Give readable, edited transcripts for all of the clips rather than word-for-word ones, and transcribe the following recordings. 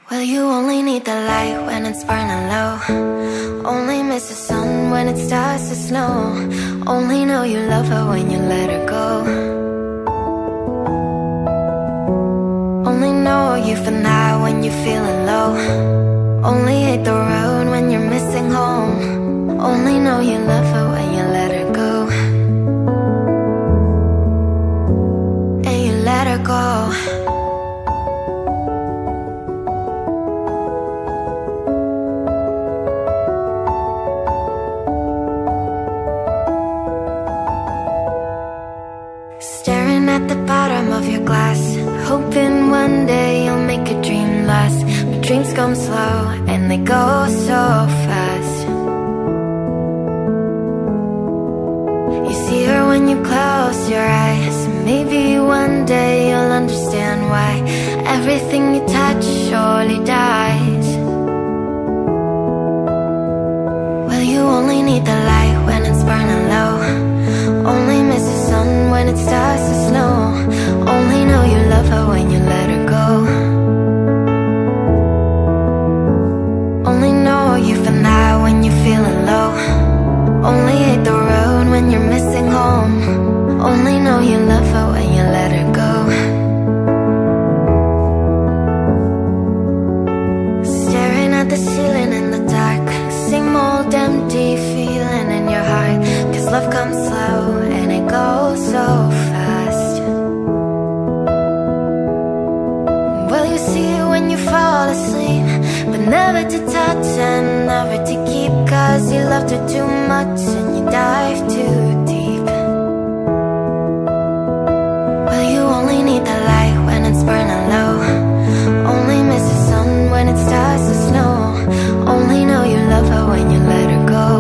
Well, you only need the light when it's burning low. Only miss the sun when it starts to snow. Only know you love her when you let her go. Only know you for now when you're feeling low. Only hate the road when you're missing home. Only know you love her when you let her go. And you let her go. Staring at the bottom of your glass, hoping one day you'll make a dream last. But dreams come slow and they go so fast. You see her when you close your eyes. Maybe one day you'll understand why everything you touch surely dies. Well, you only need the light when it's burning low. Only miss the sun when it starts to snow. Only know you love her when you let her go. Only know you for now when you're feeling low. Only hate the road when you're missing home. Only know you love her when you let her go. Staring at the ceiling in the dark, same old empty feeling in your heart. Cause love comes slow and it goes so fast. Well, you see it when you fall asleep, but never to touch and never to keep. Cause you loved her too much and you dive too deep. Well, you only need the light when it's burning low. Only miss the sun when it starts to snow. Only know you love her when you let her go.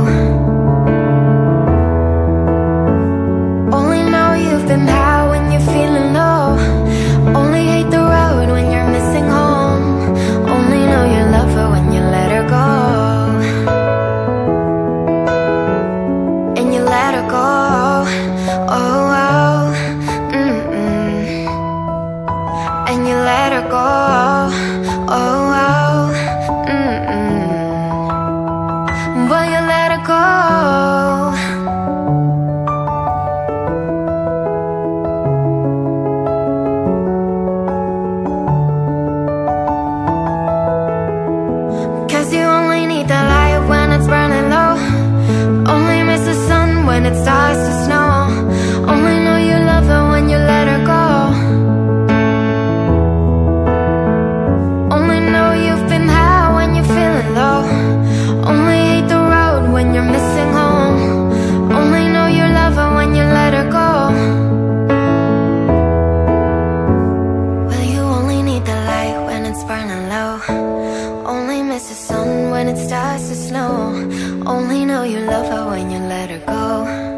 Only know you've been high when you're feeling low. Only hate the road when you're missing home. Only know you love her when you let her go. And you let her go. Oh, oh, and you let her go. Oh, oh, well, you let her go. Cause you only need the light when it's burning low. Only miss the sun when it starts to snow. Only know you love her when you let her go. Only know you've been high when you're feeling low. Only hate the road when you're missing home. Only know you love her when you let her go. Well, you only need the light when it's burning low. Only miss the sun when it starts to snow. Only know you love her when you let her go.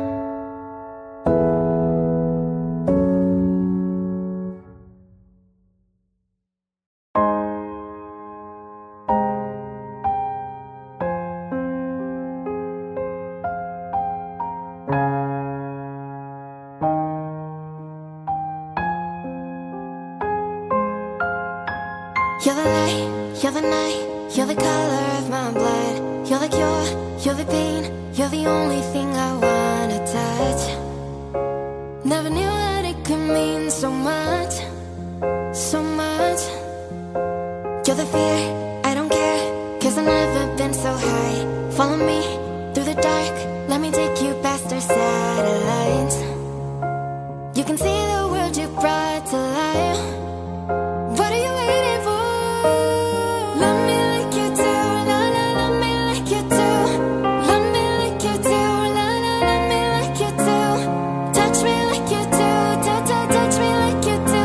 You're the light, you're the night, you're the color of my blood. You're the cure, you're the pain, you're the only thing I wanna touch. Never knew that it could mean so much, so much. You're the fear, I don't care, cause I've never been so high. Follow me through the dark, let me take you past our satellites. You can see the world you brought to life. What are you waiting for? Let me like you do, la la, let me like you do. Let me like you do, la la, let me like you do. Touch me like you do, touch me like you do.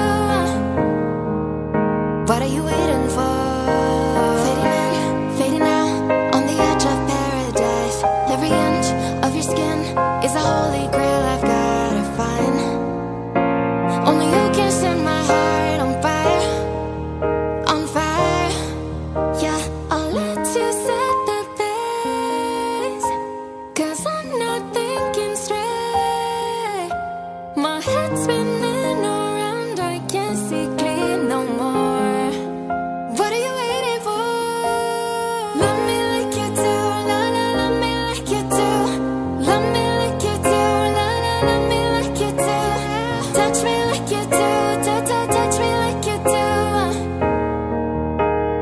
What are you waiting for? Fading in, fading out, on the edge of paradise. Every inch of your skin is a holy grail I've gotta find.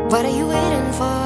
What are you waiting for?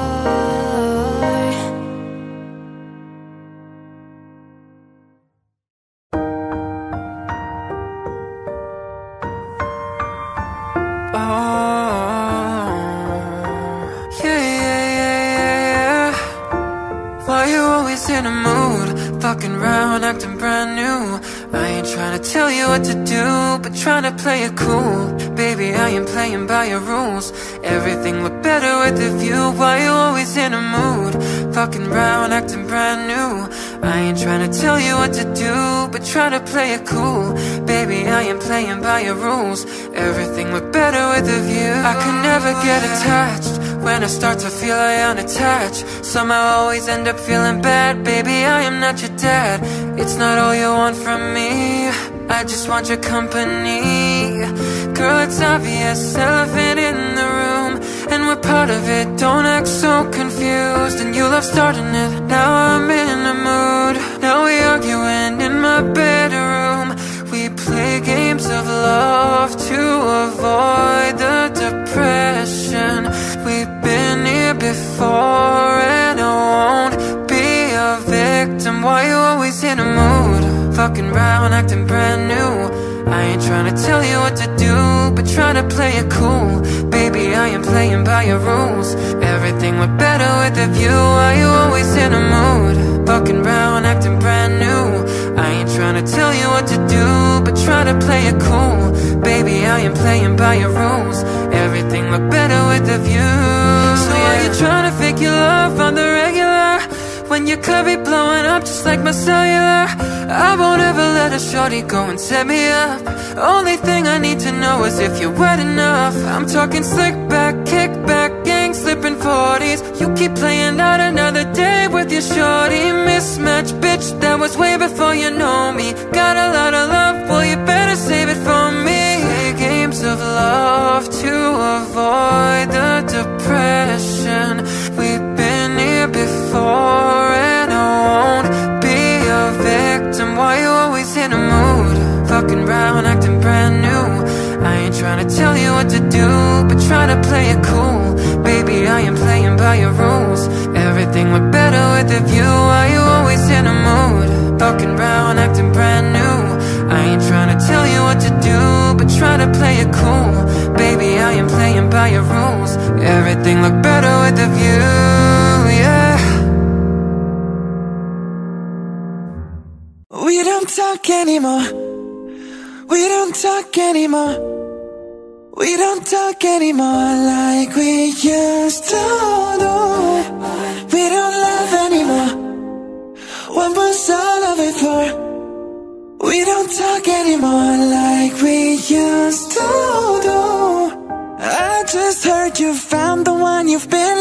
In a mood, fucking around, acting brand new. I ain't trying to tell you what to do, but trying to play it cool. Baby, I ain't playing by your rules. Everything look better with a view. Why you always in a mood? Fucking around, acting brand new. I ain't trying to tell you what to do, but trying to play it cool. Baby, I ain't playing by your rules. Everything look better with a view. I can never get attached. When I start to feel I unattached, somehow I always end up feeling bad. Baby, I am not your dad. It's not all you want from me. I just want your company. Girl, it's obvious, elephant in the room, and we're part of it. Don't act so confused. And you love starting it. Now I'm in a mood. Now we arguing in my bedroom. We play games of love to avoid the depression. We've been here before, and I won't be a victim. Why you always in a mood? Fucking round, acting brand new. I ain't trying to tell you what to do, but trying to play it cool. Baby, I am playing by your rules. Everything look better with a view. Why you always in a mood? Fucking round, acting brand new. I ain't trying to tell you what to do, but try to play it cool. Baby, I am playing by your rules. Everything look better with a view. So why you trying to fake your love on the regular, when you could be blowing up just like my cellular? I won't ever let a shorty go and set me up. Only thing I need to know is if you're wet enough. I'm talking slick back, kick back, gang slipping 40s. You keep playing out another day with your shorty. Mismatch, bitch, that was way before you know me. Got a lot of love, well you better save it for me. Play games of love to avoid the depression. We've been here before, and I won't be a victim. Why you always in a mood? Fucking round, acting brand new. I ain't trying to tell you what to do, but try to play it cool. Baby, I am playing by your rules. Everything look better with a view. Why you always in a mood? Fucking round, acting brand new. I ain't trying to tell you what to do, but try to play it cool. Baby, I am playing by your rules. Everything look better with a view, yeah. We don't talk anymore. We don't talk anymore. We don't talk anymore like we used to do. We don't love anymore. What was all of it for? We don't talk anymore like we used to do. I just heard you found the one you've been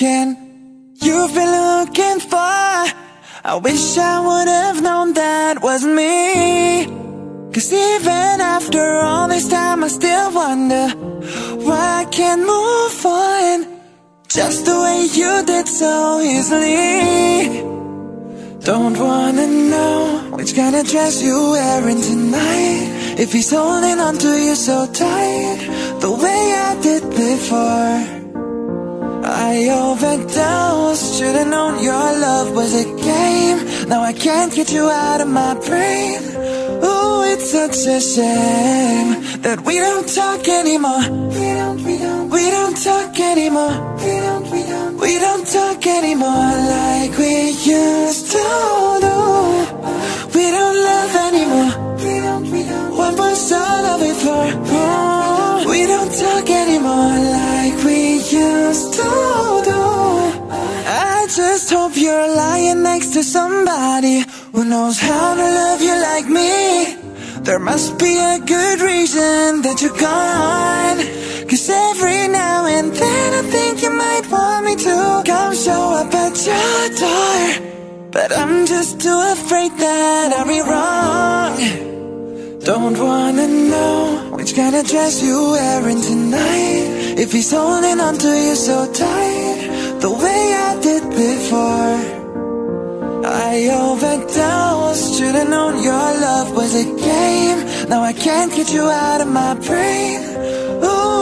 looking for. I wish I would have known that was me. 'Cause even after all this time I still wonder why I can't move on just the way you did so easily. Don't wanna know which kind of dress you're wearing tonight, if he's holding on to you so tight the way I did before. I overdosed, should've known your love was a game. Now I can't get you out of my brain. Ooh, it's such a shame that we don't talk anymore. We don't talk anymore. We don't talk anymore like we used to do. We don't love anymore. What was all of it for? Oh, we don't talk anymore like we used to do. I just hope you're lying next to somebody who knows how to love you like me. There must be a good reason that you're gone. 'Cause every now and then I think you might want me to come show up at your door, but I'm just too afraid that I'll be wrong. Don't wanna know which kind of dress you're wearing tonight, if he's holding on to you so tight the way I did before. I overdosed, should've known your love was a game. Now I can't get you out of my brain. Ooh,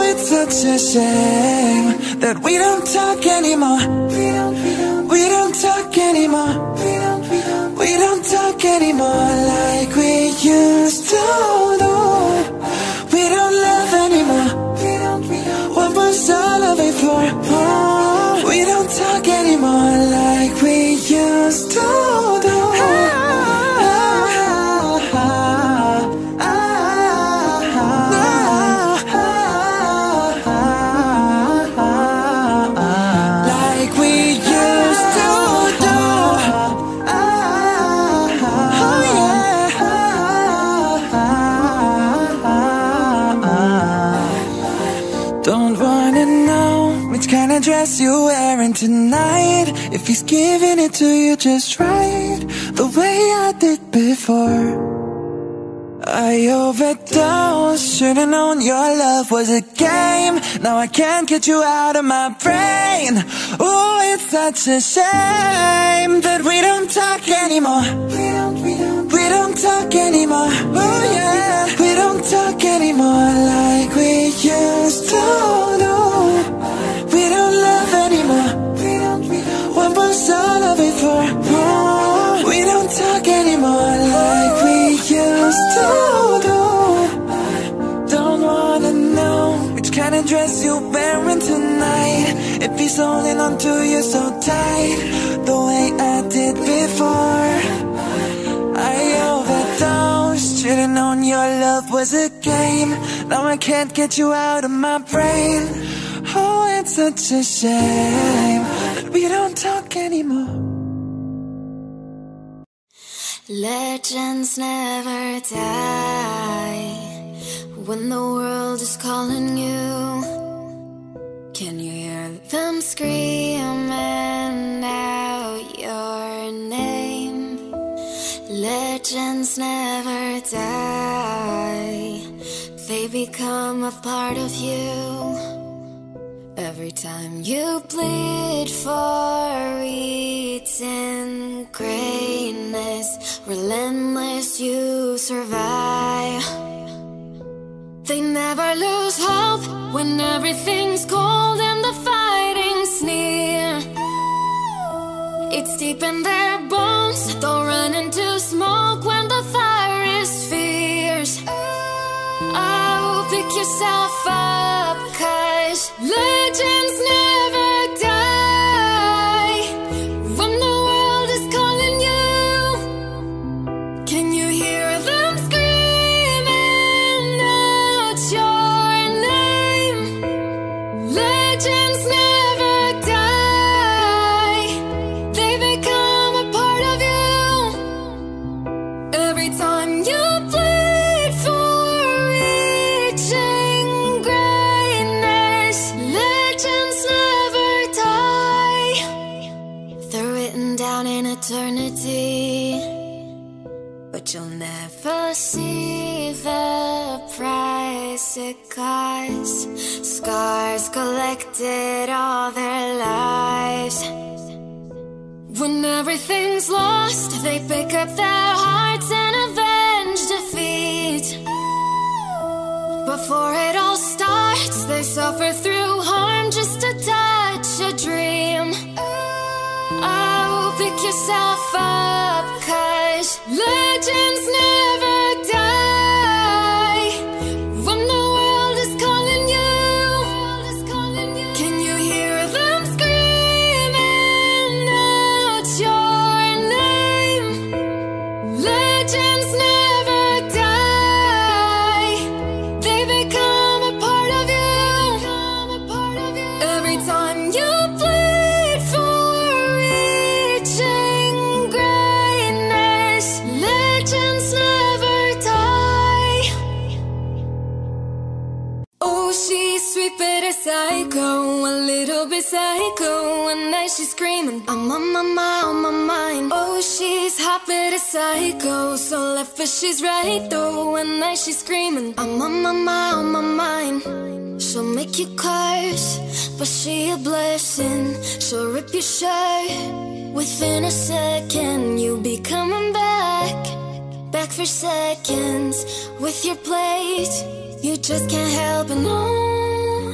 it's such a shame that we don't talk anymore. We don't talk anymore. We don't talk anymore like we used to do. We don't love anymore. What was all of it for? Oh, we don't talk anymore like we used to do. Dress you wearing tonight, if he's giving it to you just right, the way I did before. I overdosed, should've known your love was a game. Now I can't get you out of my brain. Oh, it's such a shame that we don't talk anymore. We don't talk anymore. Oh yeah, we don't talk anymore like we used to do. We don't love anymore. What was all of it for? Oh, we don't talk anymore like we used to do. Don't wanna know which kind of dress you're wearing tonight, if he's holding on to you so tight, the way I did before. I overdosed, should've known your love was a game. Now I can't get you out of my brain. Oh, it's such a shame that we don't talk anymore. Legends never die when the world is calling you. Can you hear them screaming out your name? Legends never die, they become a part of you. Every time you plead for eating greatness, relentless you survive. They never lose hope when everything's cold and the fighting's near. It's deep in their bones, they'll run into smoke when the fire is fierce. Oh, pick yourself up, 'cause legends never die when the world is calling you. Can you hear them screaming out your name? Legends never die, they become a part of you. Every time you plead for reaching greatness, legends never die. They're written down in eternity, but you'll never see the price it costs. Scars collected all their lives. When everything's lost, they pick up their hearts and avenge defeat. Before it all starts, they suffer through harm just to touch a dream. Oh, pick yourself up, 'cause legends never die when the world is calling you. Can you hear them screaming out your name? Legends never die, they become a part of you. Every time you plead for reaching greatness, legends never die. Oh, she's sweet but a psycho, a little bit psycho, and now she's screaming, I'm on my mind, on my mind. Oh, she's hot but a psycho, so left but she's right though, and now she's screaming, I'm on my mind, on my mind. She'll make you curse, but she a blessing. She'll rip your shirt within a second. You'll be coming back for seconds with your plate. You just can't help it, no.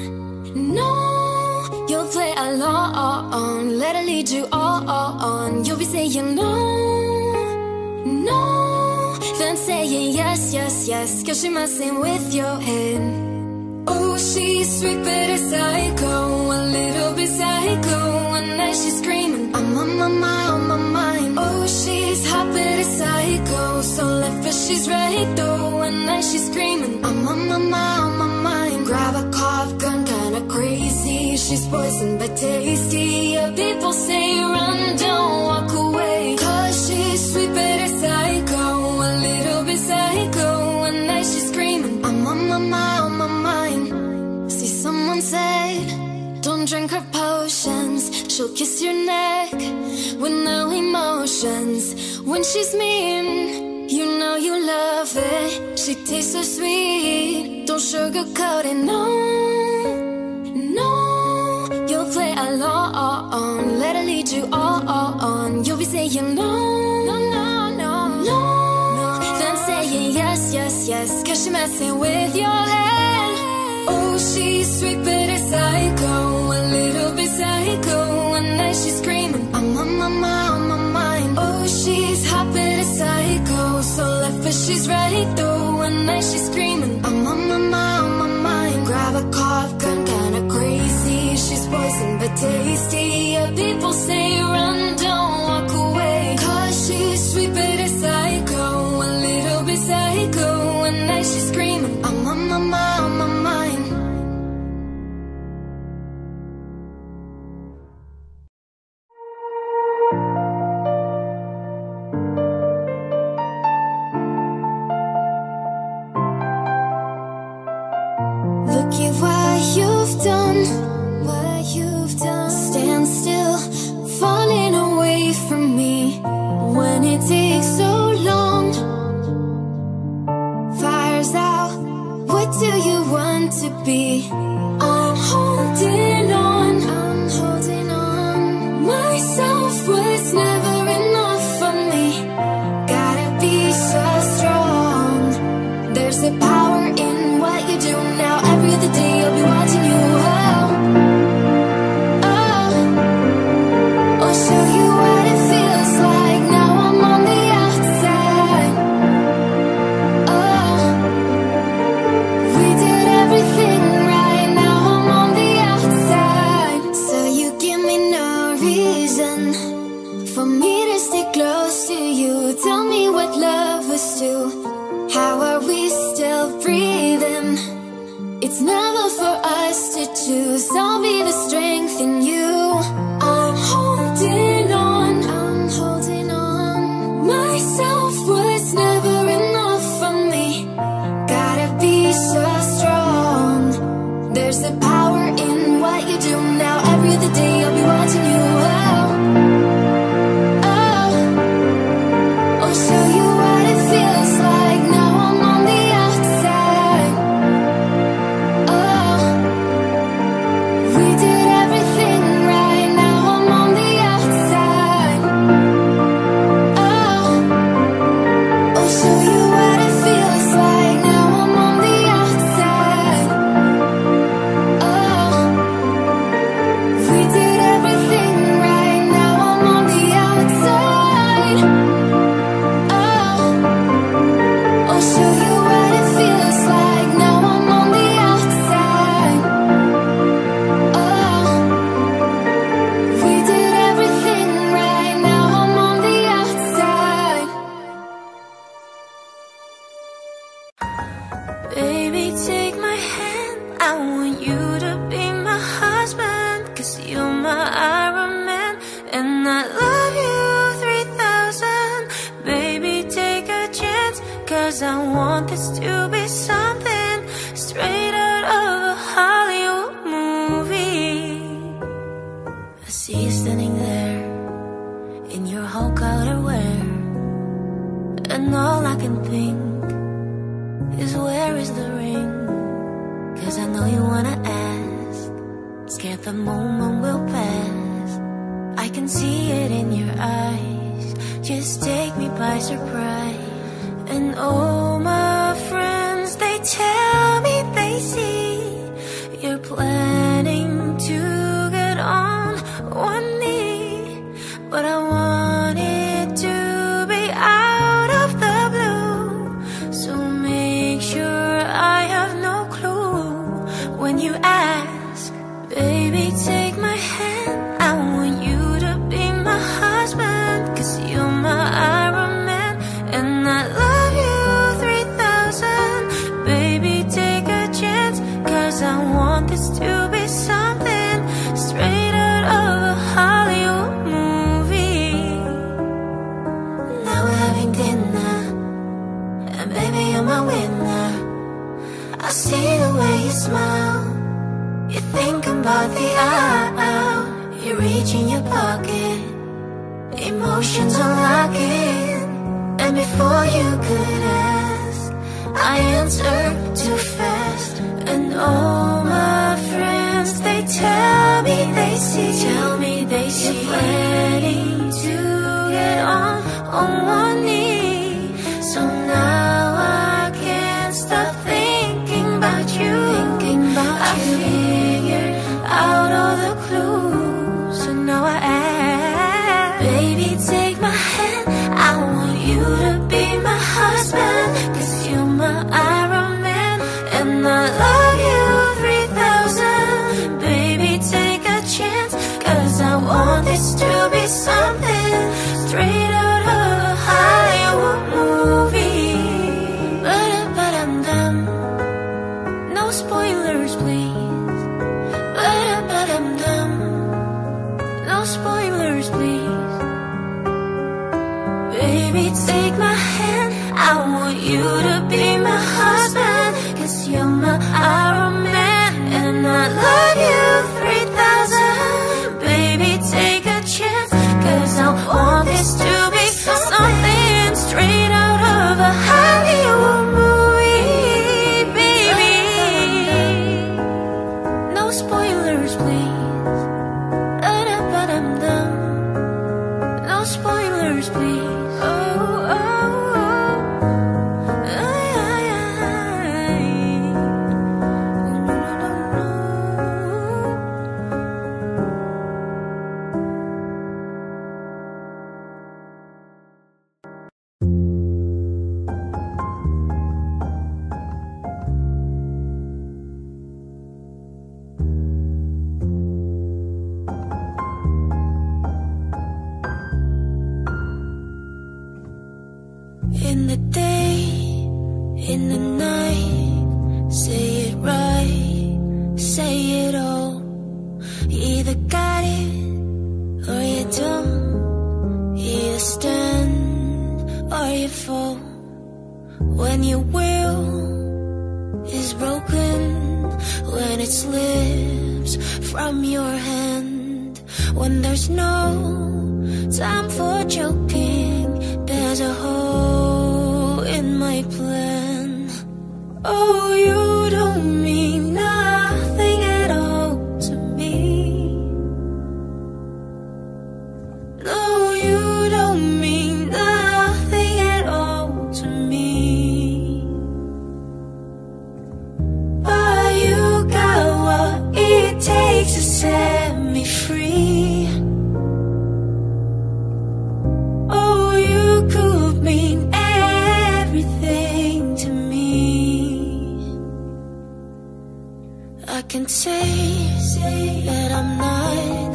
No, you'll play along, let her lead you on. You'll be saying no, no, then saying yes, yes, yes, cause she's messing with your head. Oh, she's sweet but a psycho, a little bit psycho. One night she's screaming, I'm on my mind, on my mind. Oh, she's hot but a psycho, so left but she's right though. One night she's screaming, I'm on my mind, on my mind. Grab a cough gun, kinda crazy. She's poison but tasty. Yeah, people say run, don't walk away, cause she's sweet but a psycho, a little bit psycho. One night she's screaming, I'm on my mind, on my mind. See, someone said, don't drink her potions, she'll kiss your neck with no emotions. When she's mean, you know you love it. She tastes so sweet, don't sugarcoat it, no, no. You'll play along, let her lead you on. You'll be saying no, no, no, no, no, then saying yes, yes, yes, cause she's messing with your head. Oh, she's sweet but a psycho, a little bit psycho. One night she's screaming, I'm on my mind, on my mind. Oh, she's hot but a psycho, so left but she's right though. One night she's screaming, I'm on my mind, on my mind. Grab a cough gun, kinda crazy. She's poison but tasty. Yeah, people say run, don't walk away, cause she's sweet but a psycho, a little bit psycho. One night she's screaming, I'm on my mind, on my mind. Look at what you've done, what you've done. Stand still, falling away from me. When it takes so long, fire's out, what do you want to be? I'm holding on, I'm holding on. Myself was never enough for me. Gotta be so strong. There's a power in what you do now. Every other day I'll be watching you. Oh, oh, I'll show you what it feels like. Now I'm on the outside. Oh, we did everything right. Now I'm on the outside. So you give me no reason for me to stay close to you. Tell me what love was to. How are we still breathing? It's never for us to choose. I'll be the strength in you. I'm holding on, I'm holding on. Myself was never enough for me. Gotta be so strong. There's a power in what you do now. Every other day I'll be watching you. Oh, oh, I'll show you what it feels like. Now I'm on the outside. Oh, we did everything right. Now I'm on the outside. Oh, I'll show you what it feels like. Now I'm on the outside. Oh, we did everything right. Now I'm on the outside. Oh, I'll show you what it feels like. Now I'm on the outside. Oh, we did everything right. Now I'm on the outside. Baby, take my hand, I want you to be my husband, cause you're my Iron Man, and I love you 3000. Baby, take a chance, cause I want this to be something straight out of a Hollywood movie. I see you standing there in your Hulk outerwear, and all I can think is where is the ring? Cause I know you wanna ask, scared the moment will pass. I can see it in your eyes, just take me by surprise. And all my friends, they tell me they see you're planning reach in your pocket, emotions unlocking. And before you could ask, I answered too fast. And all my friends, they tell me they see you're planning to get on one knee. So now I can't stop thinking about you. I figured out all the clues, so now I ask, baby, take my hand. I want you to be my husband, 'cause you're my Iron Man, and I love you 3000. Baby, take a chance, 'cause I want this to be something straight out of a Hollywood movie. But I'm done. No spoilers, please. But I'm done. No spoilers, please. Baby, take my hand. I want you to be my husband, 'cause you're my Iron Man, and I love you 3000. Baby, take a chance, 'cause I want this to be something straight out of a Hollywood movie, baby. No spoilers, please. But I'm done. No spoilers, please. Oh, oh, oh. Ay, ay, ay. In the day, in the night, say it right, say it all. You either got it or you don't. You either stand or you fall. When your will is broken, when it slips from your hand, when there's no time for joking, there's a hole in my plan. Oh, you don't mean nothing at all to me. No, you don't mean nothing at all to me. But you got what it takes to set me free. Oh, you could mean everything to me. I can say that I'm not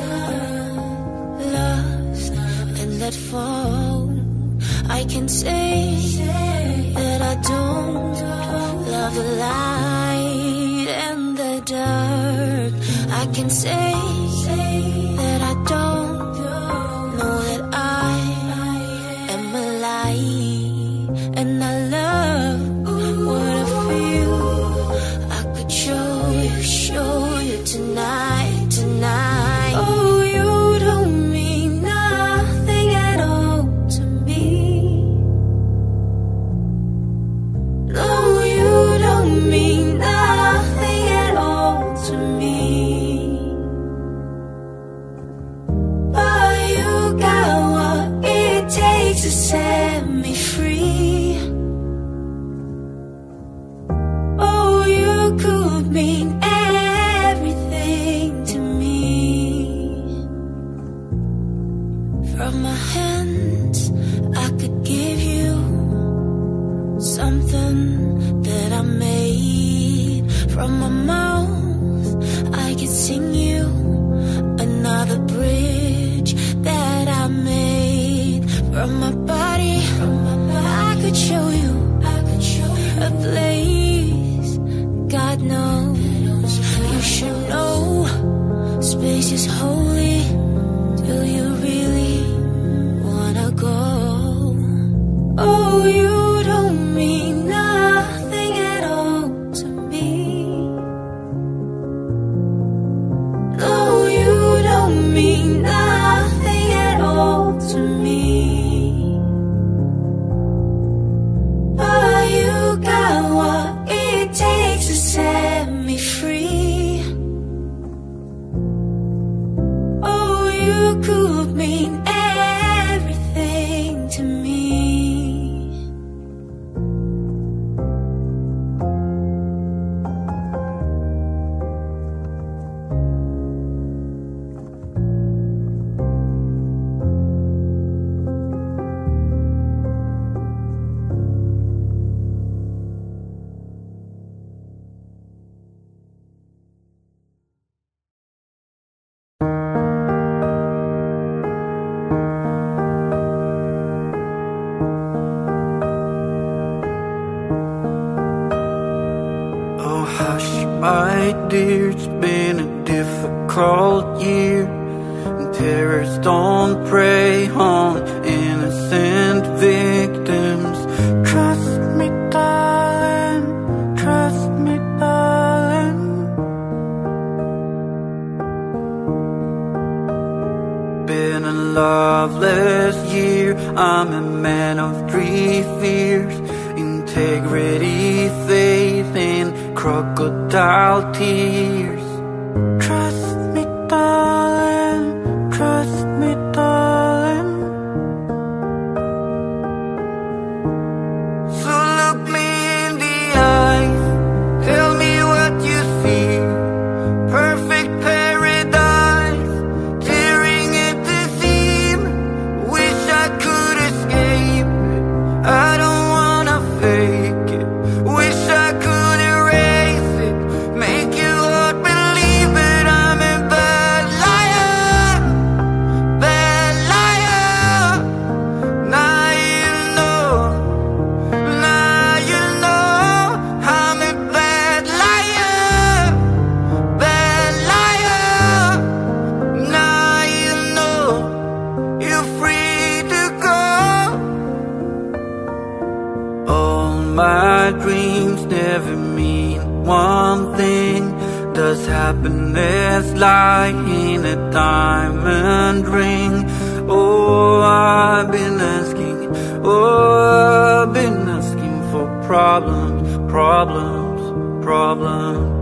lost and let fall. I can say that I don't love the light and the dark. I can say that I don't know that I am alive, and I love what I feel. I could show you tonight, tonight. Oh, you don't mean nothing at all to me. No, you don't mean nothing at all to me. But you got what it takes to set me free. Oh, you could mean everything to me. From my hands, I could give you something that I made. From my mouth, I could sing you another bridge that I made. From my body, I could show you a place God knows you should know. Space is holy. Do you really wanna go? Oh, you don't mean nothing at all to me. No, you don't mean nothing. could mean everything to me. My dear, it's been a difficult year, and terrorists don't prey on innocent victims. Trust me, darling, trust me, darling. Been a loveless year, I'm a man of three fears: integrity, faith, and crocodile tears. Trust me, darling, trust me, darling. So look me in the eyes, tell me what you see. Perfect paradise, tearing at the seam. Wish I could escape it, I don't wanna fake it. Wish I could erase it, make you all believe it. I'm a bad liar, bad liar. Now you know, now you know. I'm a bad liar, bad liar. Now you know, you're free to go. All my dreams never mean one thing. Does happiness lie in a diamond ring? Oh, I've been asking, oh, I've been asking for problems, problems, problems.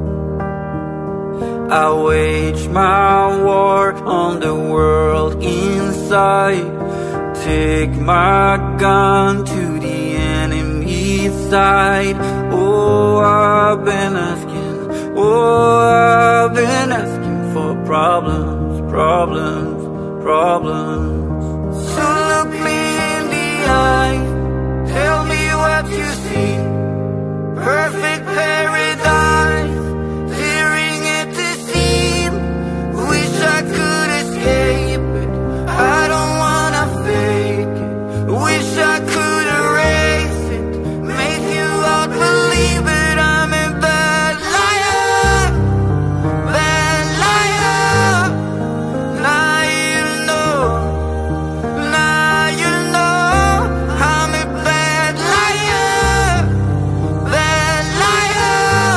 I wage my war on the world inside. Take my gun to the enemy's side. Oh, I've been asking, oh, I've been asking for problems, problems, problems. So look me in the eye, tell me what you see. Perfect paradise, tearing at the seam. Wish I could escape it, I don't wanna fake it. Wish I could erase it, make you all believe it. I'm a bad liar, bad liar. Now you know, now you know. I'm a bad liar, bad liar.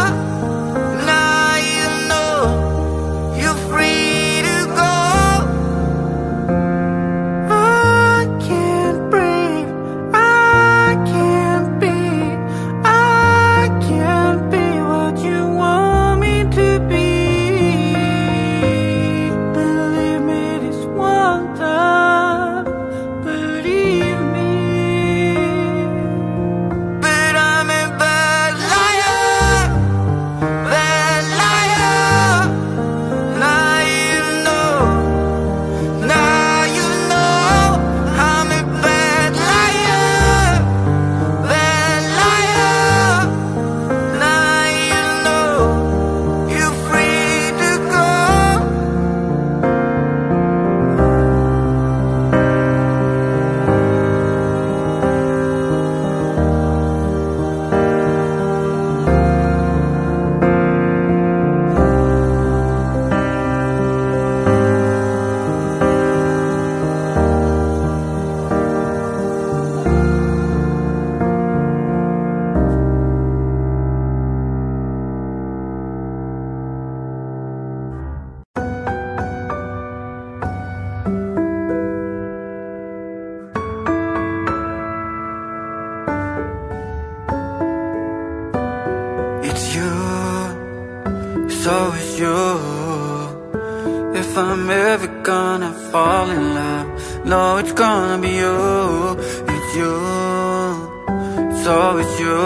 ever gonna fall in love, no, it's gonna be you. It's you, it's always you.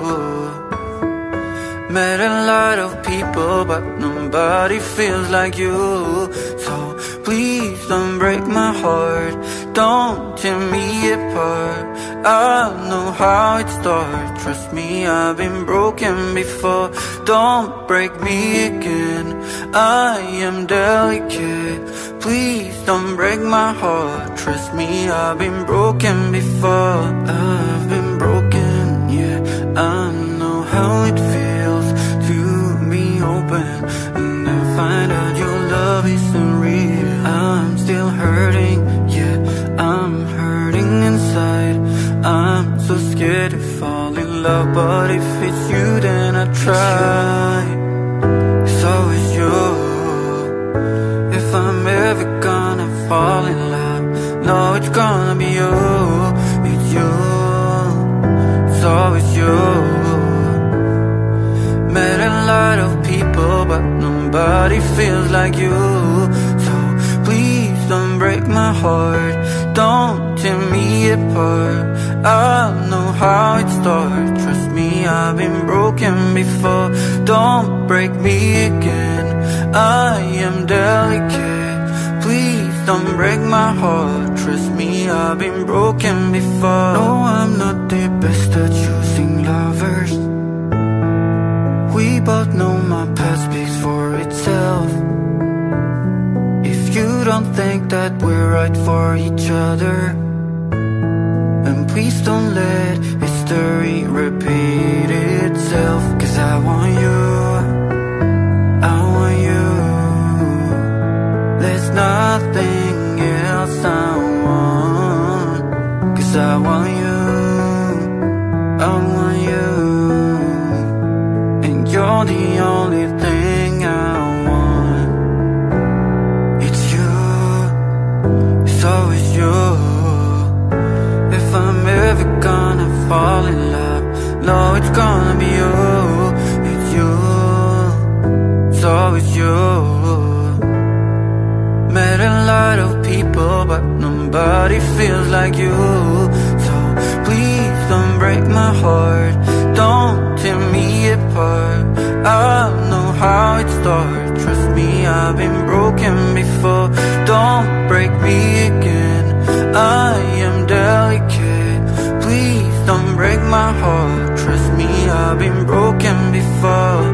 Met a lot of people, but nobody feels like you. So please don't break my heart, don't tear me apart. I know how it starts, trust me, I've been broken before. Don't break me again, I am delicate. Please don't break my heart, trust me, I've been broken before. I've been broken, yeah, I know how it feels to be open and then find out your love isn't real. I'm still hurting, yeah, I'm hurting inside. I'm so scared to fall in love, but if it's you then I try. It's always you. If I'm ever gonna fall in love, no, it's gonna be you. It's you, it's always you. Met a lot of people, but nobody feels like you. So please don't break my heart, don't tear me apart. I know how it starts, trust me, I've been broken before. Don't break me again, I am delicate. Please don't break my heart, trust me, I've been broken before. No, I'm not the best at choosing lovers. We both know my past speaks for itself. If you don't think that we're right for each other, and please don't let history repeat itself. 'Cause I want you, I want you. There's nothing else I want. 'Cause I want you, I want you. And you're the only thing I want. It's you, it's always you. If I'm ever gonna fall in love, no, it's gonna be you. It's you, it's always you. Met a lot of people, but nobody feels like you. So please don't break my heart, don't tear me apart. I know how it starts, trust me, I've been broken before. Don't break me again, I am delicate. Please don't break my heart, trust me, I've been broken before.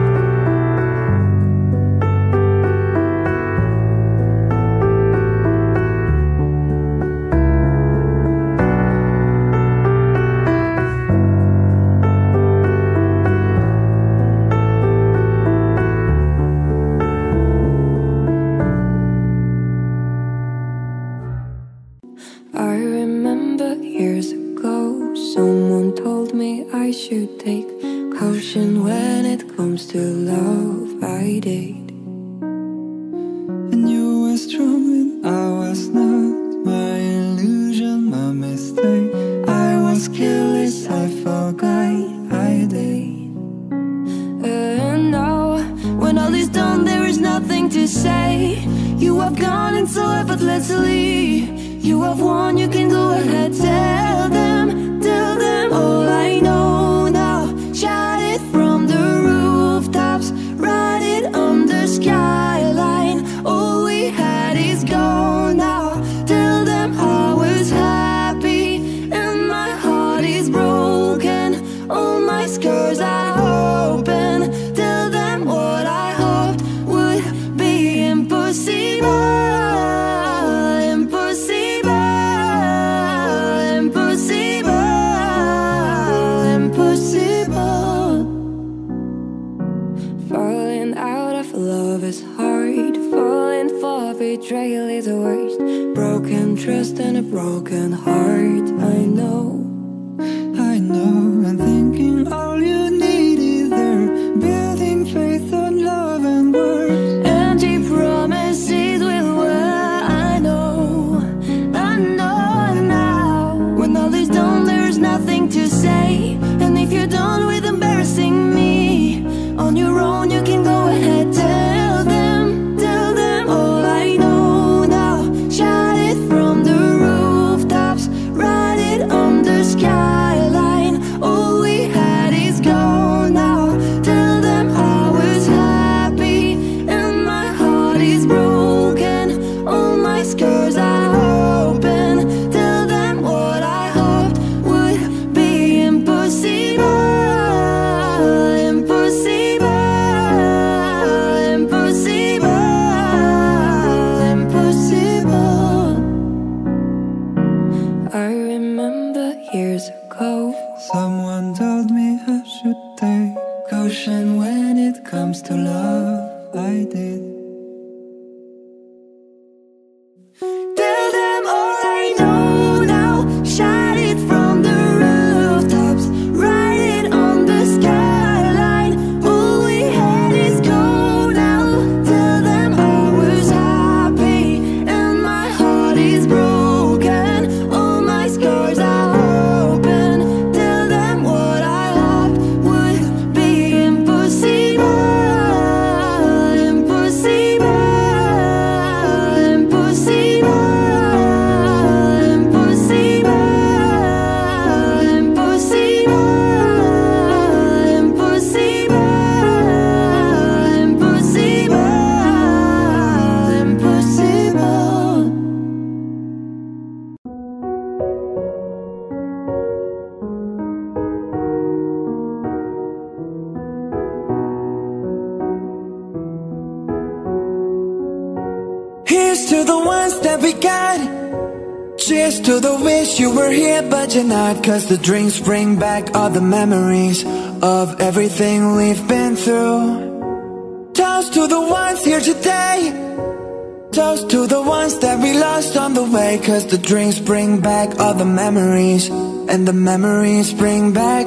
I remember years ago, someone told me I should take caution when it comes to love. I did. And you were strong and I was not. My illusion, my mistake. I was careless, I forgot I did. And now, when all is done, there is nothing to say. You have gone in so effortlessly. You have won, you can go ahead, tell them all I know now. Shout it from the rooftops, write it on the skyline. All we had is gone now. Tell them I was happy and my heart is broken. All my scars are open. Tell them what I hoped would be impossible. Betrayal is the worst. Broken trust and a broken heart. I know, and thinking all you need is there. Building faith on love and words. empty promises will wear. I know now. When all is done, there's nothing to say. And if you're done with embarrassing me, on your own you can go ahead, tell them all I know now. scars I open. Tell them what I hoped would be impossible. Impossible, impossible, impossible. I remember years ago, someone told me I should take caution when it comes to love. I did. tell them all I know now. Shout it from the rooftops, write it on the skyline. All we had is gold now. Tell them I was happy and my heart is broken. All my scars are open. Tell them what I hoped would be impossible. Impossible, impossible, impossible, impossible, impossible, impossible, impossible. Here's to the ones that we got. Cheers to the wish you were here but you're not. Cause the drinks bring back all the memories of everything we've been through. Toast to the ones here today. Toast to the ones that we lost on the way. Cause the drinks bring back all the memories. And the memories bring back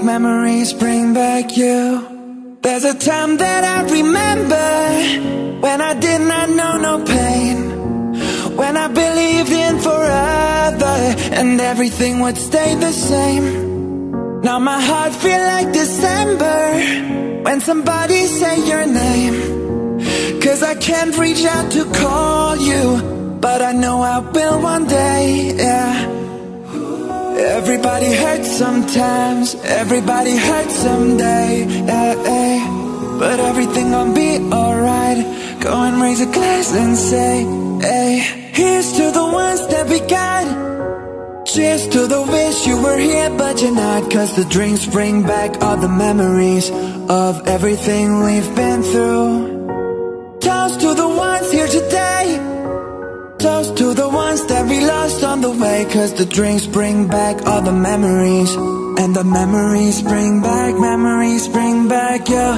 you. There's a time that I remember when I did not know no pain. When I believed in forever and everything would stay the same. Now my heart feel like December when somebody say your name. Cause I can't reach out to call you, but I know I will one day, yeah. Everybody hurts sometimes, everybody hurts someday, yeah, yeah. But everything gon' be alright. Go and raise a glass and say, hey. Here's to the ones that we got. Cheers to the wish you were here but you're not. Cause the drinks bring back all the memories of everything we've been through. Toast to the ones here today. Toast to the ones that we lost on the way. Cause the drinks bring back all the memories. And the memories bring back you.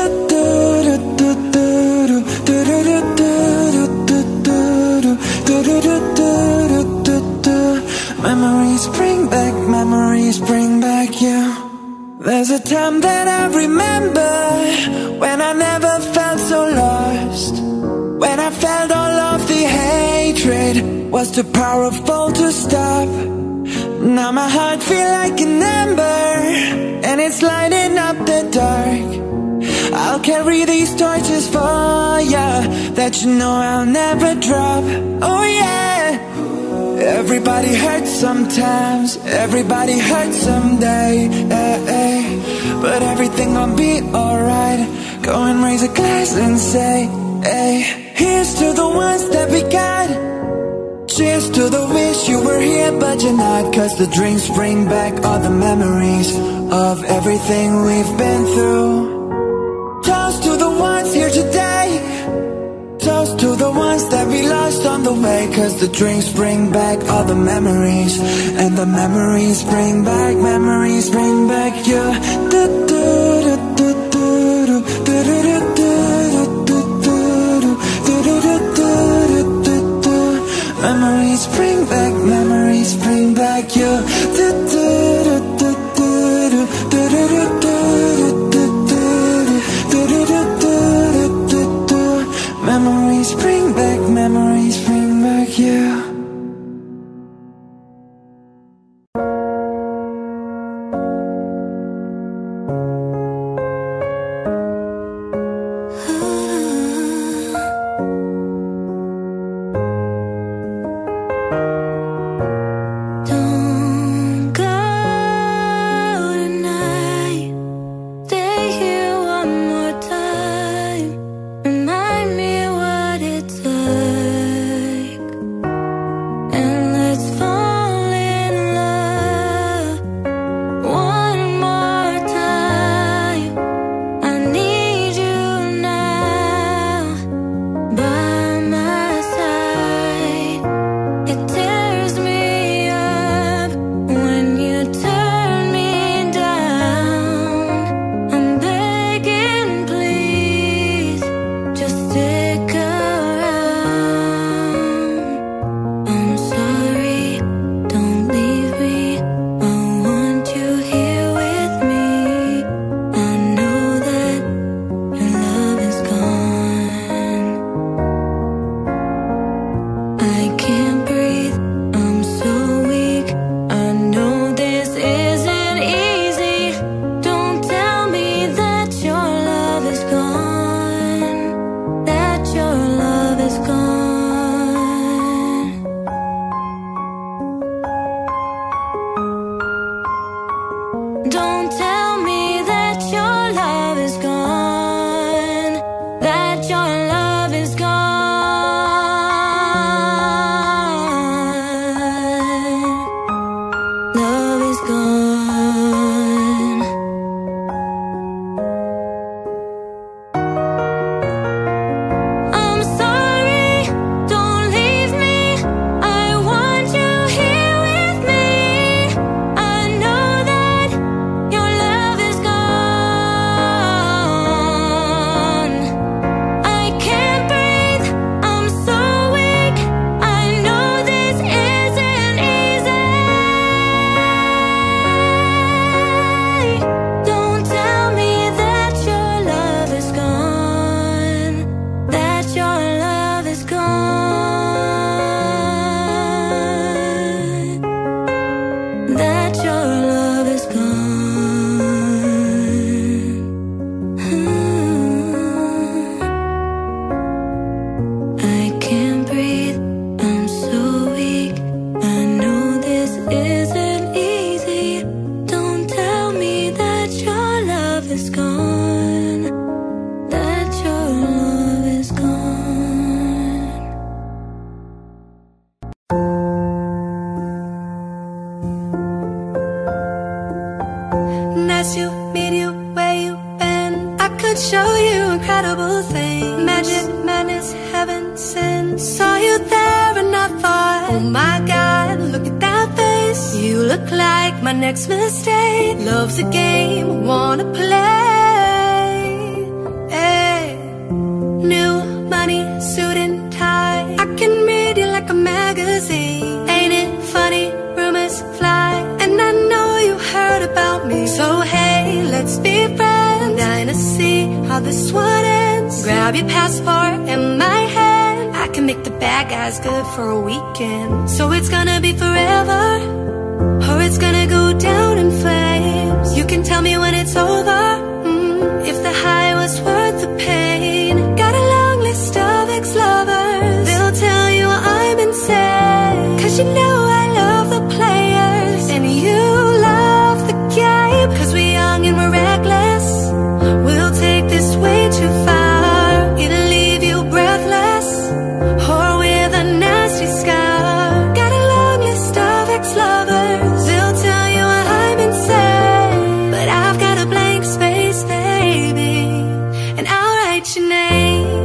Memories bring back you. There's a time that I remember when I never felt so lost. When I felt all of the hatred was too powerful to stop. Now my heart feel like an ember and it's lighting up the dark. I'll carry these torches for ya that you know I'll never drop. Oh yeah. Everybody hurts sometimes, everybody hurts someday, eh, eh. But everything gon' be alright. Go and raise a glass and say, hey. Here's to the ones that we got. Cheers to the wish you were here but you're not. Cause the drinks bring back all the memories of everything we've been through. Toast to the ones here today. Toast to the ones that we lost on the way. Cause the drinks bring back all the memories. And the memories bring back you. Memories bring back you. Memories bring back you. surprise you, meet you where you've been. I could show you incredible things. Magic, madness, heaven, sin. Saw you there and I thought, oh my God, look at that face. You look like my next mistake. Love's a game, I wanna play. Hey. New money, suit and tie. I can read you like a magazine. Ain't it funny, rumors fly. And I know you heard about me. So hey, let's be friends. Dying to see how this one ends. Grab your passport and my hand. I can make the bad guys good for a weekend. So it's gonna be forever, or it's gonna go down in flames. You can tell me when it's over, if the high was worth the pain. Got a long list of ex-lovers. They'll tell you I'm insane. Cause you know I love the players and you love the game. Cause we're young and we're reckless. We'll take this way too far. It'll leave you breathless, or with a nasty scar. Got a long list of ex-lovers. They'll tell you I'm insane, but I've got a blank space, baby, and I'll write your name.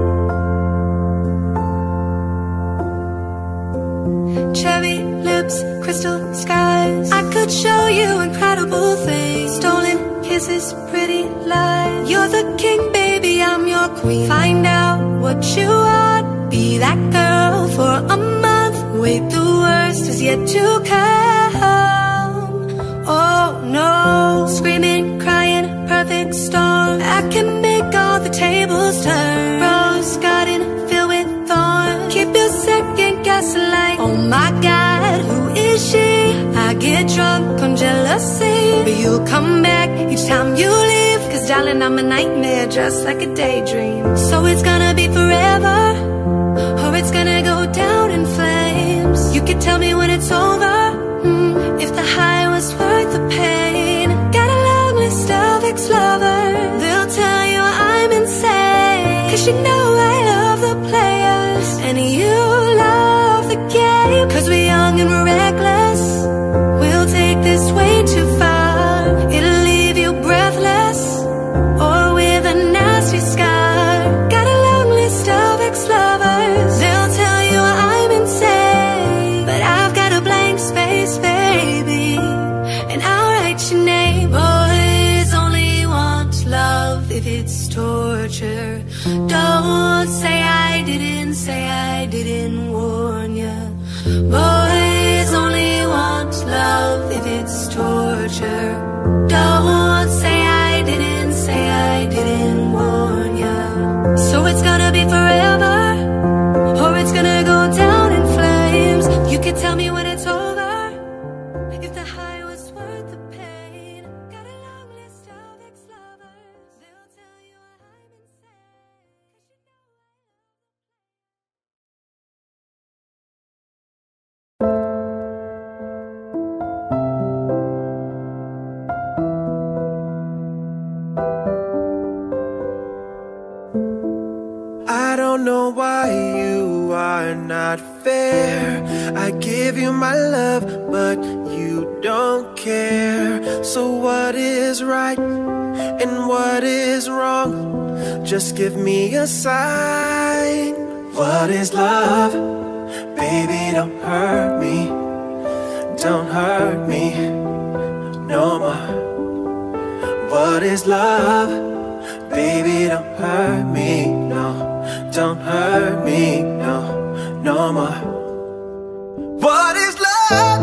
Cherry lips, crystal skies. I could show you incredible things. Stolen kisses, pretty lies. You're the king, baby, I'm your queen. Find out what you want. Be that girl for a month. Wait, the worst is yet to come. Oh no. Screaming, crying, perfect storm. I can make all the tables turn. Rose garden filled with thorns. Keep your second gaslight. Oh my God, who is she? I get drunk on jealousy, but you'll come back each time you leave. Cause darling, I'm a nightmare just like a daydream. So it's gonna be forever, or it's gonna go down in flames. You can tell me when it's over, if the high was worth the pain. Got a long list of ex-lovers. They'll tell you I'm insane. Cause you know I love the players and you love the game. Cause we're young and we're reckless. We'll take this way too far. It'll leave you breathless, or with a nasty scar. Got a long list of ex-lovers. They'll tell you I'm insane, but I've got a blank space, baby, and I'll write your name. Boys only want love if it's torture. Don't say I didn't warn ya. Boys only want love if it's torture. Don't say I didn't warn ya. So it's gonna be forever, or it's gonna go down in flames. You can tell me when it's over, if the high was worth the pain. Got a long list of ex-lovers. They'll tell you I'm insane. I don't know why you are not fair. I give you my love, but you don't care. So what is right and what is wrong? Just give me a sign. What is love? Baby, don't hurt me. Don't hurt me no more. What is love? Baby, don't hurt me, no. Don't hurt me, no, no more. What is love?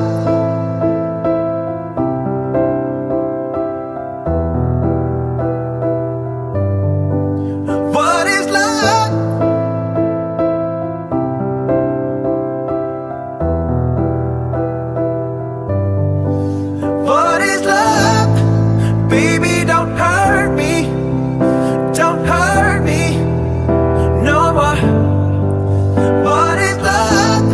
What is love? What is love? Baby, don't hurt me. Don't hurt me no more. What is love?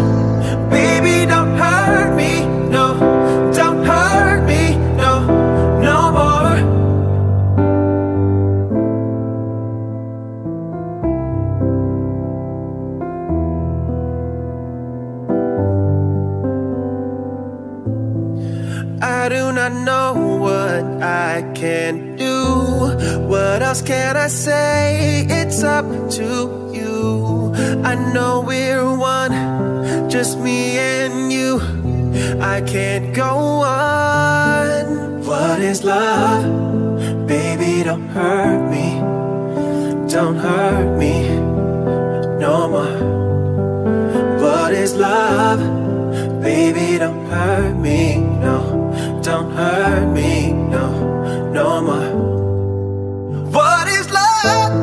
I do not know what I can do. What else can I say? It's up to you. I know we're one, just me and you. I can't go on. What is love? Baby, don't hurt me. Don't hurt me no more. What is love? Baby, don't hurt me, no. Don't hurt me, no, no more. What is love?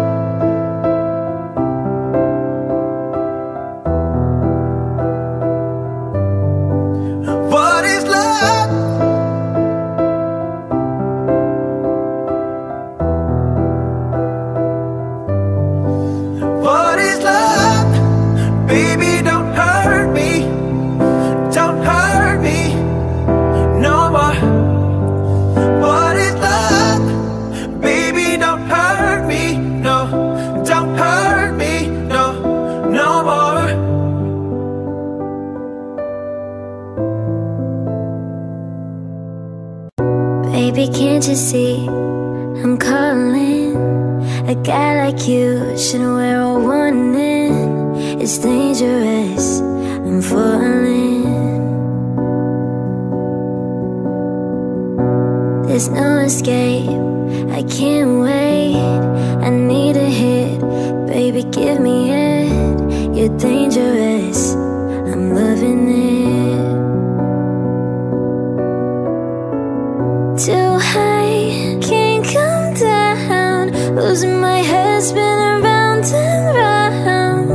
What is love? What is love? Baby, don't hurt me. Don't hurt me no more. What is love? Baby, don't hurt me, no. Don't hurt me, no, no more. Baby, can't you see I'm calling? A guy like you shouldn't wear a warning. It's dangerous, I'm falling. There's no escape, I can't wait. I need a hit, baby, give me it. You're dangerous, I'm loving it. Too high, can't come down. Losing my head, spinning round and round.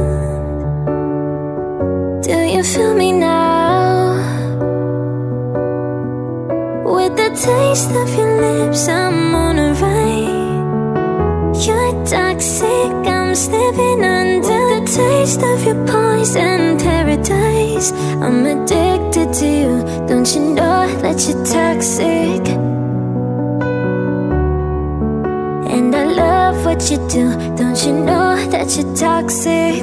Do you feel me now? With the taste of your lips, I'm on a ride. You're toxic, I'm slipping under. The taste of your poison paradise. I'm addicted to you, don't you know that you're toxic? And I love what you do, don't you know that you're toxic?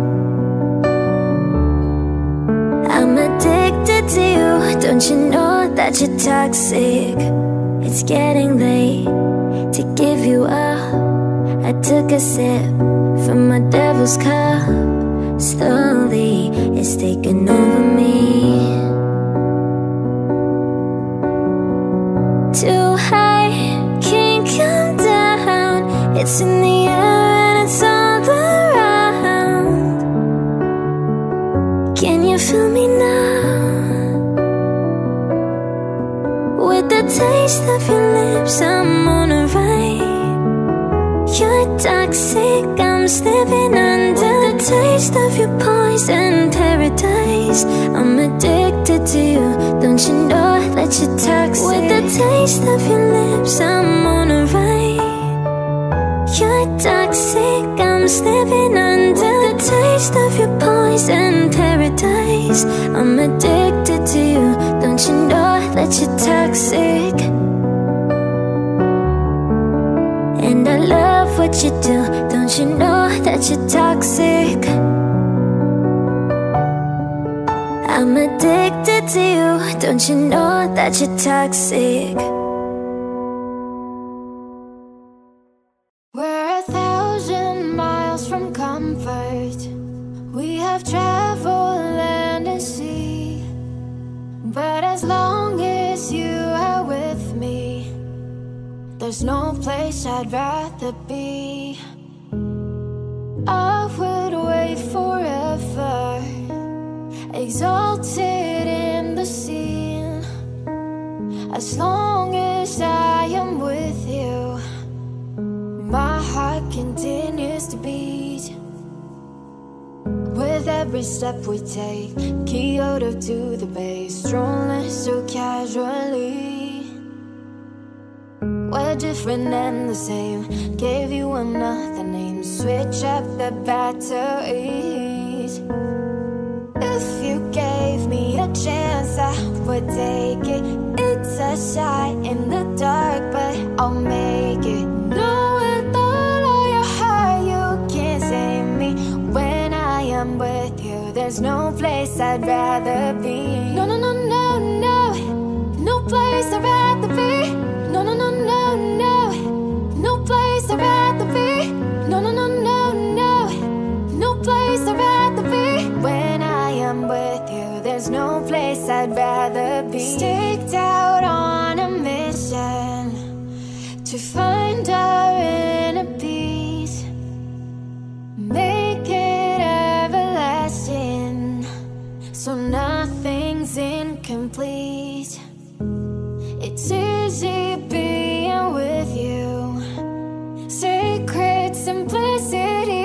I'm addicted to you, don't you know that you're toxic? It's getting late to give you up. I took a sip from my devil's cup. Slowly, it's taking over me. Too high, can't come down. It's in the air and it's all around. Can you feel me now? With the taste of your lips, I'm on a ride. You're toxic, I'm slipping under. The taste of your poison paradise. I'm addicted to you, don't you know that you're toxic? With the taste of your lips, I'm on a ride. You're toxic, I'm slipping under. The taste of your poison paradise. I'm addicted to you, don't you know that you're toxic? And I love what you do, don't you know that you're toxic? I'm addicted to you, don't you know that you're toxic? We're 1,000 miles from comfort. We have traveled land and sea. But as long as you are with me, there's no place I'd rather be. I would wait forever, exalted in the scene. As long as I am with you, my heart continues to beat. With every step we take, Kyoto to the bay, strolling so casually. We're different and the same, gave you another name, switch up the batteries. If you gave me a chance, I would take it. It's a shot in the dark, but I'll make it. No, with all your heart, you can't save me. When I am with you, there's no place I'd rather be. No, no, no, no, no, no there's no place I'd rather be. Staked out on a mission to find our inner peace, make it everlasting, so nothing's incomplete. It's easy being with you, sacred simplicity.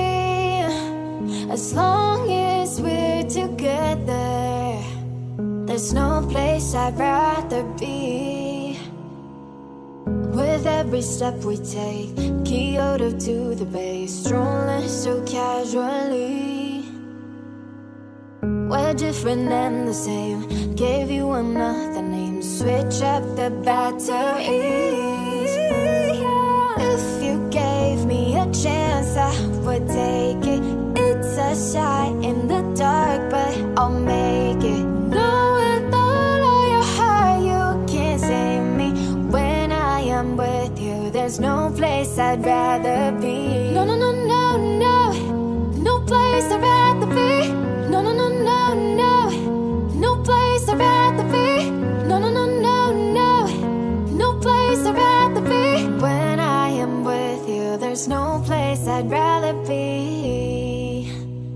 As long as we're together, there's no place I'd rather be. With every step we take, Kyoto to the Bay, strolling so casually. We're different and the same, gave you another name, switch up the batteries. If you gave me a chance, I would take it. It's a shot in the dark, but I'll make it. Know with all of your heart you can't save me. When I am with you, there's no place I'd rather be. No, no, no, no, no, no place I'd rather be. No, no, no, no, no, no place I'd rather be. No, no, no, no, no, no place I'd rather be. When I am with you, there's no place I'd rather be.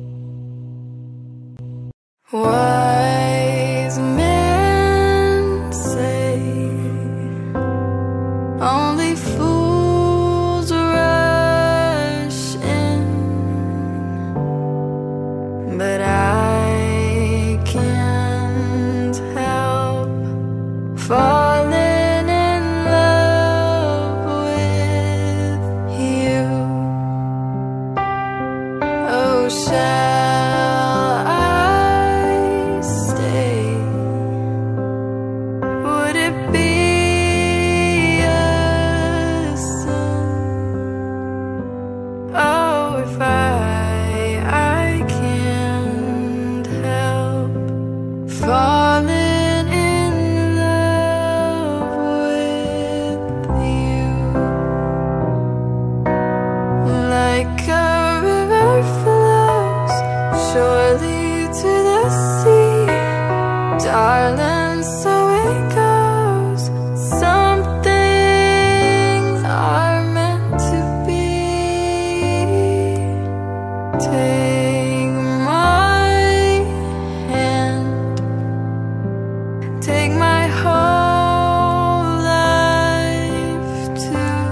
Wise men say only fools rush in, but I can't help falling in love with you. Oh, shall I stay? Would it be a sin? Oh, if I can't help falling in love with you. Like a river flows surely to the sea, darling, so it goes. Some things are meant to be. Take my hand, take my whole life too.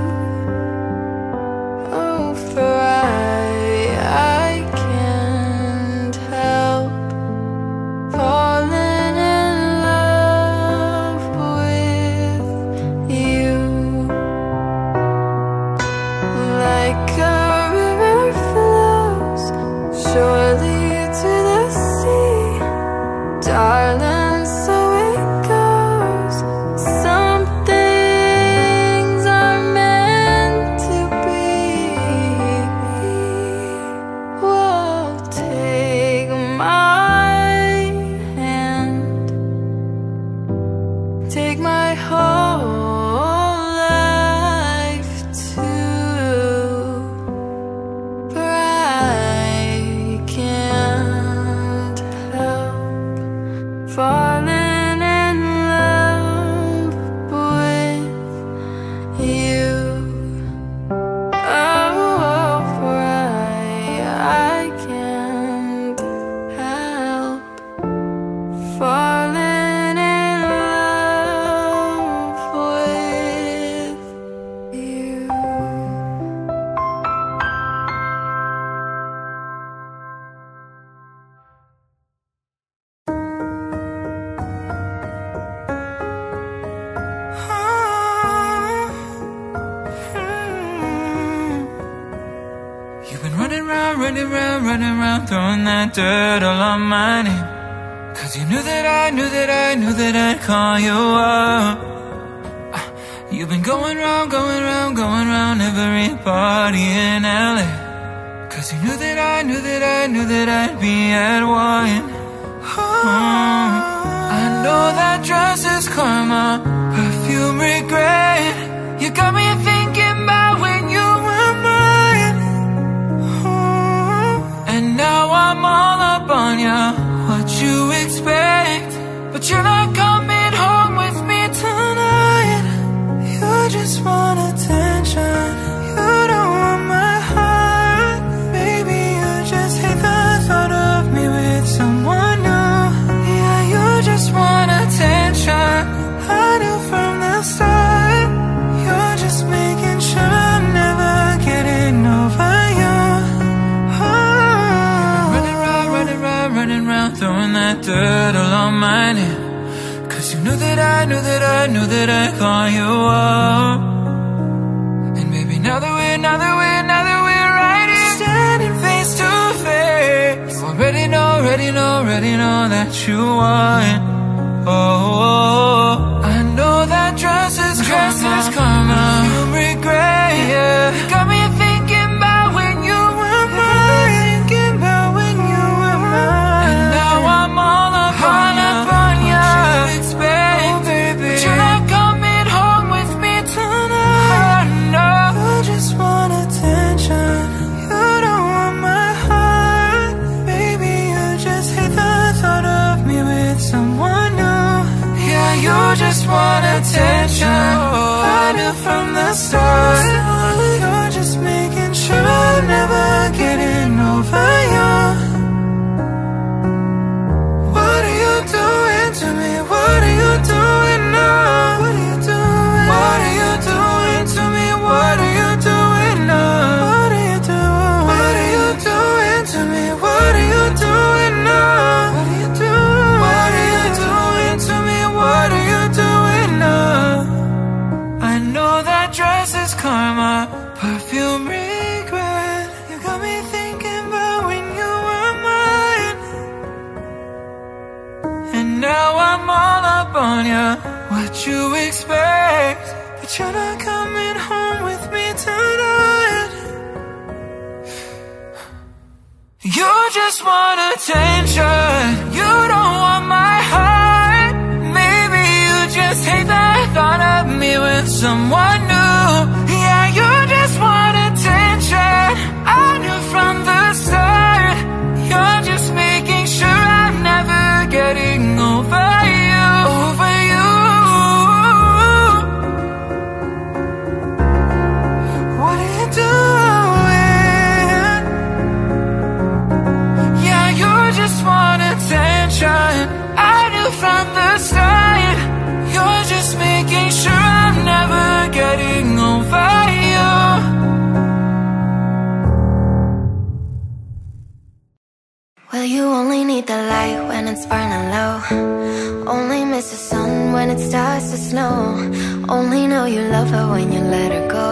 Oh, for I can't help falling in love with you. Like a river flows surely to the sea, darling, so it goes. Some things are meant to be. Whoa, take my hand, take my whole life too. For I can't help falling in love with you. Oh, for I can't help falling in love with you. You've been running round, running round, running round, throwing that dirt all on my name. Cause you knew that I knew that I knew that I'd call you up. You've been going round, going round, going round every party in LA. Cause you knew that I knew that I knew that I'd be at one. I know that dress is karma, perfume regret. You got me thinking about when you were mine. And now I'm all up on ya. What you expect? my mind. Cause you knew that I knew that I knew that I call you up. And baby, now that we're right here, standing face to face, you already know that you want. Oh, I know that dress is karma. You regret, yeah. You got me thinking about when you were mine. And now I'm all up on ya. What you expect, oh, baby? But you're not coming home with me tonight. Oh, no. I just want attention. You don't want my heart. Baby, you just hate the thought of me with someone new. Yeah, you just want attention. I knew from the start. You're just making sure I'm never getting over you. What are you doing to me? What are you doing now? What are you doing? What are you doing to me? What are you doing now? What are you doing? What are you doing to me? What are you doing now? What are you doing? What are you doing to me? What are you doing now? I know that dress is karma, perfume regret. You got me thinking about when you were mine. And now I'm all up on ya. What you expect? But you're not coming home with me tonight. You just want attention. You don't want my heart. Maybe you just hate the thought of me with someone new. Yeah, you just want attention. I knew from the start. You're just making sure I'm never getting over you. Over you. What are you doing? Yeah, you just want attention. I knew from the start. You're just making sure I'm never getting over you. Well, you only need the light when it's burning low. Only miss the sun when it starts to snow. Only know you love her when you let her go.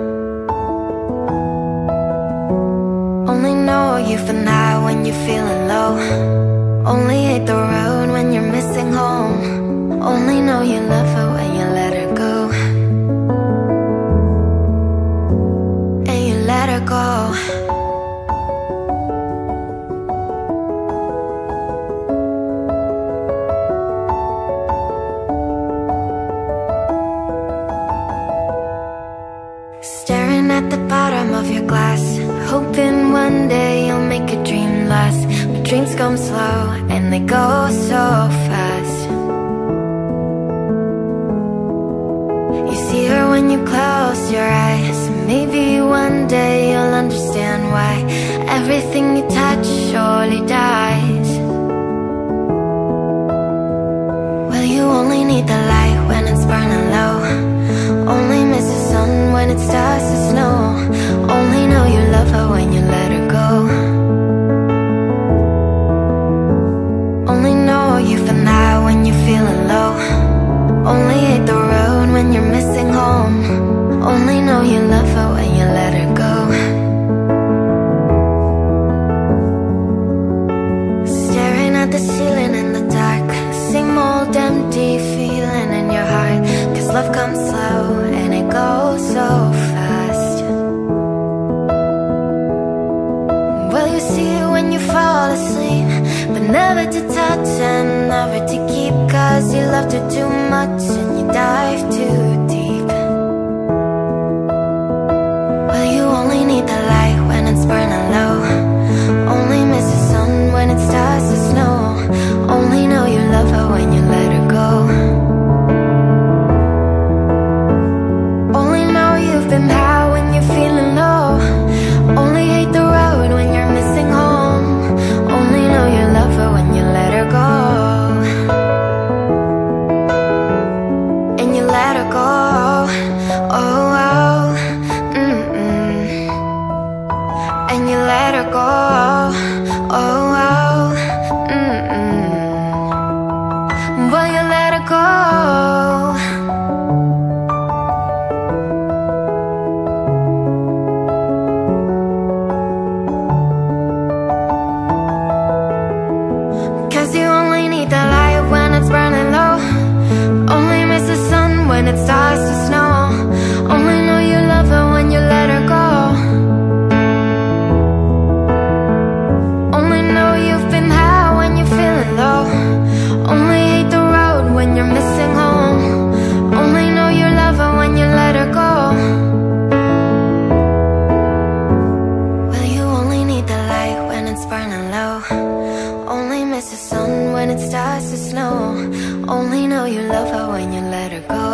Only know you've been high when you're feeling low. Only hate the road when you're missing home. Only know you love her when you let her go. And you let her go. Staring at the bottom of your glass, hoping one day you'll make a dream last. But dreams come slow and they go so fast. You see her when you close your eyes. Maybe one day you'll understand why everything you touch surely dies. Well, you only need the light when it's burning low. Only miss the sun when it starts to snow. Only know you love her when you let her go. Only know you've been high when you're feeling low. Only hate the road when you're missing home. Only know you love her when you let her go. Staring at the ceiling in the dark, same old empty feeling in your heart. Cause love comes slow and it goes so fast. Well, you see it when you fall asleep, but never to touch and never to keep. Cause you loved her too much and you dive too deep. Well, you only need the light when it's burning low. Only miss the sun when it starts to snow. Only know you love her when you let her go. Only know you've been high when you're feeling low. Only hate the road when you're missing home. Only know you love her when you let her go. to snow. Only know you love her when you let her go.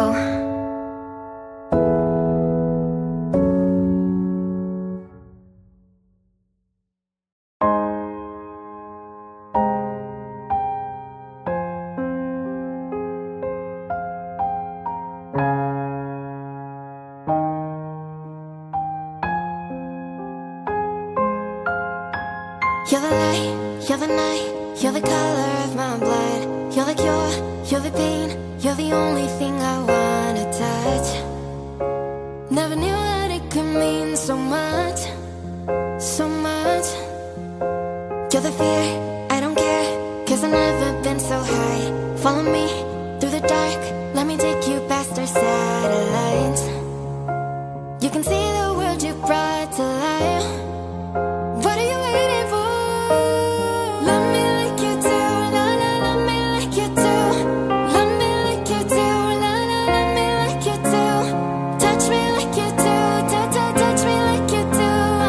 You're the light, you're the night, you're the color of my blood. You're the cure, you're the pain, you're the only thing I wanna touch. Never knew that it could mean so much, so much. You're the fear, I don't care, 'cause I've never been so high. Follow me through the dark, let me take you past our satellites. You can see the world you brought to life. What are you waiting for? Love me like you do, la la, love me like you do. Love me like you do, la la, love me like you do. Touch me like you do, touch me like you do.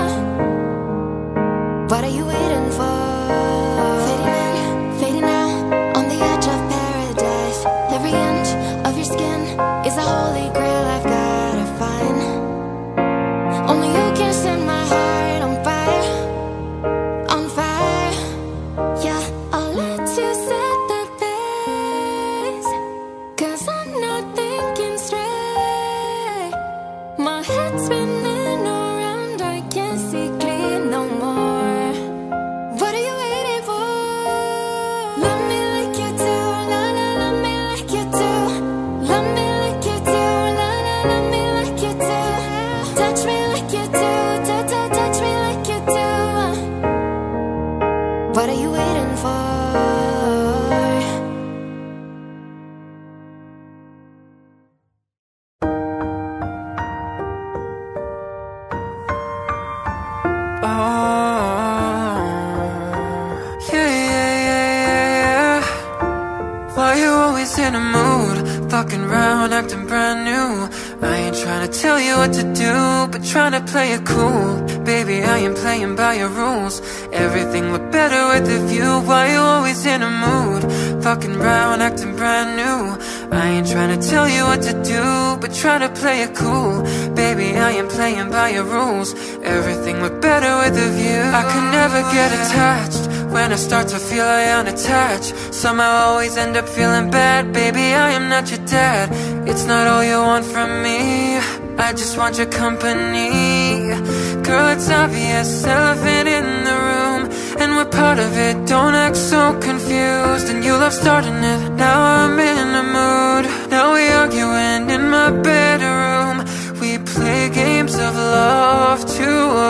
What are you waiting for? Fading in, fading out, on the edge of paradise. Every inch of your skin is a holy grail I've gotta find. Only you can set my heart on fire, on fire. Yeah, I'll let you set that pace, 'cause I'm not thinking straight. My head's spinning around, I can't see clear no more. What are you waiting for? Love me like you do, la la, love me like you do. Love me like you do, la la, love me like you do. Touch me like you do, touch me like you do. What are you waiting for? Yeah. Why you always in a mood? Fucking around, acting brand new. I ain't trying to tell you what to do, but trying to play it cool. Baby, I ain't playing by your rules. Everything look better with the view. Why you always in a mood? Fucking around, acting brand new. I ain't trying to tell you what to do, but try to play it cool. Baby, I ain't playing by your rules. Everything look better with a view. I could never get attached. When I start to feel I unattached, somehow I always end up feeling bad. Baby, I am not your dad. It's not all you want from me, I just want your company. Girl, it's obvious, elephant in the room, and we're part of it. Don't act so confused, and you love starting it. Now I'm in the mood. Now we arguing in my bedroom. We play games of love to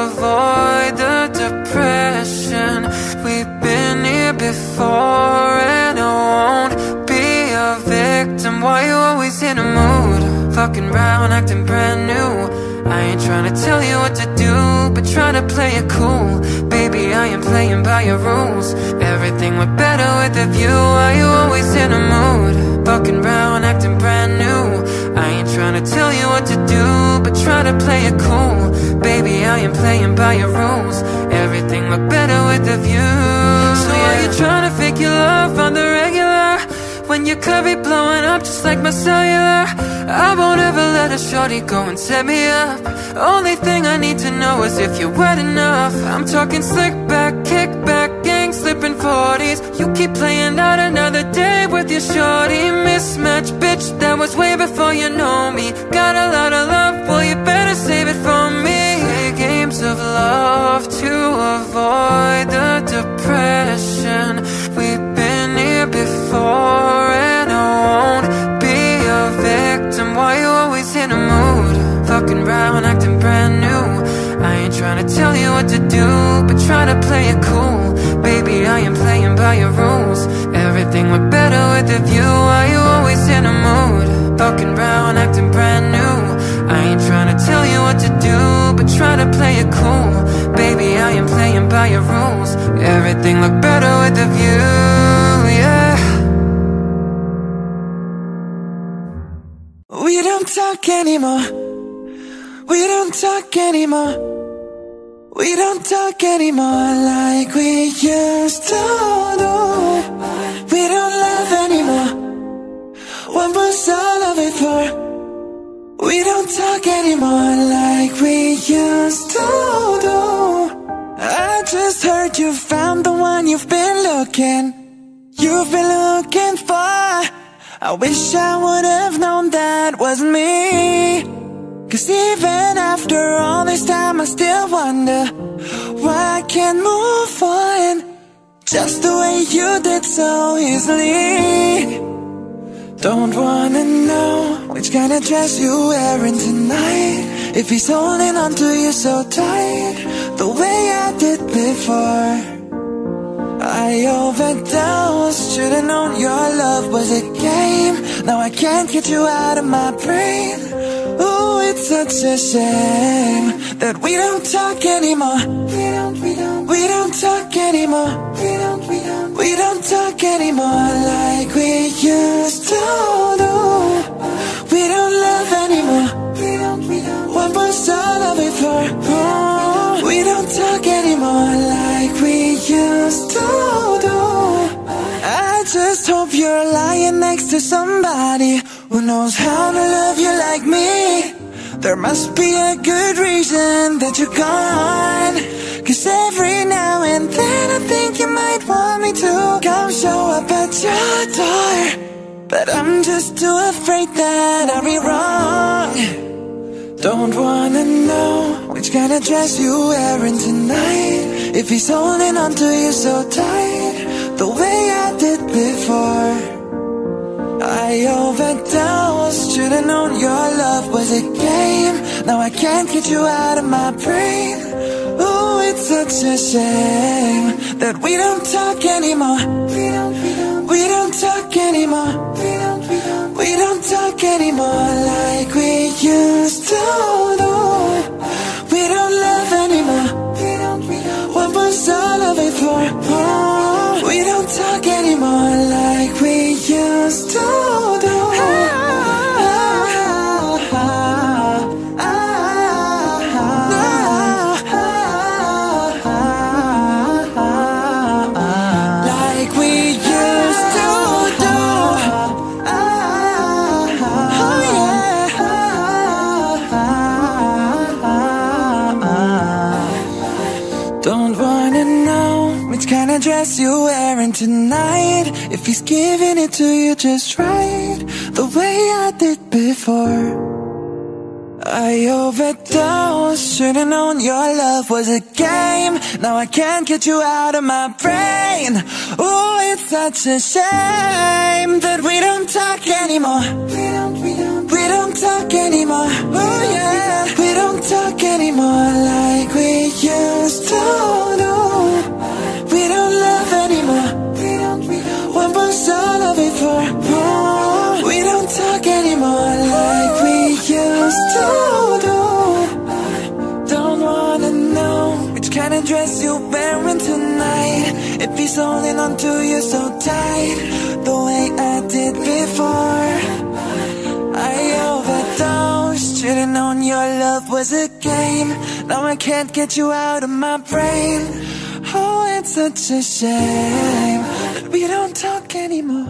avoid the depression. We've been here before, and I won't be a victim. Why you always in a mood? Fucking round, acting brand new. I ain't trying to tell you what to do, but try to play it cool. Baby, I am playing by your rules. Everything look better with a view. Why you always in a mood? Fucking round, acting brand new. I ain't trying to tell you what to do, but try to play it cool. Baby, I am playing by your rules. Everything look better with a view. So are you trying to fake your love on the regular, when your club be blowing up just like my cellular? I won't ever let a shorty go and set me up. Only thing I need to know is if you're wet enough. I'm talking slick back, kick back, gang slipping 40s. You keep playing out another day with your shorty. Mismatch, bitch, that was way before you know me. Got a lot of love, well you better save it for me. Play games of love to avoid the depression. We've been here before, and I won't be a victim. Why you always in a mood? Fucking round, acting brand new. I ain't trying to tell you what to do, but try to play it cool. Baby, I am playing by your rules. Everything look better with a view. Why you always in a mood? Fucking round, acting brand new. I ain't trying to tell you what to do, but try to play it cool. Baby, I am playing by your rules. Everything look better with a view, yeah. We don't talk anymore. We don't talk anymore. We don't talk anymore like we used to do. We don't love before. We don't talk anymore like we used to do. I just heard you found the one you've been looking for. I wish I would have known that wasn't me. Cause even after all this time I still wonder why I can't move on just the way you did so easily. Don't wanna know which kind of dress you're wearing tonight, if he's holding on to you so tight the way I did before. I overdosed, should've known your love was a game. Now I can't get you out of my brain. Ooh, it's such a shame that we don't talk anymore. We don't talk anymore. We don't talk anymore like we used to do. We don't love anymore. What was all of it for? Oh, we don't talk anymore like we used to do. I just hope you're lying next to somebody who knows how to love you like me. There must be a good reason that you're gone. Cause every now and then I think you might want me to come show up at your door, but I'm just too afraid that I'll be wrong. Don't wanna know which kind of dress you're wearing tonight, if he's holding on to you so tight the way I did before. I overdosed, should've known your love was a game. Now I can't get you out of my brain. Ooh, it's such a shame that we don't talk anymore. We don't talk anymore. We don't talk anymore like we used to do. We don't love anymore. What was all of it for? Oh, we don't talk anymore like we used to do. Dress you're wearing tonight, if he's giving it to you just right the way I did before. I overdosed, should've known your love was a game. Now I can't get you out of my brain. Ooh, it's such a shame that we don't talk anymore. We don't talk anymore. Oh yeah, we don't talk anymore like we used to do. We don't love anymore. What was all of it for? Oh, we don't talk anymore like we used to do. Don't wanna know which kind of dress you're wearing tonight, if he's holding on to you so tight the way I did before. I overdosed, should've known your love was a game. Now I can't get you out of my brain. Oh, it's such a shame that we don't talk anymore.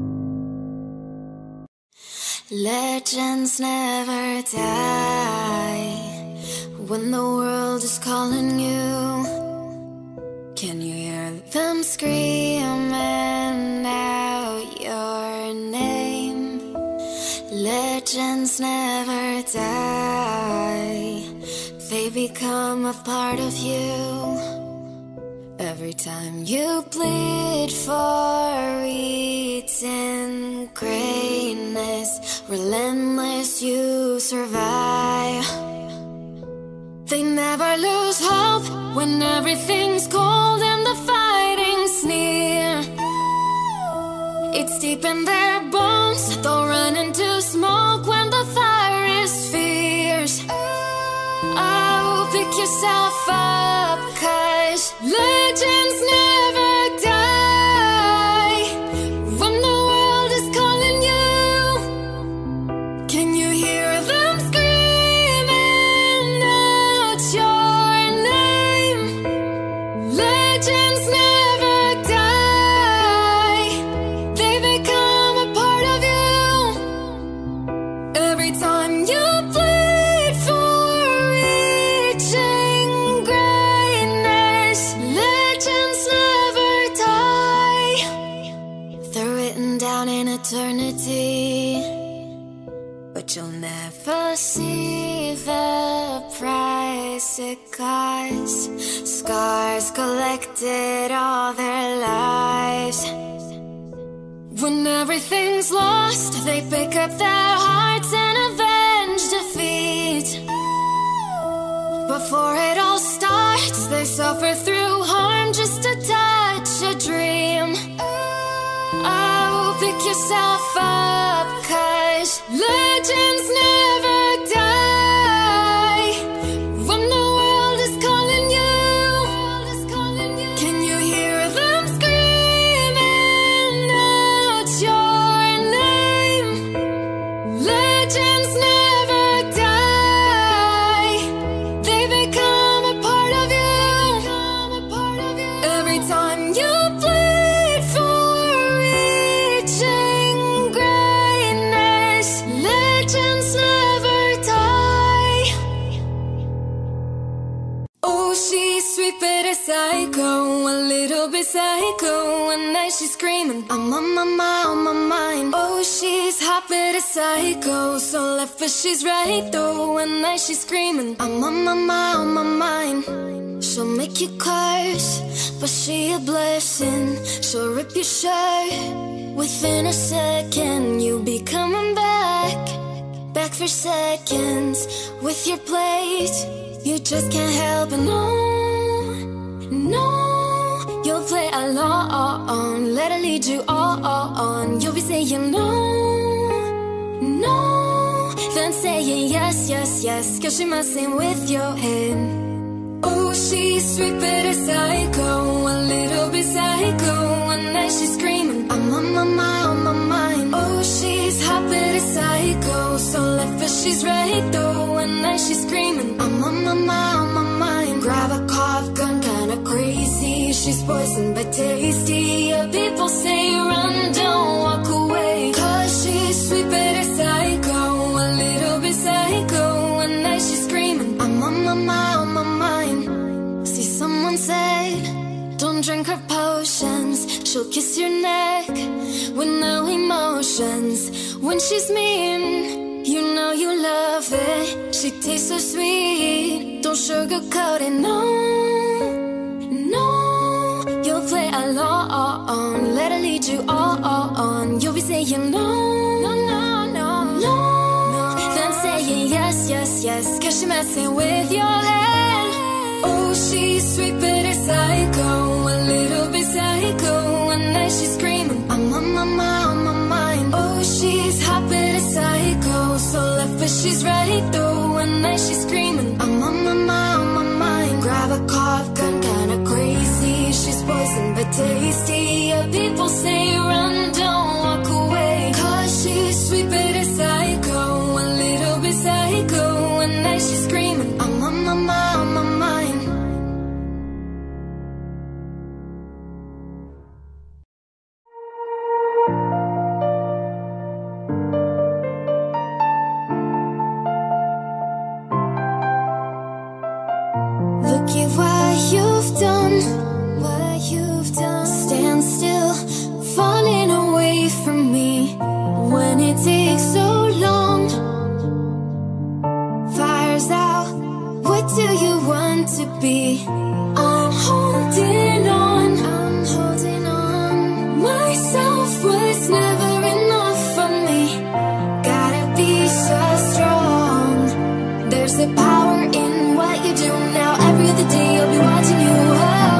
Legends never die when the world is calling you. Can you hear them screaming out your name? Legends never die, they become a part of you. Every time you bleed for eating greatness, relentless you survive. They never lose hope when everything's cold and the fighting's near. It's deep in their bones, they'll run into smoke when the fire is fierce. Oh, pick yourself up, 'cause legends never die when the world is calling you. Can you hear them screaming out your name? Legends never die, they become a part of you. eternity, but you'll never see the price it costs. Scars collected all their lives. When everything's lost, they pick up their hearts and avenge defeat. Before it all starts, they suffer through harm just to touch a dream. Oh, pick yourself up, 'cause legends never die. When the world is calling you, can you hear them screaming out your name? Legends never die. They become a part of you. Every time you bleed for reaching greatness, legends never die. Oh, she's sweet but a psycho, a little bit psycho. One night she's screaming, I'm on my mind, on my mind. Oh, she's hot but a psycho, so left but she's right though. One night she's screaming, I'm on my mind, on my mind. She'll make you curse, but she a blessing. She'll rip your shirt within a second. You'll be coming back for seconds with your plate. You just can't help it, no, no. You'll play along, let her lead you on. You'll be saying no, no, then saying yes, yes, yes, 'cause she messing with your head. Oh, she's sweet but a psycho, a little bit psycho. One night she's screaming, I'm on my mind, on my mind. Oh, she's hot but a psycho, so left but she's right though. One night she's screaming, I'm on my mind, on my mind. Grab a cough gun, kinda crazy. She's poison but tasty. Yeah, people say run, don't walk away, 'cause she's sweet but a psycho, a little bit psycho. One night she's screaming, I'm on my mind, on my mind. See, someone said, don't drink her potions. She'll kiss your neck with no emotions. When she's mean, you know you love it. She tastes so sweet, don't sugarcoat it, no, no. You'll play along, let her lead you on. You'll be saying no, no, no, no, no, then saying yes, yes, yes, 'cause she messing with your head. Oh, she's sweet but a psycho, a little bit psycho. One night she's screaming, I'm on my mind, on my mind. Oh, she's hot but a psycho, so left but she's right though. One night she's screaming, I'm on my mind, on my mind. Grab a cough gun, kinda crazy. She's poison but tasty. Yeah, people say run, don't walk away, 'cause she's sweet but a psycho, a little bit psycho. One night she's screaming, I'm on my mind, on my mind. Look at what you've done, what you've done. Stand still, falling away from me when it takes so long. Fire's out, what do you want to be? I'm holding on, I'm holding on. Myself was never enough for me. Gotta be so strong. There's a power in what you do now. Every other day I'll be watching you. Oh,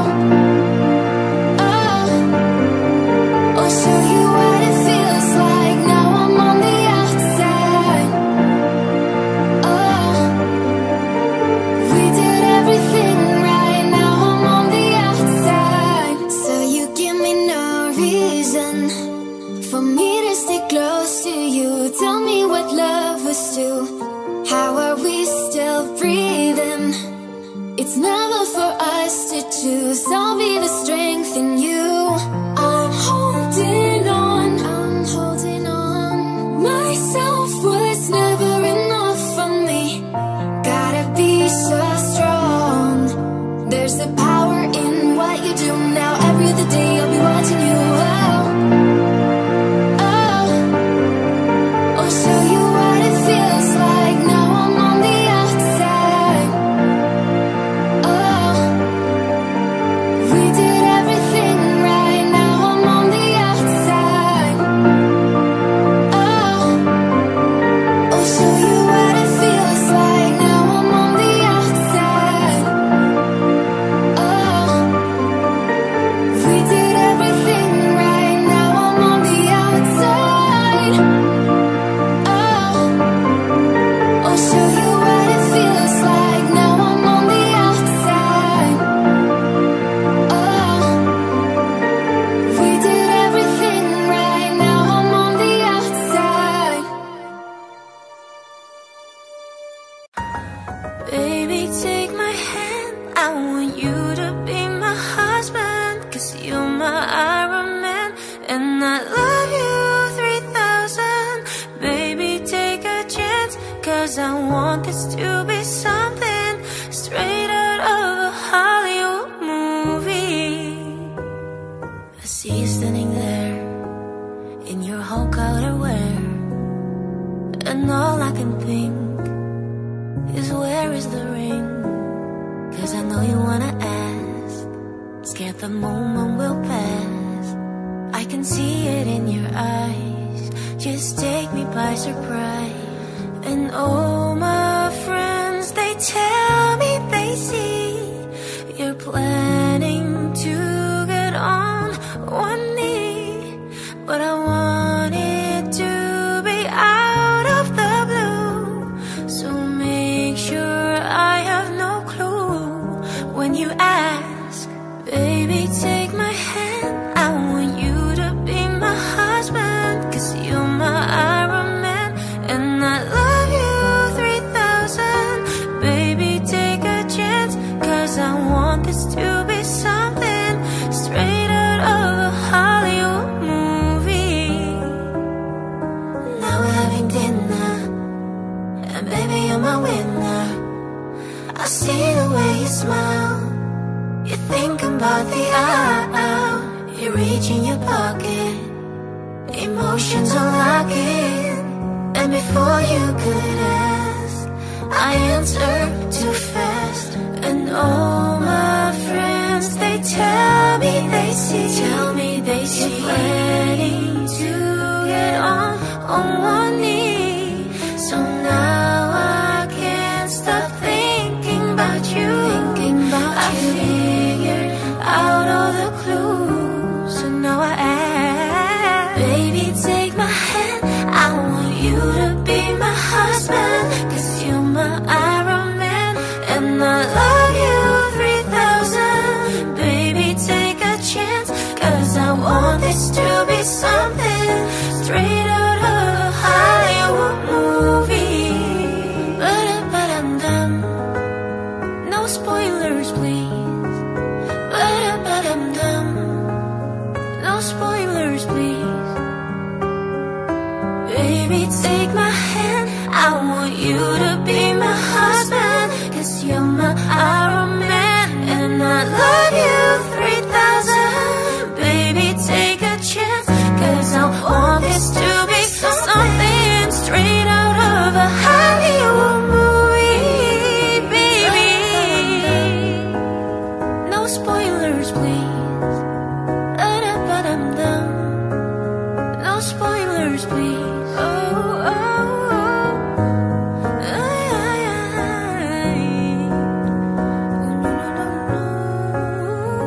oh, I'll show you what it feels like. Now I'm on the outside. Oh, we did everything right. Now I'm on the outside. So you give me no reason for me to stay close to you. Tell me what love was to. How are we still breathing? It's never for us to choose. I'll be the strength in you. I'm holding on, I'm holding on. Myself was never enough for me. Gotta be so strong. There's the power in what you do now. Every other day I'll be watching you. Oh, oh, 'cause I want this to be something straight out of a Hollywood movie. I see you standing there in your Hulk outerwear, and all I can think is where is the ring? 'Cause I know you wanna ask, scared the moment will pass. I can see it in your eyes, just take me by surprise. And all my friends, they tell me they see you're planning to get on one knee, but I want it to be out of the blue. So make sure I have no clue when you ask, baby, take my hand. I want you to be my husband, 'cause you're my Iron Man, and I love you 3000. Baby, take a chance, 'cause I want this to be something straight out of a Hollywood movie. Now we're having dinner, and baby, you're my winner. I see the way you smile, you think about the hour. You reach in your pocket, emotions unlocking, and before you could ask, I answered too fast. And all my friends, they tell me they see you're planning to get on one knee. So now I can't stop thinking about you. I figured out all the clues, so now I ask, baby, take my hand. I want you to be my husband, 'cause you're my Iron Man, and I love you 3000. Baby, take a chance, 'cause I want this to be something straight out of a Hollywood movie. Ba-da-ba-dum-dum. No spoilers, please. Ba-da-ba-dum-dum. No spoilers, please. Baby, take my hand. I want you to be my husband, 'cause you're my Iron Man, and I love you 3000. Baby, take a chance, 'cause I want this to be something straight out of a Hollywood movie, baby. No spoilers, please. Ba-da-ba-dum-dum. No spoilers, please. Oh, oh, oh. Ay, ay, ay. Oh, no, no, no, no.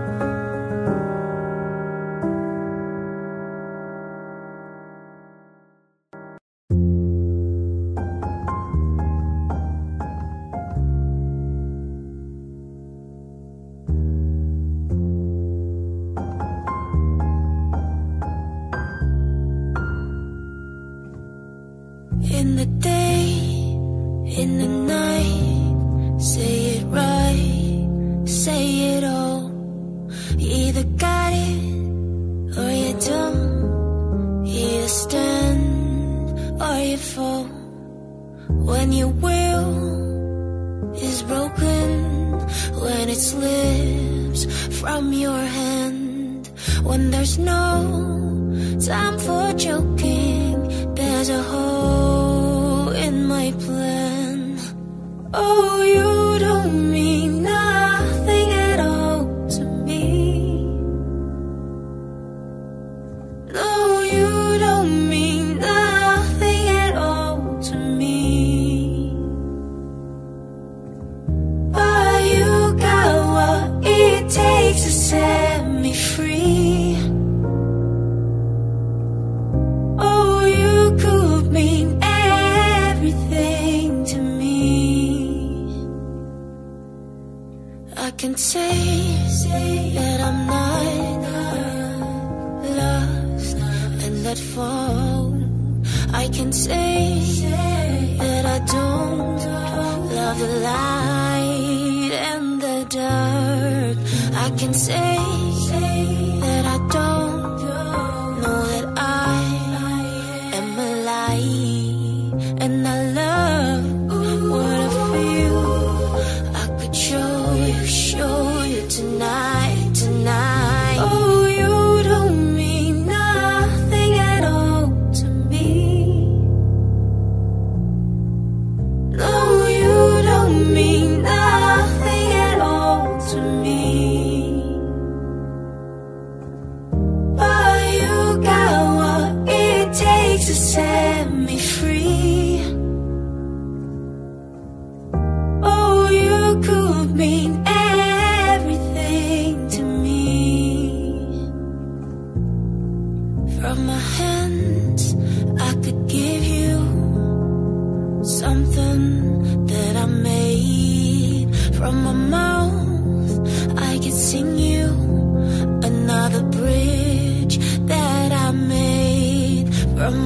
In the day, in the night, say it right, say it all. You either got it or you don't. You either stand or you fall. When your will is broken, when it slips from your hand, when there's no time for joking, there's a hole in my plan. Oh, you don't mean nothing at all to me. No, you don't mean nothing at all to me. But you got what it takes to set me free. Oh, you could mean everything to me. I can say that I'm not lost and that fall. I can say that I don't love the light and the dark. I can say that I don't know that I am alive, and I love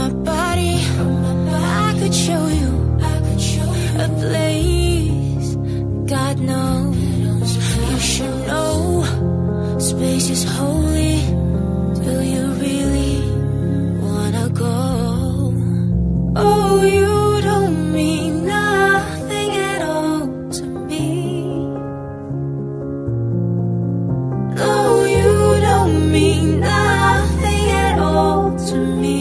my body. I could show you a place God knows you should know. Space is holy. Do you really wanna go? Oh, you don't mean nothing at all to me. No, you don't mean nothing at all to me.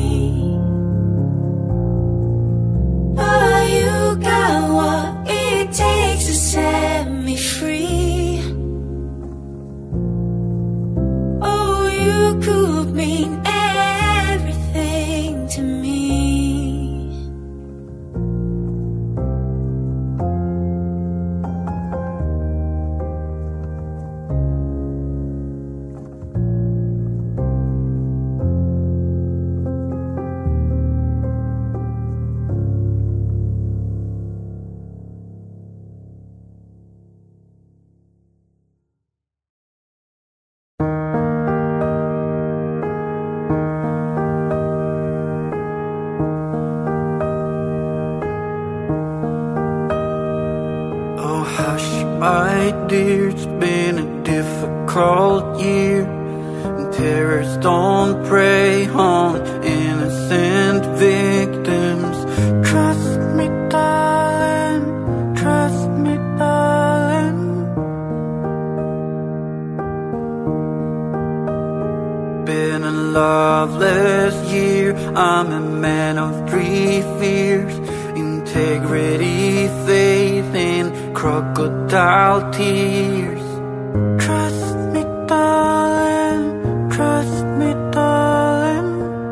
But you got what it takes to set me free. Oh, you could mean everything to me. Oh hush, my dear, it's been a difficult year, and terrorists don't prey on innocent victims. Trust me, darling, trust me, darling. Been a loveless year, I'm a man of three fears: integrity, faith, and crocodile tears. Trust me, darling, trust me, darling.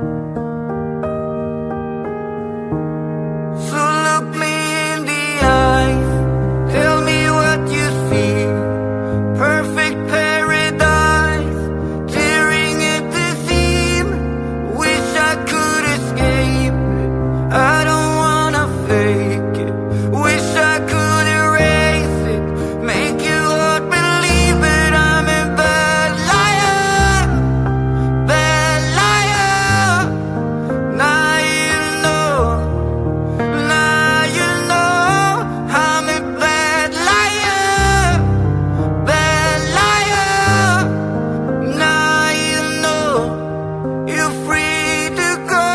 So look me in the eyes, tell me what you see. Perfect paradise, tearing at the seam. Wish I could escape it, I don't wanna fake it. Wish I could erase it, make you all believe it. I'm a bad liar, bad liar. Now you know, now you know. I'm a bad liar, bad liar. Now you know, you're free to go.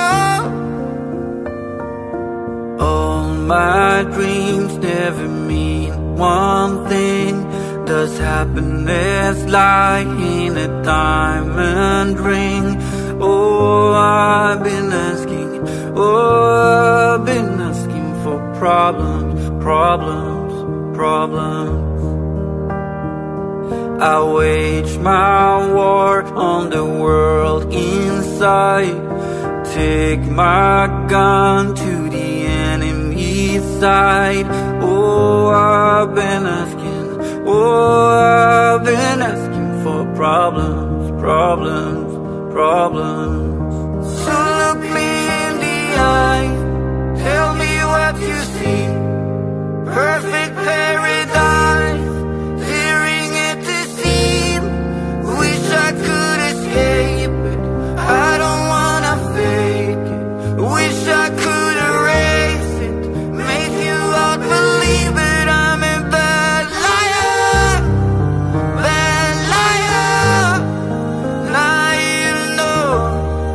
All my dreams never mean one thing. Does happiness lie in a diamond ring? Oh, I've been asking, oh, I've been asking for problems, problems, problems. I wage my war on the world inside. Take my gun to the enemy's side. Oh, I've been asking, oh, I've been asking for problems, problems, problems. So look me in the eyes, tell me what you see. Perfect paradise, tearing at the seam. Wish I could escape it, I don't wanna fake it. Wish I could erase it, make you all believe it. I'm a bad liar, bad liar. Now you know,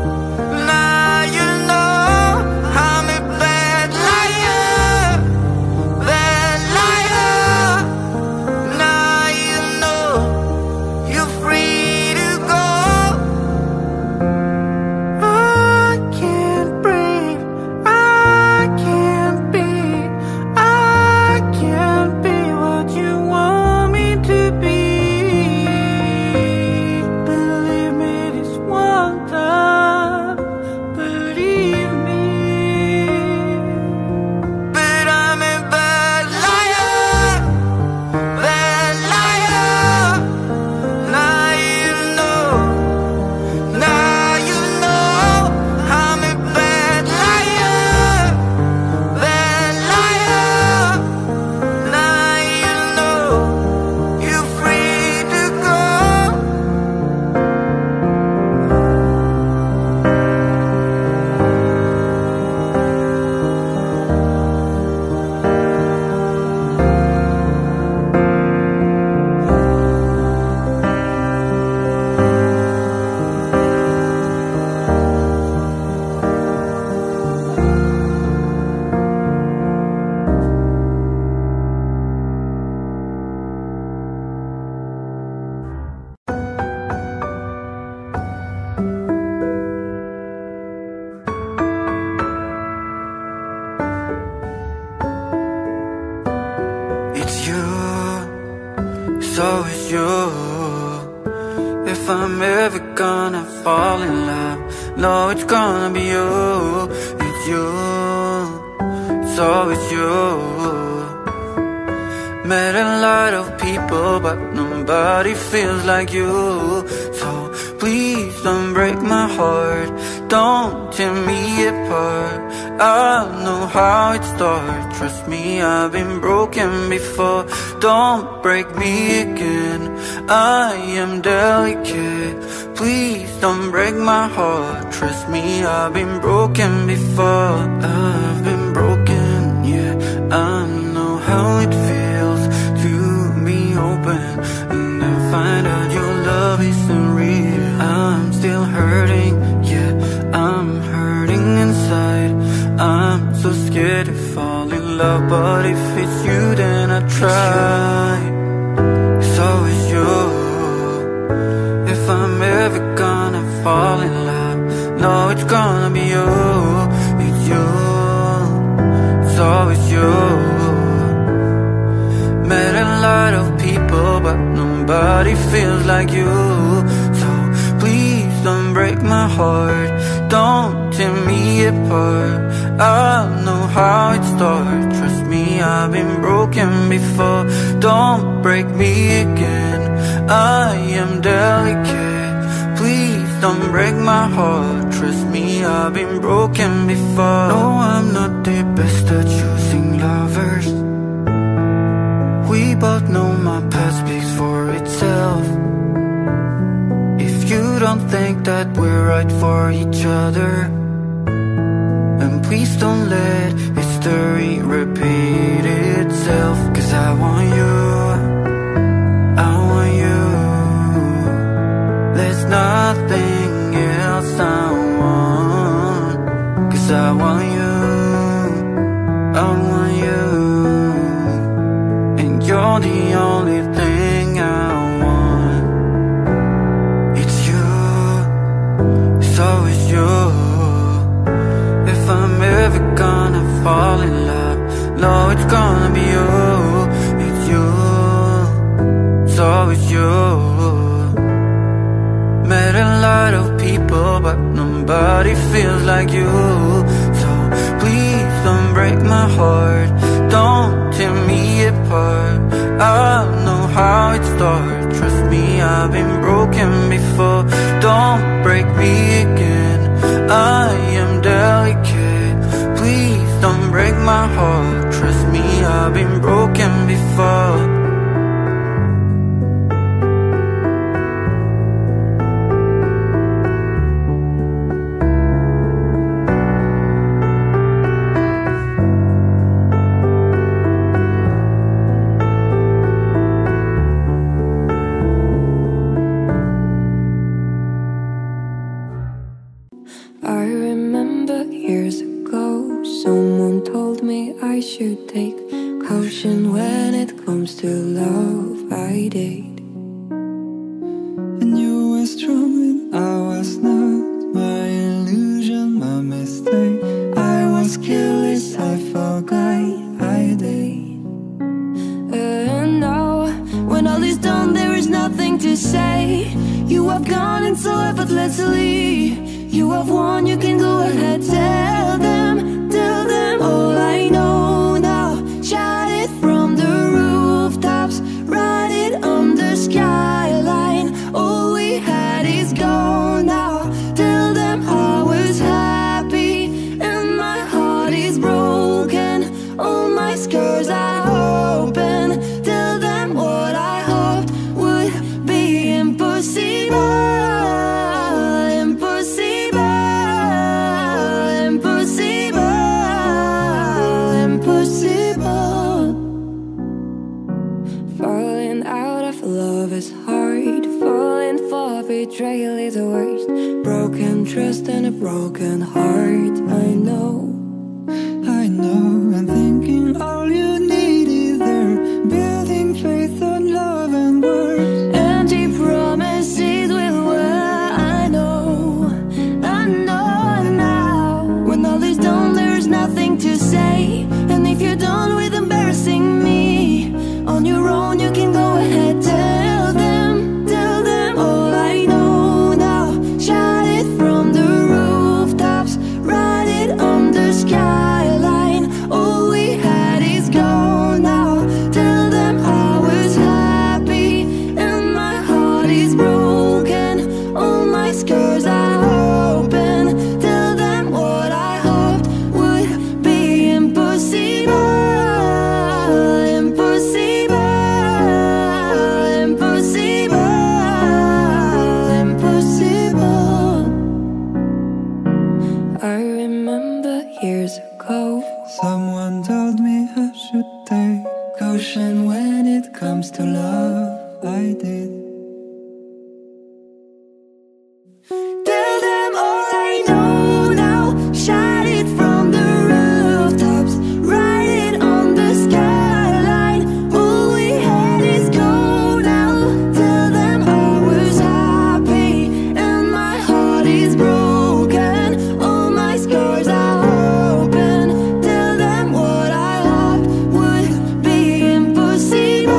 so it's you. If I'm ever gonna fall in love, no, it's gonna be you. It's you, so it's you. Met a lot of people, but nobody feels like you. So please don't break my heart, don't tear me apart. I know how it starts, trust me, I've been broken before. Don't break me again, I am delicate. Please don't break my heart, trust me, I've been broken before. I've been broken, yeah, I know how it feels to be open and then find out your love isn't real. I'm still hurting, yeah, I'm hurting inside. I'm so scared to fall in love, but if it's you then I try. So it's you. If I'm ever gonna fall in love, no, it's gonna be you. It's you, so it's you. Met a lot of people, but nobody feels like you. So please don't break my heart, don't tear me apart. I know how it starts, trust me, I've been broken before. Don't break me again, I am delicate. Please don't break my heart, trust me, I've been broken before. No, I'm not the best at choosing lovers. We both know my past speaks for itself. If you don't think that we're right for each other, then please don't let history repeat itself. 'Cause I want you, I want you. There's nothing else I want. 'Cause I want you, I want you. You're the only thing I want. It's you, so it's you. If I'm ever gonna fall in love, no, it's gonna be you. It's you, so it's you. Met a lot of people, but nobody feels like you. So please don't break my heart, don't tear me apart. I know how it starts, trust me, I've been broken before. Don't break me again, I am delicate. Please don't break my heart, trust me, I've been broken before. I remember years ago, someone told me I should take caution when it comes to love. I did. And you were strong and I was not. My illusion, my mistake. I was careless, I forgot I did. And now, when all is done, there is nothing to say. You have gone and so effortlessly. You have won, you can go ahead, tell them all I know now. Shout it from the rooftops, write it on the skyline. All we had is gone now. Tell them I was happy and my heart is broken. All my scars are open. Tell them what I hoped would be impossible. Betrayal is the worst. Broken trust and a broken heart. I know, and thinking all you need is there. Building faith on love and words. empty promises will wear. I know now. When all is done, there's nothing to say. And if you're done with embarrassing me on your own, you can go ahead, tell years ago. Someone told me I should take caution when it comes to love. I did. Tell them all I know now. Shout it from the rooftops. Write it on the skyline. All we had is gold now. Tell them I was happy and my heart is broken. All my scars are open. Tell them what I hoped would be impossible.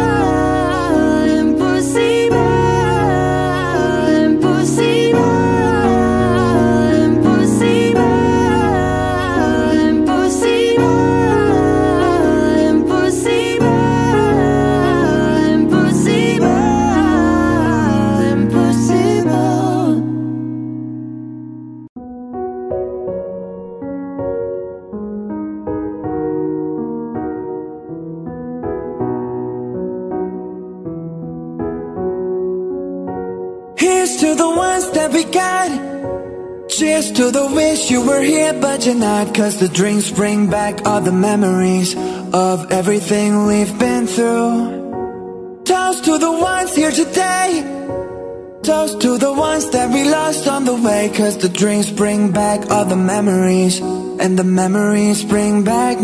Here's to the ones that we got. Cheers to the wish you were here but you're not. Cause the drinks bring back all the memories of everything we've been through. Toast to the ones here today. Toast to the ones that we lost on the way. Cause the drinks bring back all the memories. And the memories bring back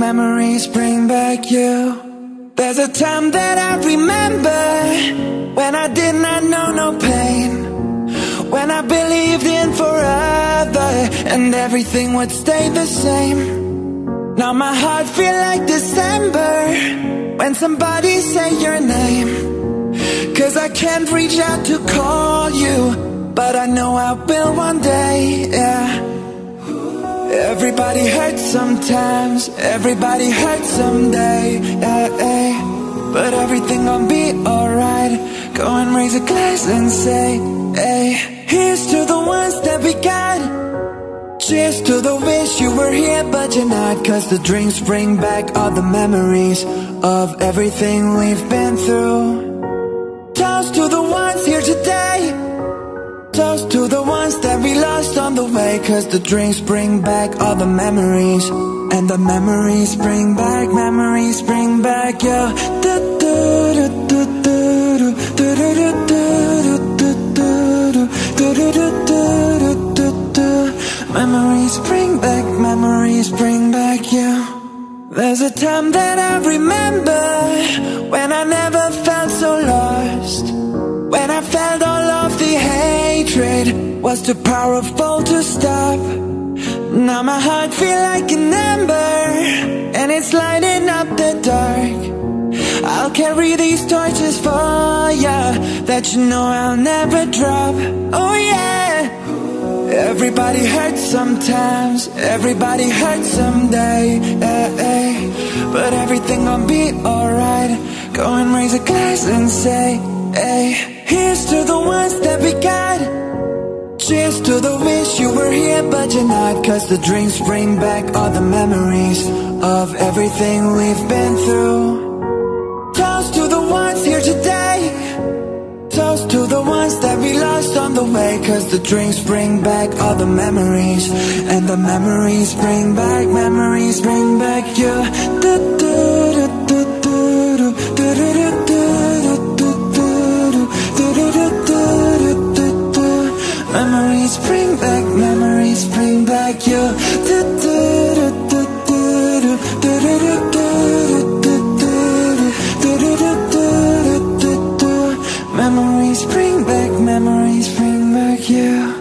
you. There's a time that I remember when I did not know no pain, when I believed in forever and everything would stay the same. Now my heart feel like December when somebody say your name. Cause I can't reach out to call you, but I know I will one day, yeah. Everybody hurts sometimes, everybody hurts someday, yeah, yeah. But everything gon' be alright. Go and raise a glass and say, hey. Here's to the ones that we got. Cheers to the wish you were here but you're not. Cause the drinks bring back all the memories of everything we've been through. Toast to the ones here today. Toast to the ones that we lost on the way. Cause the drinks bring back all the memories. And the memories bring back you. Memories bring back you. There's a time that I remember when I never felt so lost, when I felt all of the hatred was too powerful to stop. Now my heart feel like an ember and it's lighting up the dark. I'll carry these torches for ya that you know I'll never drop. Oh yeah. Everybody hurts sometimes, everybody hurts someday, eh, eh. But everything gon' be alright. Go and raise a glass and say, hey. Here's to the ones that we got. Cheers to the wish you were here but you're not. Cause the drinks bring back all the memories of everything we've been through. Toast to the ones here today. Toast to the ones that we lost on the way. Cause the drinks bring back all the memories. And the memories bring back you. Memories bring back you. Memories bring back you.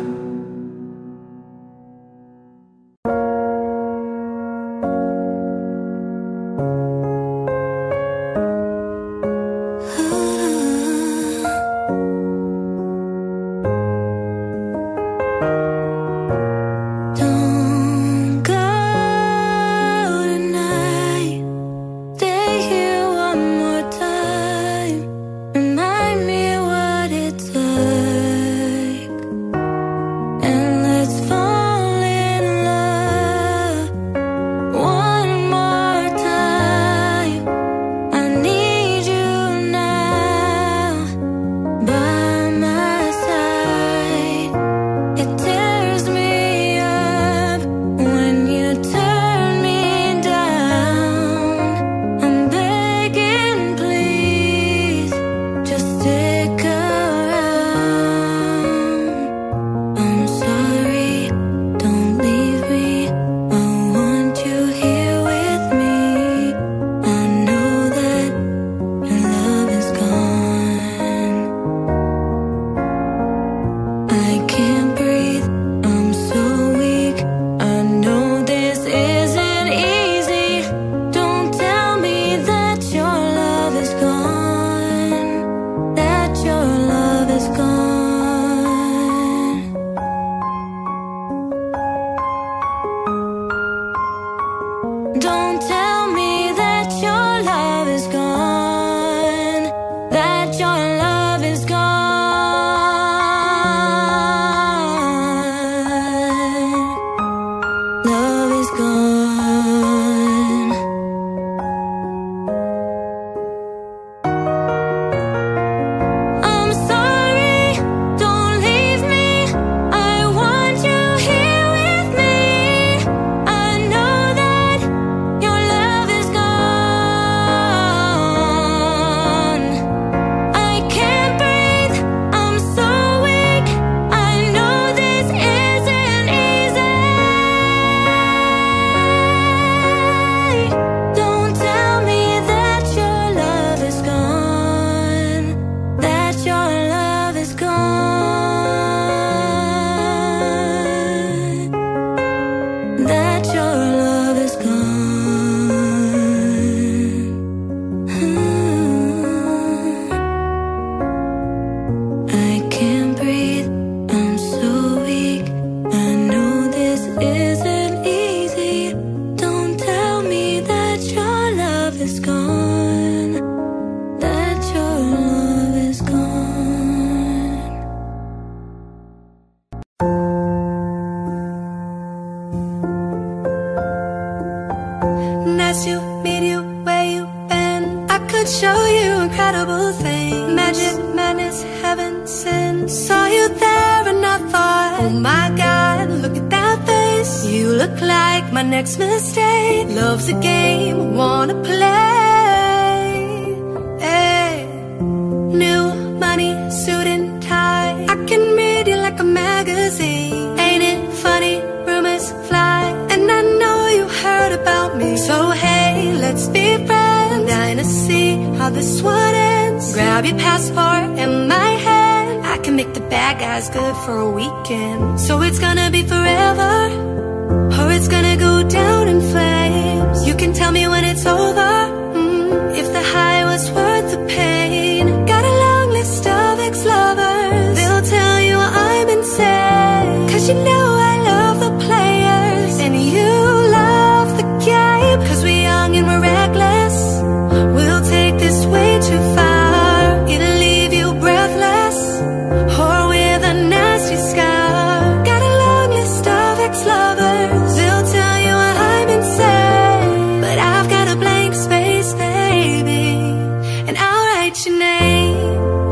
Don't tell me that your love is gone, that your love is gone. Love is gone. I'm sorry, don't leave me. I want you here with me. I know that your love is gone. I can't breathe, I'm so weak. I know this isn't easy. Don't tell me that your love is gone, that your love is gone, that your love is gone. I can't breathe, I'm so weak. I know this isn't easy. Don't tell me that your love is gone, that your love is gone. Nice to meet you where you been. I could show you incredible things. Magic, madness, heaven, sin. Saw you there and I thought, oh my God, look at that face. You look like my next mistake. Love's a game, wanna play. Hey. New money, suit and tie. I can read you like a magazine. Ain't it funny? Rumors fly, and I know you heard about me. So hey, let's be friends. Dying to see how this one ends. Grab your passport and my hand. I can make the bad guys good for a weekend. So it's gonna be forever, or it's gonna go down in flames. You can tell me when it's over, if the high was worth the pain. Got a long list of ex-lovers. They'll tell you I'm insane, 'cause you know I love the players and you love the game. 'Cause we're young and we're reckless. We'll take this way too far. It'll leave you breathless, or with a nasty scar. Got a long list of ex-lovers. They'll tell you I'm insane, but I've got a blank space, baby, and I'll write your name.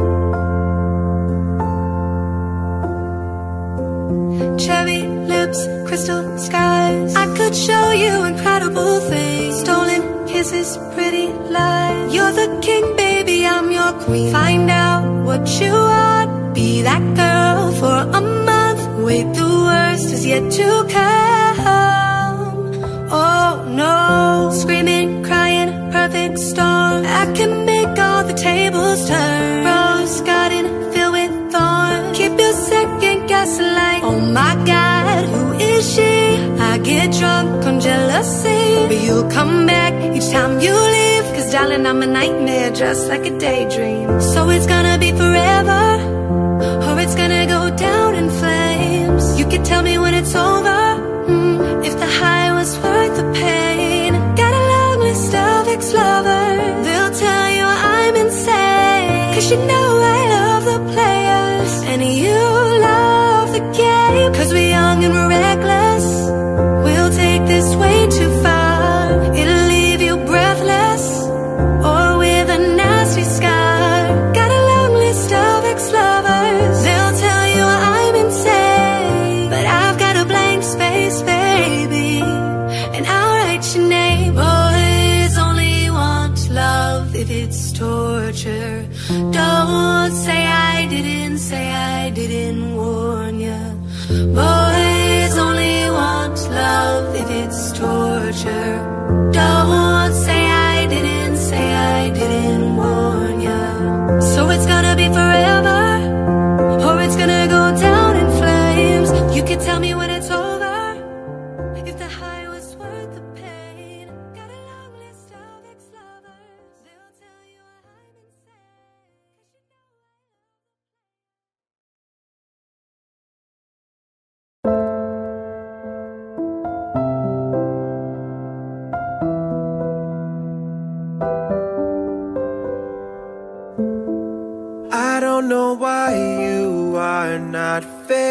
Cherry lips, crystal skies. I could show you incredible things. Stolen kisses, pretty lies. You're the king, baby, I'm your queen. Find out what you want. Be that girl for a month. Wait, the worst is yet to come. Oh no, screaming, crying, perfect storm. I can make all the tables turn. Rose garden filled with thorns. Keep your second gaslight. Oh my God, who is she? I get drunk on jealousy, but you'll come back each time you leave. 'Cause darling, I'm a nightmare just like a daydream. So it's gonna be forever, or it's gonna go down in flames. You can tell me when it's over, if the high was worth the pain. Got a long list of ex-lovers. They'll tell you I'm insane, 'cause you know I love the players and you love the game. 'Cause we're young and we're reckless. We'll take this way too far. It'll leave you breathless, or with a nasty scar. Got a long list of ex-lovers. They'll tell you I'm insane, but I've got a blank space, baby, and I'll write your name. Boys only want love if it's torture. Don't say I didn't warn ya. Boys only want love if it's torture. Don't say I didn't warn ya. So it's gonna be forever, or it's gonna go down in flames. You can tell me when it's over, if the high was worth the pain. Got a long list of ex-lovers. They'll tell you I'm insane.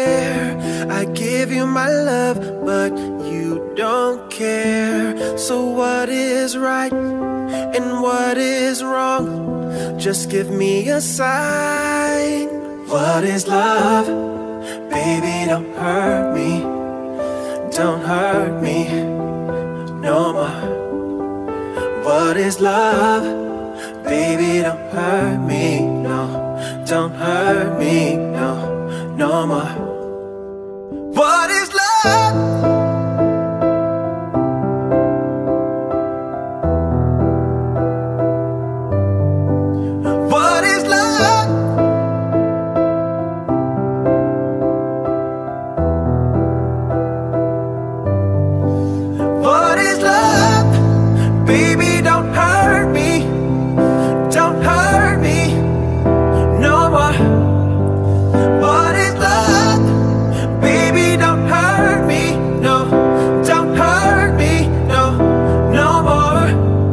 there. I give you my love, but you don't care. So what is right and what is wrong? Just give me a sign. What is love? Baby, don't hurt me. Don't hurt me no more. What is love? Baby, don't hurt me, no. Don't hurt me, no, no more. What is love? What is love? What is love? Baby, don't hurt me. Don't hurt me no more. What is love? Baby, don't hurt me, no. Don't hurt me, no, no more.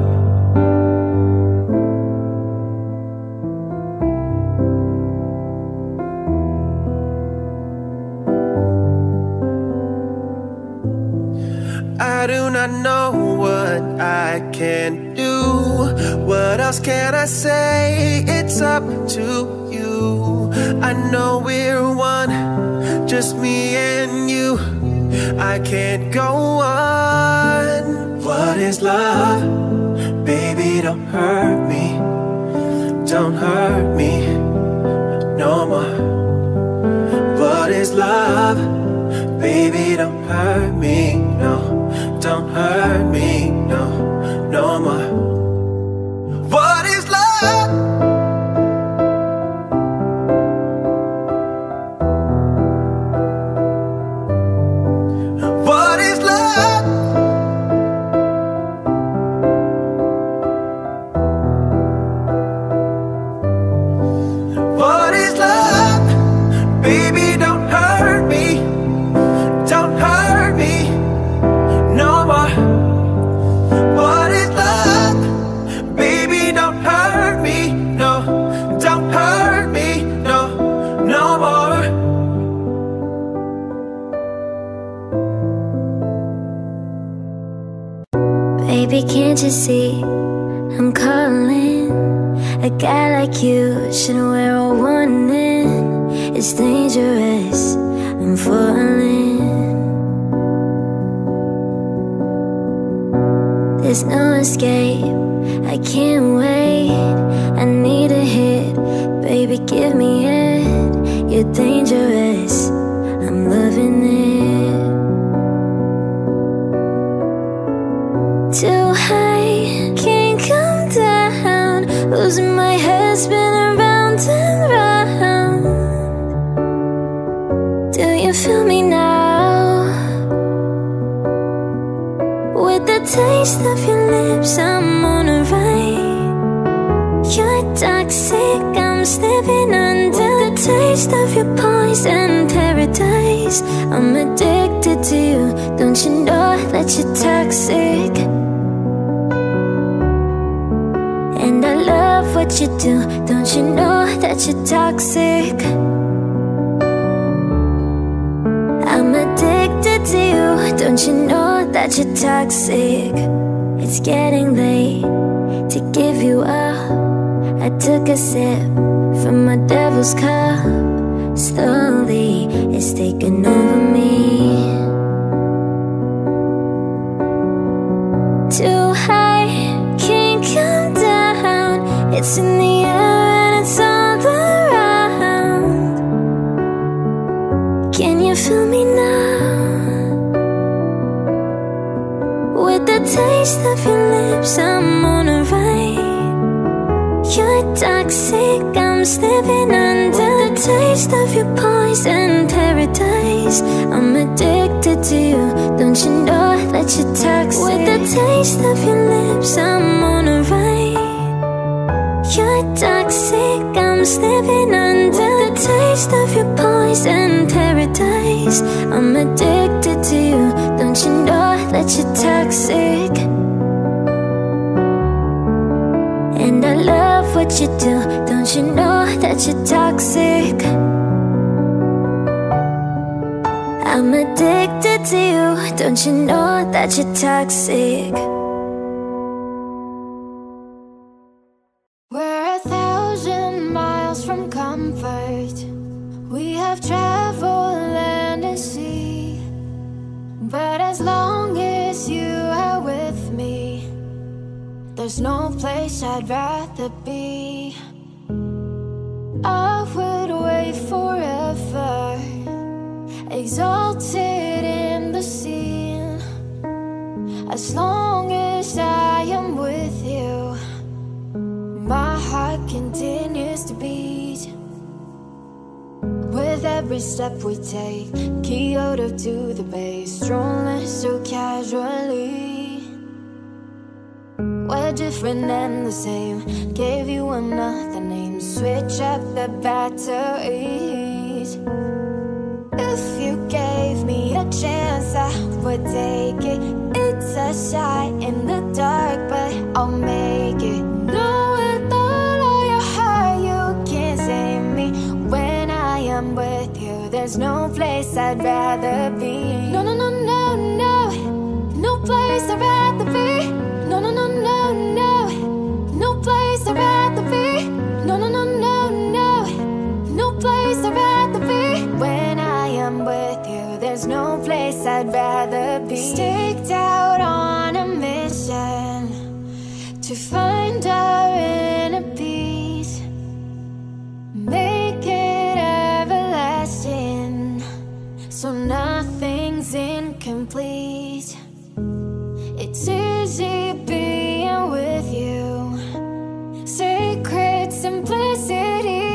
I do not know what I can do. What else can I say? It's up to you. I know we're one, just me and you. I can't go on. What is love? Baby, don't hurt me. Don't hurt me no more. What is love? Baby, don't hurt me, no. Don't hurt me, no, no more. What is love? What is love? What is love? Baby, don't hurt me. Don't hurt me no more. What is love? Baby, don't hurt me, no. Don't hurt me, no, no more. Baby, can't you see I'm calling? A guy like you shouldn't wear a warning. It's dangerous, I'm falling. There's no escape, I can't wait. I need a hit, baby, give me it. You're dangerous, I'm loving it. Too high, can't come down. Losing my head, spinning round and round. Do you feel me now? With the taste of your lips, I'm on a ride. You're toxic, I'm slipping under. The taste of your poison paradise. I'm addicted to you, don't you know that you're toxic? And I love what you do, don't you know that you're toxic? I'm addicted to you, don't you know that you're toxic? It's getting late to give you up. I took a sip from my devil's cup. Slowly, it's taking over me. Too high, can't come down. It's in the air and it's all around. Can you feel me now? With the taste of your lips, I'm on a ride. You're toxic, I'm slipping under. The taste of your poison paradise. I'm addicted to you, don't you know that you're toxic? With the taste of your lips, I'm on a ride. You're toxic, I'm slipping under. The taste of your poison paradise. I'm addicted to you, don't you know that you're toxic? And I love what you do, don't you know that you're toxic? I'm addicted to you. Don't you know that you're toxic? We're 1,000 miles from comfort. We have traveled land and sea. But as long as you are with me, there's no place I'd rather be. I would wait forever, exalted in the scene. As long as I am with you, my heart continues to beat. With every step we take, Kyoto to the bay, strolling so casually. We're different and the same, gave you another name, switch up the batteries. If you gave me a chance, I would take it. It's a shot in the dark, but I'll make it. Know with all of your heart you can't save me. When I am with you, there's no place I'd rather be. No, no, no, no, no, no place I'd rather be. No, no, no, no, no, no place I'd rather be. No, no, no, no, no, no place I'd rather be. When I am with you, there's no place I'd rather be. Staked out on a mission to find our inner peace, make it everlasting, so nothing's incomplete. It's easy being with you, sacred simplicity.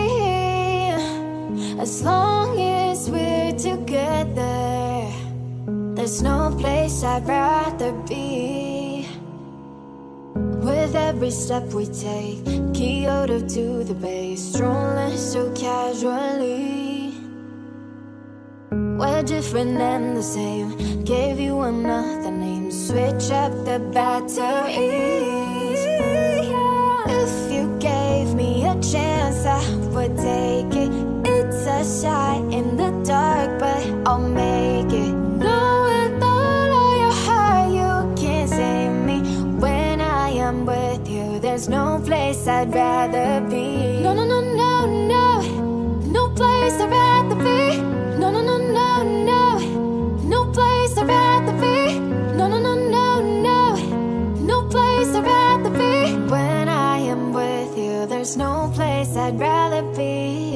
As long as we're together, there's no place I'd rather be. With every step we take, Kyoto to the bay, strolling so casually. We're different and the same, gave you another name, switch up the batteries. If you gave me a chance, I would take it. It's a shot in the dark, but I'll make it. Know with all of your heart you can't save me. When I am with you, there's no place I'd rather be. No, no, no, no, no, no place I'd rather be. No, no, no, no, no, no place I'd rather be. No, no, no, no, no, no place I'd rather be. When I am with you, there's no place I'd rather be.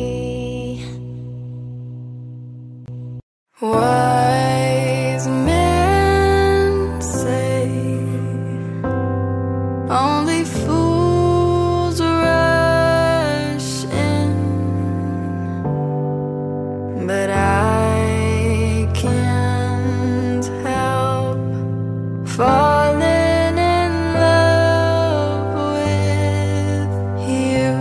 Wise men say only fools rush in, but I can't help falling in love with you.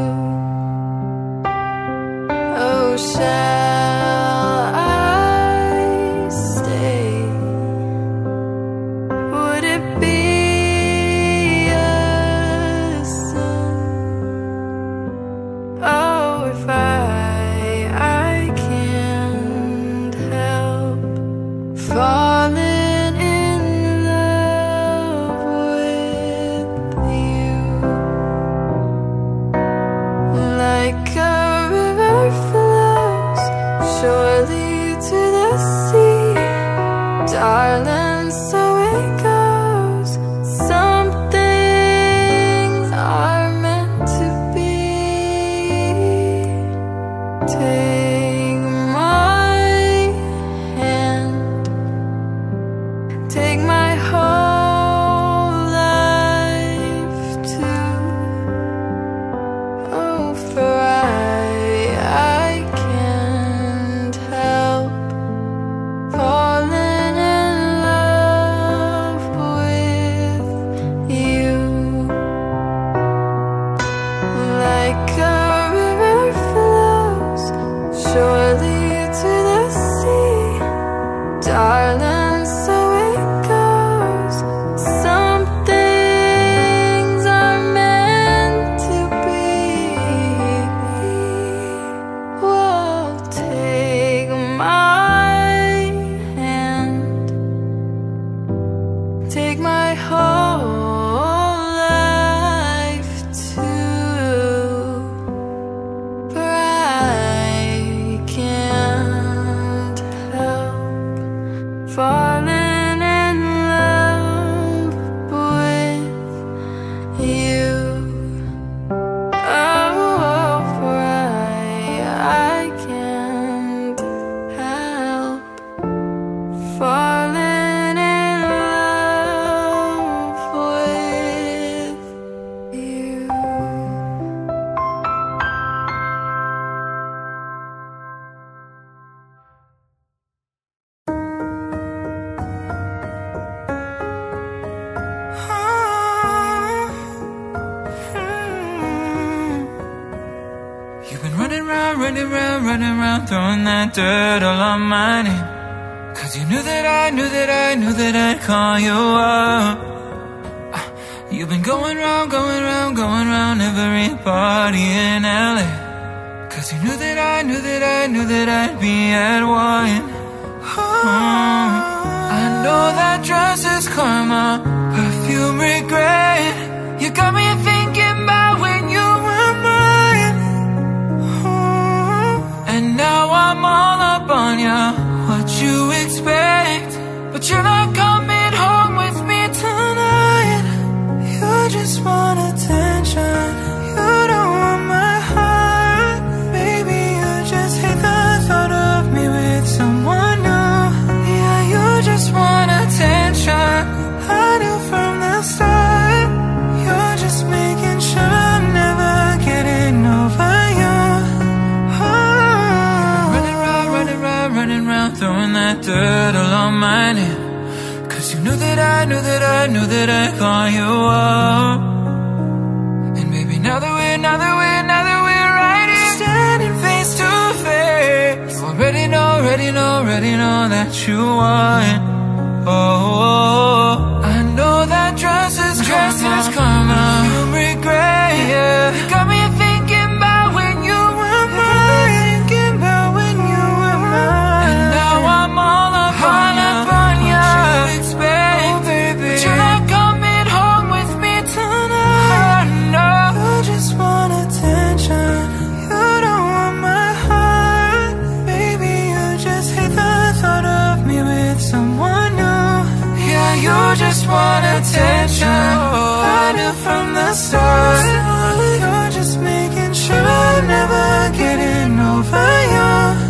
Oh, shall I stay? Would it be a sin? Oh, if I can't help falling in love around, throwing that dirt all on my name. Cause you knew that I'd call you up. You've been going round every party in LA. Cause you knew that I'd be at one. I know that dress is karma, perfume regret. You got me thinking about when you were mine. And now I'm all up on ya, what you expect? But you're not coming home with me tonight. You just want attention, you don't want my heart. Baby, you just hate the thought of me with someone new. Yeah, you just want attention, I knew from the start. You're just making sure I'm never getting over you. Running round, throwing that dirt all on my name. Cause you knew that I'd call you up. And baby, now that we're right here, standing face to face, you already know that you want. Oh, I know that dress is karma, you regret, yeah. You got me thinking about when you were mine. And now I'm all up on ya. What you expect, oh, baby? But you're not coming home with me tonight. No, you just want attention, you don't want my heart. Baby, you just hate the thought of me with someone new. Yeah, you just want attention, I knew from the start. You're just making sure I'm never getting over you.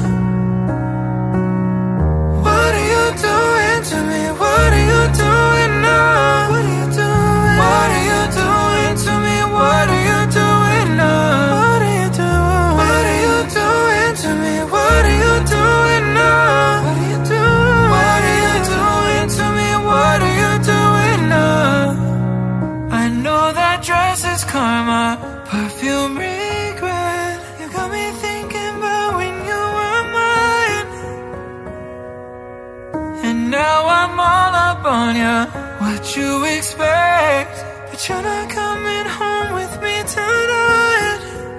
What are you doing to me? What are you doing now? What are you doing? What are you doing to me? What are you doing now? What are you doing? What are you doing to me? What are you doing now? What are you doing? What are you doing to me? What are you doing now? I know that dress is karma, perfume regret. You got me thinking about when you were mine. And now I'm all up on ya, what you expect? But you're not coming home with me tonight.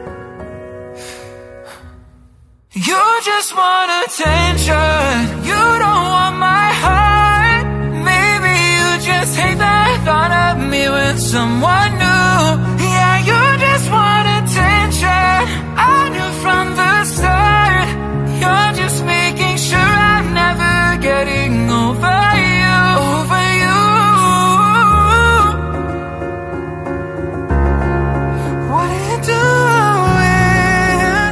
You just want attention, you don't want my heart. Maybe you just hate the thought of me with someone new. Yeah, you just want attention, I knew from the start. You're just making sure I'm never getting over you, over you. What are you doing?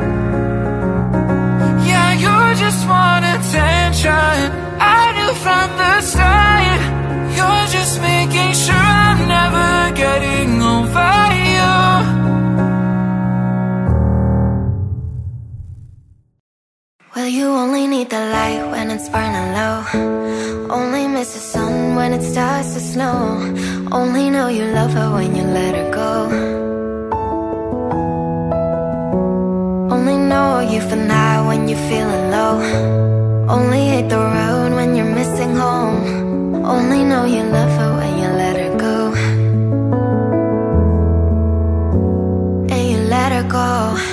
Yeah, you just want attention, I knew from the start. You're just making sure I'm never getting over you. Well, you only need the light when it's burning low. Only miss the sun when it starts to snow. Only know you love her when you let her go. Only know you for now when you're feeling low. Only hate the road when you're missing home. Only know you love her when you let her go. And you let her go.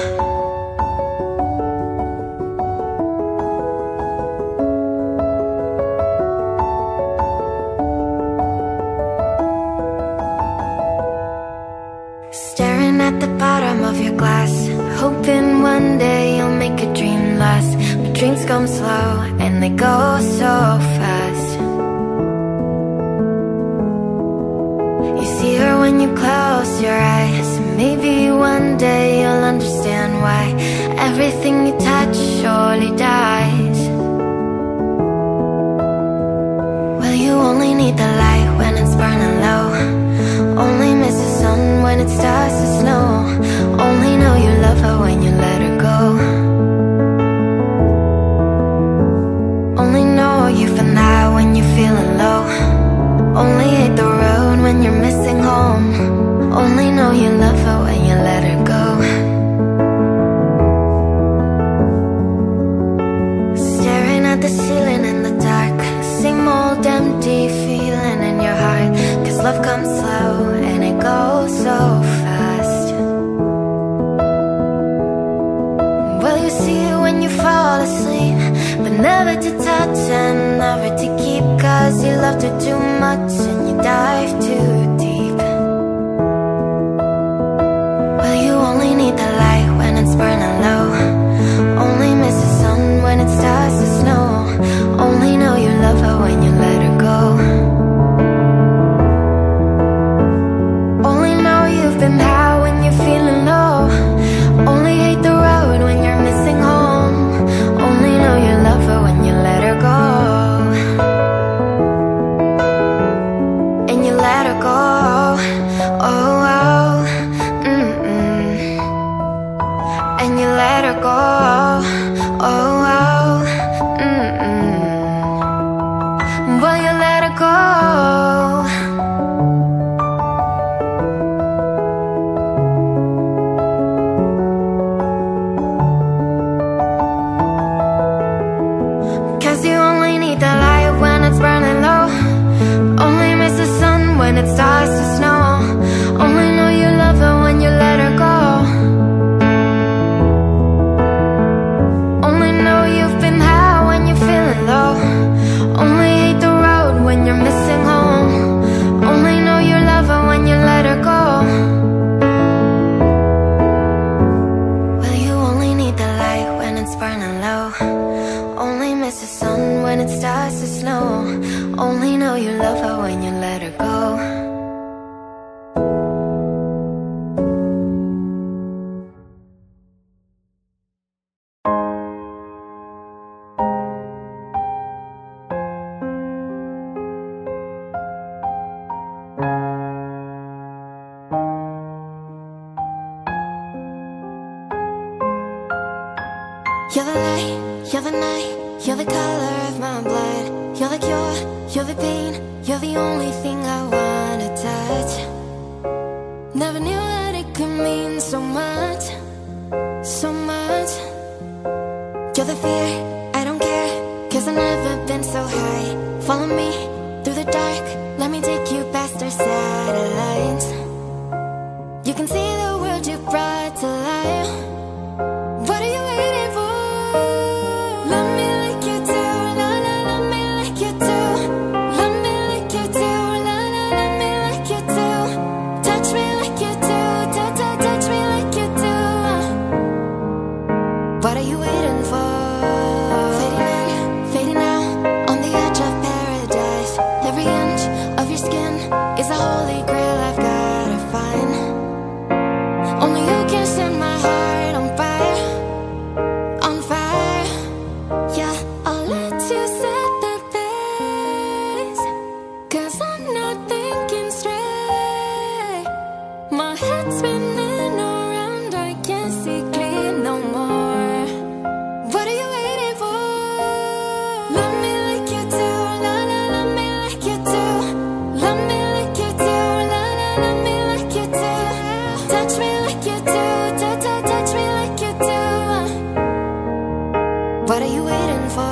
Staring at the bottom of your glass, hoping one day you'll make a dream last. But dreams come slow and they go so fast. You see her when you close your eyes. Maybe one day you'll understand why everything you touch surely dies. Well, you only need the light when it's burning low. Only miss the sun when it starts to snow. Only know you love her when you let her go. Only know you for now when you're feeling low. Only hate the road when you're missing home. Only know you love her when you let her go. comes slow and it goes so fast. Well, you see it when you fall asleep, but never to touch and never to keep, 'cause you loved her too much and you dive too deep. Well, you only need the light when it's burning low, only miss the sun when it starts to snow, only know you love her when you let her go. Only know you've been high when you're feeling low, only hate the road when you're missing home, only know you love her when you let her go. And you let her go, oh, oh, and you let her go, oh, oh, well, you let her go. When it starts to snow, only know you love her when you let her go. Only know you've been high when you're feeling low, only hate the road when you're missing home, only know you love her when you let her go. Well, you only need the light when it's burning low, only miss the sun when it starts to snow, only know you love her when you let her go. You're the light, you're the night, you're the color of my blood. You're the cure, you're the pain, you're the only thing I wanna touch. Never knew that it could mean so much, so much. You're the fear, I don't care, 'cause I've never been so high. Follow me through the dark, let me take you past our satellites. You can see the world you brought to life. What are you waiting for? Love me like you do, la la, love me like you do. Love me like you do, la la, love me like you do. Touch me like you do, touch me like you do. What are you waiting for? Fading out, on the edge of paradise. Every inch of your skin is a holy grail I've gotta find. Only you can set my heart on fire, on fire. Yeah, I'll let you set the pace, 'cause I'm not thinking straight. My head's spinning around, I can't see clear no more. What are you waiting for? Love me like you do, la la, love me like you do. Love me like you do, la la, love me like you do. Touch me like you do, touch me like you do. What are you waiting for?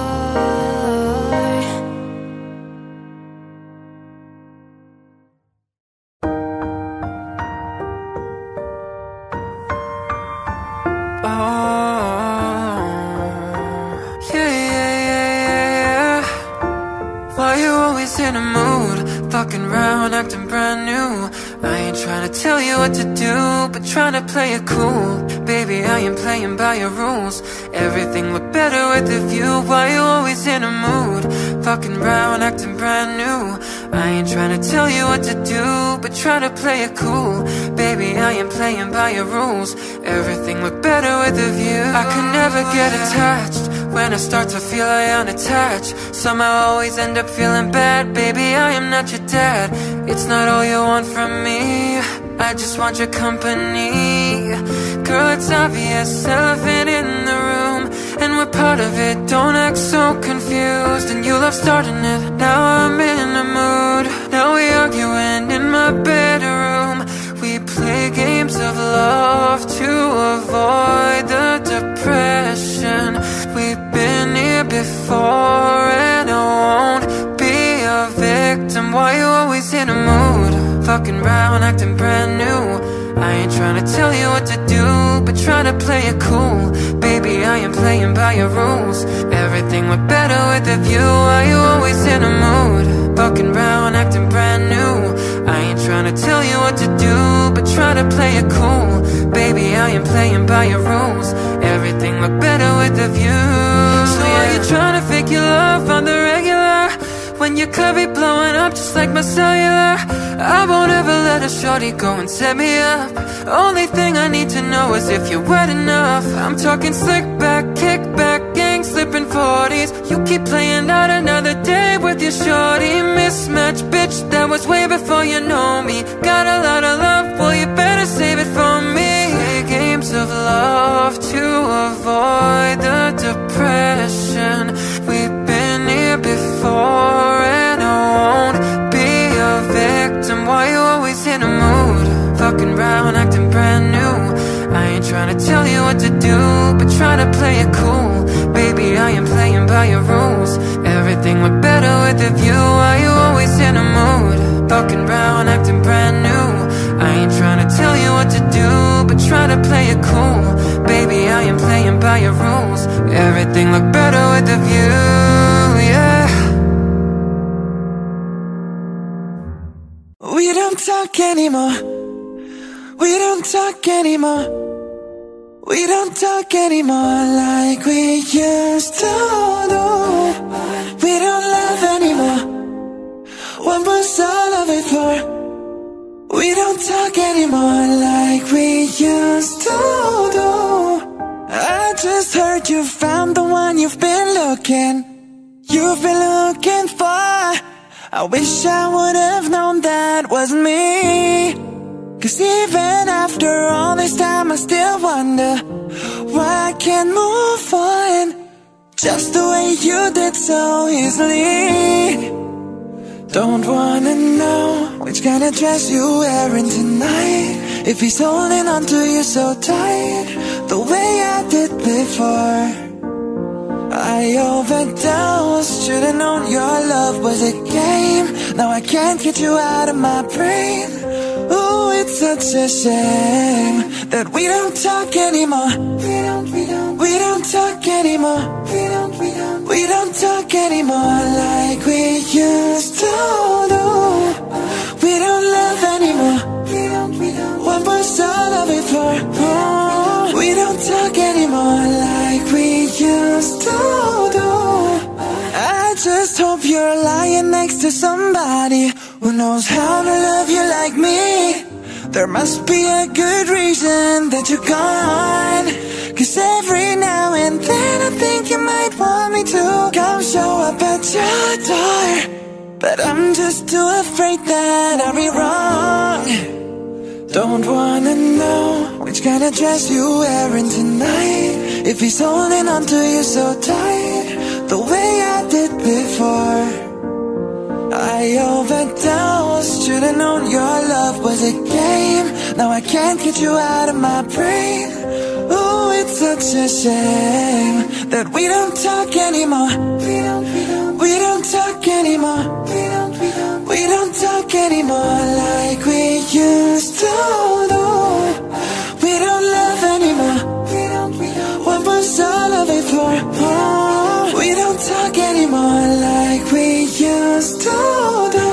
Yeah. Why you always in a mood? Fucking around, acting brand new. I ain't trying to tell you what to do, but trying to play it cool. Baby, I ain't playing by your rules. Everything look better with a view. Why you always in a mood? Fucking around, acting brand new. I ain't trying to tell you what to do, but trying to play it cool. Baby, I ain't playing by your rules. Everything look better with a view. I could never get attached. When I start to feel I unattached, somehow I always end up feeling bad. Baby, I am not your dad. It's not all you want from me, I just want your company. Girl, it's obvious, elephant in the room, and we're part of it. Don't act so confused, and you love starting it. Now I'm in a mood. Now we arguing in my bedroom. We play games of love to avoid the depression. We've been here before, and I won't be a victim. Why you always in a mood? fucking around, acting brand new. I ain't tryna tell you what to do, but try to play it cool. Baby, I am playing by your rules. Everything look better with a view. Why you always in a mood? Fucking around, acting brand new. I ain't tryna tell you what to do, but try to play it cool. Baby, I am playing by your rules. Everything look better with a view. So are you tryna fake your love on the regular, when you could be blowing up just like my cellular? I won't ever let a shorty go and set me up. Only thing I need to know is if you're wet enough. I'm talking slick back, kick back, gang slipping 40s. You keep playing out another day with your shorty. Mismatch, bitch, that was way before you know me. Got a lot of love, well you better save it for me. Play games of love to avoid the depression. We've been here before and I won't be a victim. Why you always in a mood? Fucking around, acting brand new. I ain't tryna tell you what to do, but try to play it cool. Baby, I am playing by your rules. Everything look better with a view. Why you always in a mood? Fucking around, acting brand new. I ain't tryna tell you what to do, but try to play it cool. Baby, I am playing by your rules. Everything look better with a view, yeah. We don't talk anymore. We don't talk anymore. We don't talk anymore like we used to do. We don't love anymore. What was all of it for? We don't talk anymore like we used to do. I just heard you found the one you've been looking for. I wish I would have known that wasn't me. 'Cause even after all this time I still wonder why I can't move on just the way you did so easily. Don't wanna know which kind of dress you're wearing tonight, if he's holding on to you so tight the way I did before. I overdosed, should've known your love was a game. Now I can't get you out of my brain. Ooh, it's such a shame that we don't talk anymore. We don't talk anymore. We don't talk anymore like we used to do. We don't love anymore. What was all of it for? Oh, we don't talk anymore like we used to do. I just hope you're lying next to somebody who knows how to love you like me. There must be a good reason that you're gone. 'Cause every now and then I think you might want me to come show up at your door, but I'm just too afraid that I'll be wrong. Don't wanna know which kind of dress you're wearing tonight, if he's holding on to you so tight the way I did before. I overdosed, should've known your love was a game. Now I can't get you out of my brain. Ooh, it's such a shame that we don't talk anymore. We don't talk anymore. We don't talk anymore like we used to do. We don't love anymore. What was all of it for? Oh, we don't talk anymore like we used to do.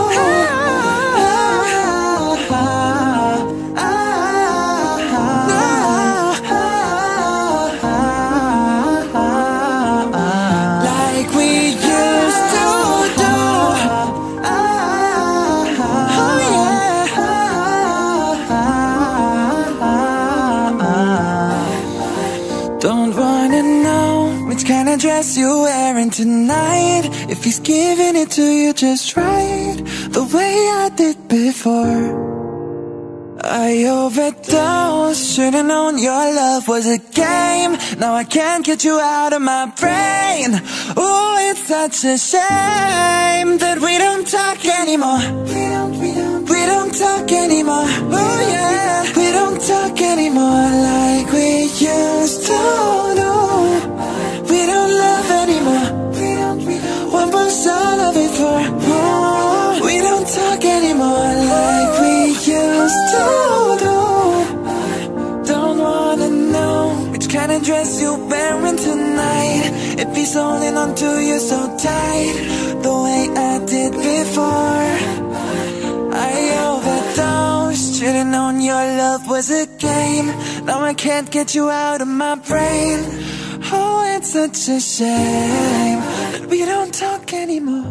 Like we used to do. Oh yeah. Don't wanna know which kind of dress you're wearing tonight, if he's giving it to you just right the way I did before. I overdosed, should've known your love was a game. Now I can't get you out of my brain. Ooh, it's such a shame that we don't talk anymore. We don't talk anymore. Oh yeah, we don't talk anymore like we used to do. We don't love anymore. What was all of it for? Oh, we don't talk anymore like we dress you're wearing tonight. If he's holding on to you so tight, the way I did before, I overdosed. Should've known your love was a game. Now I can't get you out of my brain. Oh, it's such a shame that we don't talk anymore.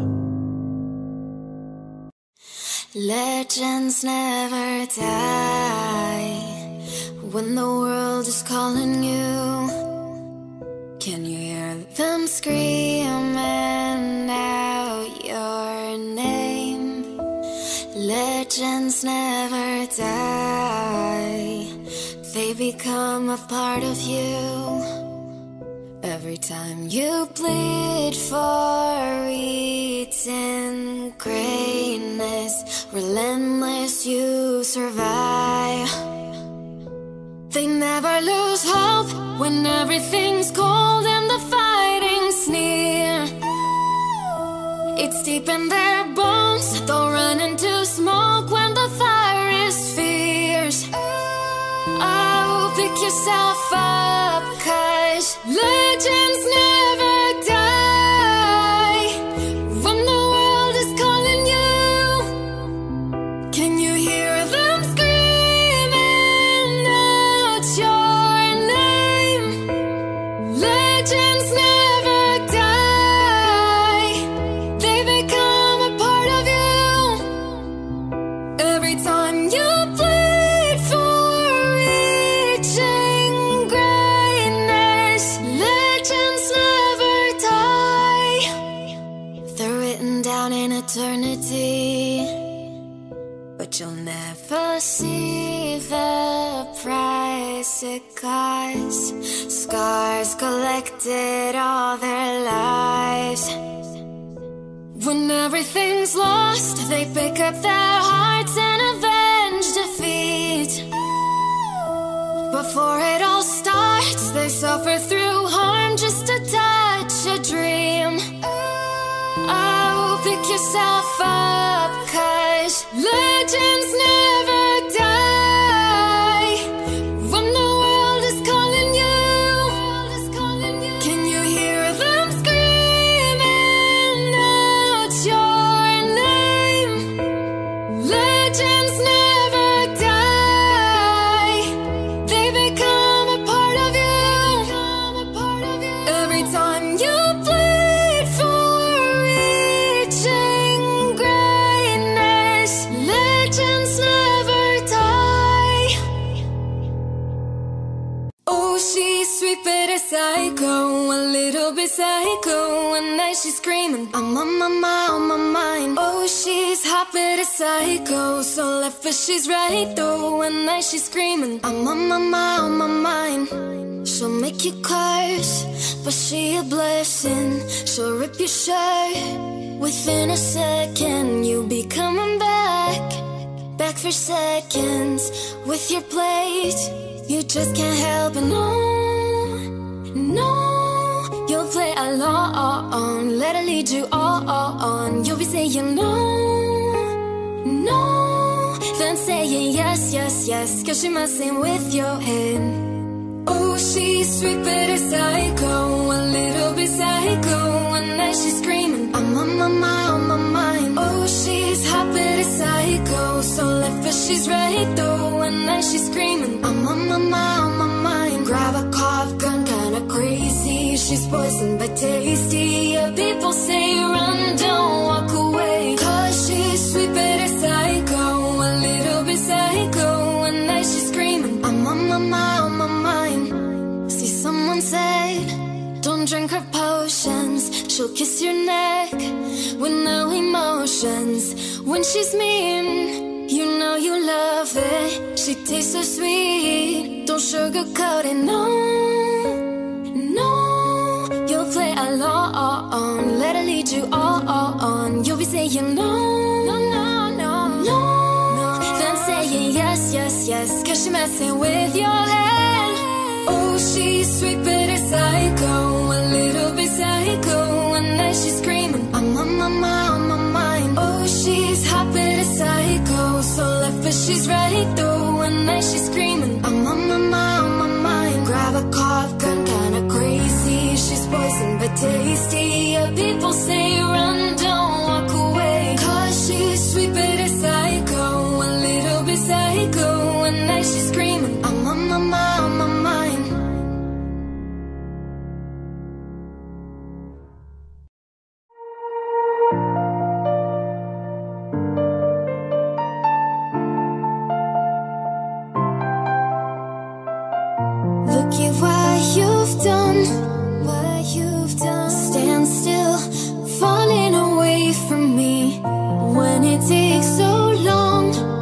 Legends never die. When the world is calling you, can you hear them screaming out your name? Legends never die. They become a part of you. Every time you bleed for eating greatness, relentless you survive. They never lose hope when everything's cold and the fighting's near. It's deep in their bones, they'll run into smoke when the fire is fierce. Oh, pick yourself up, 'cause legends never die. When the world is calling you, can you hear them screaming out your name? Legends never die. They become a part of you. Every time you bleed for reaching greatness, legends never die. They're written down in eternity, but you'll never see the price it costs. Scars collected all their lives. When everything's lost, they pick up their hearts and avenge defeat. Before it all starts, they suffer through harm just to touch a dream. Oh, pick yourself up, 'cause legends never die. When the world is calling you, can you hear them screaming out your name? Legends never die. They become a part of you. Every time you bleed for reaching greatness, legends never die. Oh, she's sweet but a psycho, a little bit psycho. One night she's screaming, I'm on my mind. Oh, she's hot but a psycho, so left but she's right though. One night she's screaming, I'm on my mind. She'll make you curse, but she a blessing. She'll rip your shirt within a second. You'll be coming back for seconds with your plate. You just can't help it, no. You'll play along, let her lead you on. You'll be saying no, then saying yes, 'cause she messing with your head. Oh, she's sweet but a psycho, a little bit psycho. One night she's screaming, I'm on my mind. Oh, she's hot but a psycho, so left but she's right though. One night she's screaming, I'm on my mind. Grab a cough gun, kinda crazy. She's poison but tasty. Yeah, people say run, don't walk away, 'cause she's sweet but a psycho, a little bit psycho. One night she's screaming, I'm on my mind. See, someone said, don't drink her potions. She'll kiss your neck with no emotions. When she's mean, you know you love it. She tastes so sweet, don't sugarcoat it, no. You'll play along, let her lead you on. You'll be saying no, then saying yes, 'cause she messing with your head. Oh, she's sweet but a psycho, a little bit psycho. One night she's screaming, I'm on my mind. Oh, she's hot but a psycho, so left but she's right though. One night she's screaming, I'm on my mind. Grab a cough gun, the tastier. People say run, don't walk away. 'Cause she's sweet but a psycho, a little bit psycho. One night she's screaming, I'm on my mind, on my mind. Look at what you've done, what you've done. Stand still, falling away from me. When it takes so long,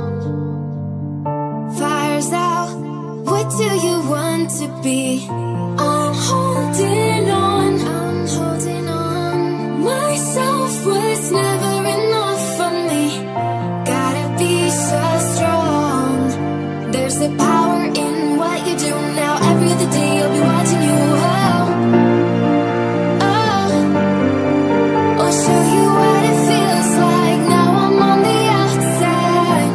fire's out, what do you want to be? I'm holding on, I'm holding on. Myself was never enough for me. Gotta be so strong. There's a power in what you do now. Every other day I'll be watching you. I'll show you what it feels like. Now I'm on the outside.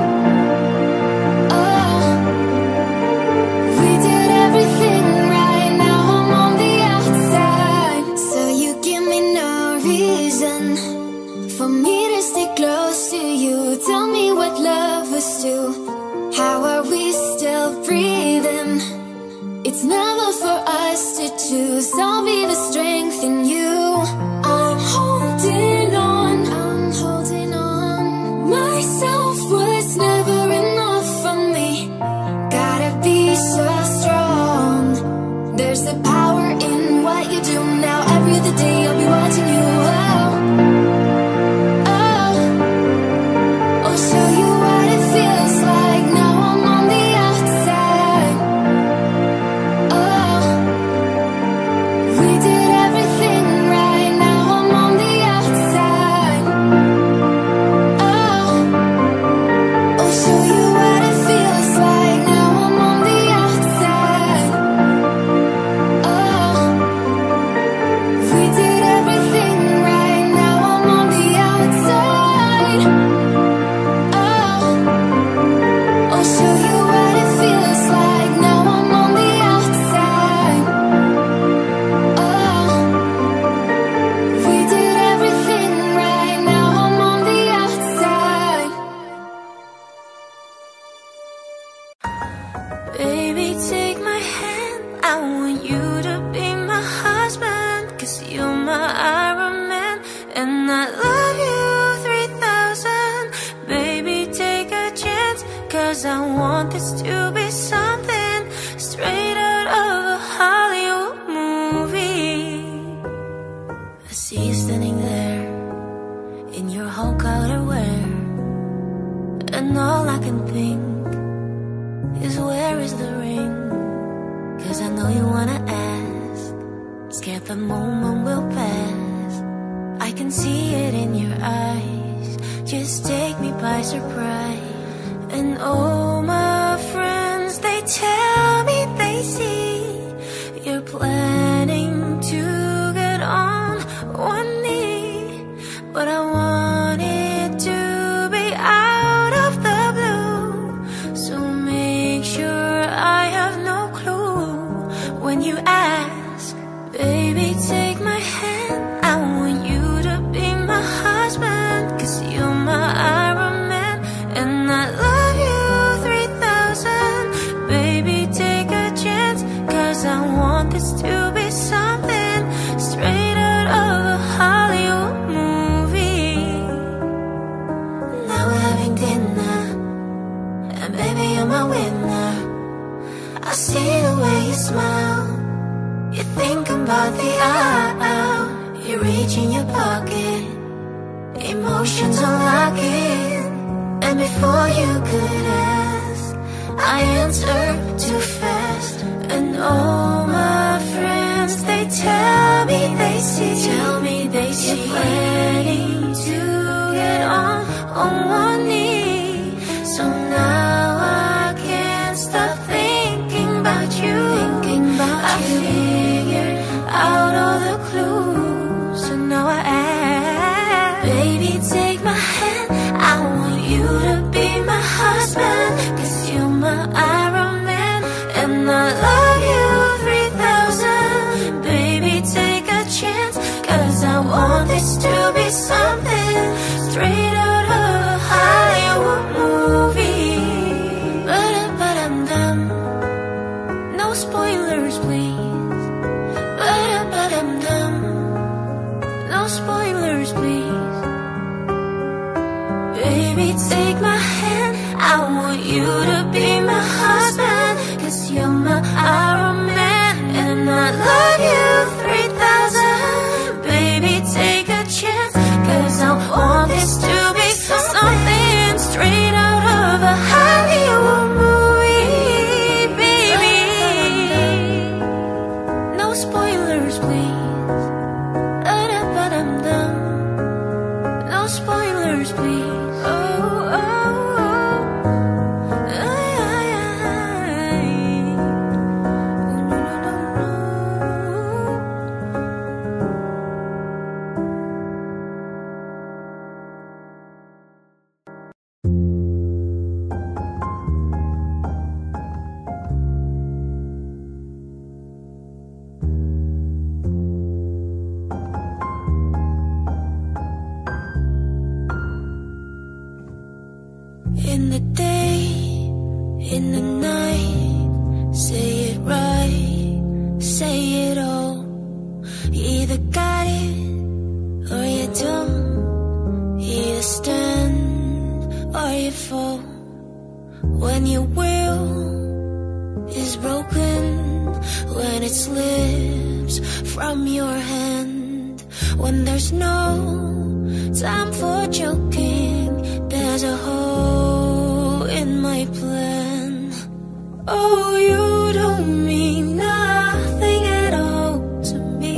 We did everything right. Now I'm on the outside. So you give me no reason for me to stay close to you. Tell me what love was to. How are we still breathing? It's never for us to choose. I'll be the strength in you. I'm holding on, I'm holding on. Myself was never enough for me. Gotta be so strong. There's a power in what you do now. Every other day I'll be watching you. I'll show you what it feels like. Now I'm on the outside. We did everything right. Now I'm on the outside. I'll show you what it feels like. Now I'm on the outside. We did everything right. Now I'm on the outside. I'll show you what it feels like. Now I'm on the outside. We did everything right. Now I'm on the outside. Baby, take my hand, I want you to be my husband. 'Cause you're my Iron Man, and I love you 3000. Baby, take a chance, 'cause I want this to be something straight out of a Hollywood movie. I see you standing there in your Hulk outerwear, and all I can think is where is the ring? 'Cause I know you wanna ask, scared the moment will pass. I can see it in your eyes, just take me by surprise. And all my friends, they tell me they see you're planning to get on one knee. But I want it to be out of the blue, so make sure I have no clue when you ask. Baby, take my hand, I want you to be my husband. 'Cause you're my Iron Man, and I love you 3000. Baby, take a chance, 'cause I want this to be something straight out of a Hollywood movie. Now we're having dinner, and baby, you're my winner. I see the way you smile, you think about the aisle. You reach in your pocket, emotions unlocking. And before you could ask, I answered too fast. And all my friends, they tell me they see you're planning to get on one knee. So now I can't stop thinking about you. I figured out all the clues, so now I ask. Baby, take my hand, I want you to be my husband. want you to be my husband, 'cause you're my Iron Man. And I love you 3,000. Baby, take a chance, 'cause I want this to be something straight out of a Hollywood movie, baby. No spoilers, please. Da-da-ba-dum-dum. No spoilers, please. Oh, oh, oh. Ay, ay, ay. Oh, no, no, no, no. In the day, in the night, say it right, say it all. You either got it or you don't. You either stand or you fall. When your will is broken, when it slips from your hand, when there's no time for joking, there's a hole in my plan. Oh, you don't mean nothing at all to me.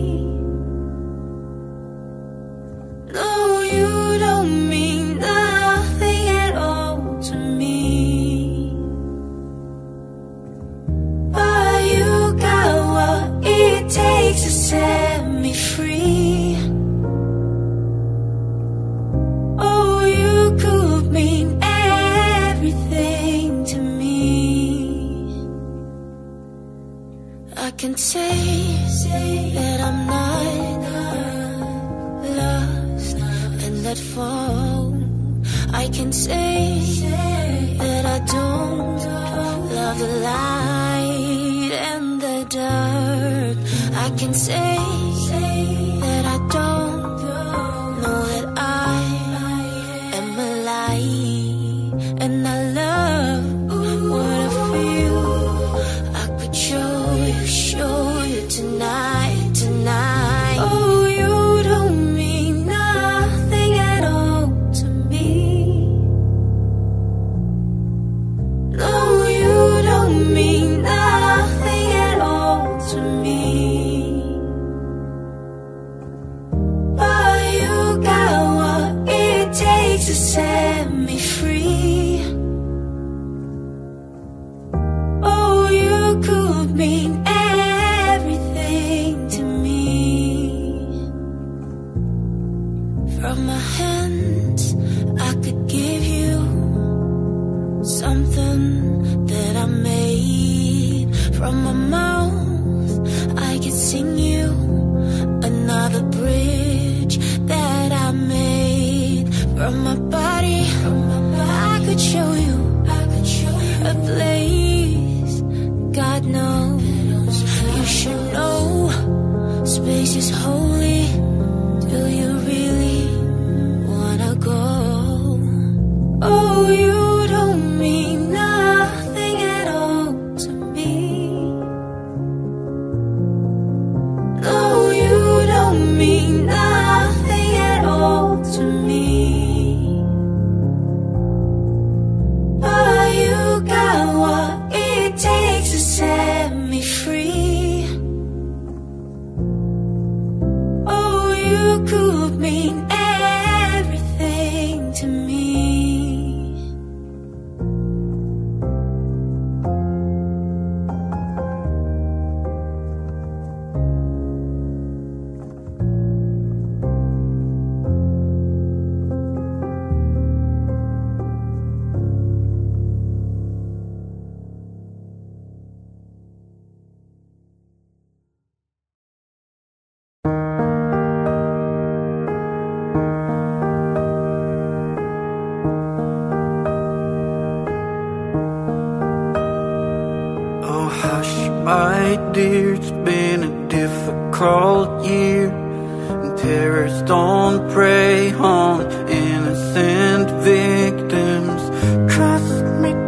No, you don't mean nothing at all to me. But you got what it takes to set me free. Oh, you could mean everything to me. I can say that I'm not lost and that fall. I can say that I don't love the light and the dark. I can say that I don't know that I am alive, and I love what I feel. I could show you tonight, tonight. Oh, you don't mean nothing at all to me. No, you don't mean nothing at all to me. But you got what it takes to set me free. Oh, you could mean everything to me. From my hands, I could give you something that I made. From my mouth, I could sing you another bridge that I made. From my body, I could show you a place God knows you should know. Space is holy. Do you really wanna go? Oh, you don't mean nothing at all to me. No, you don't mean nothing at all to me. But you got what it takes to set me free. Oh, you could mean everything to me. My dear, it's been a difficult year, and terrorists don't prey on innocent victims. Trust me,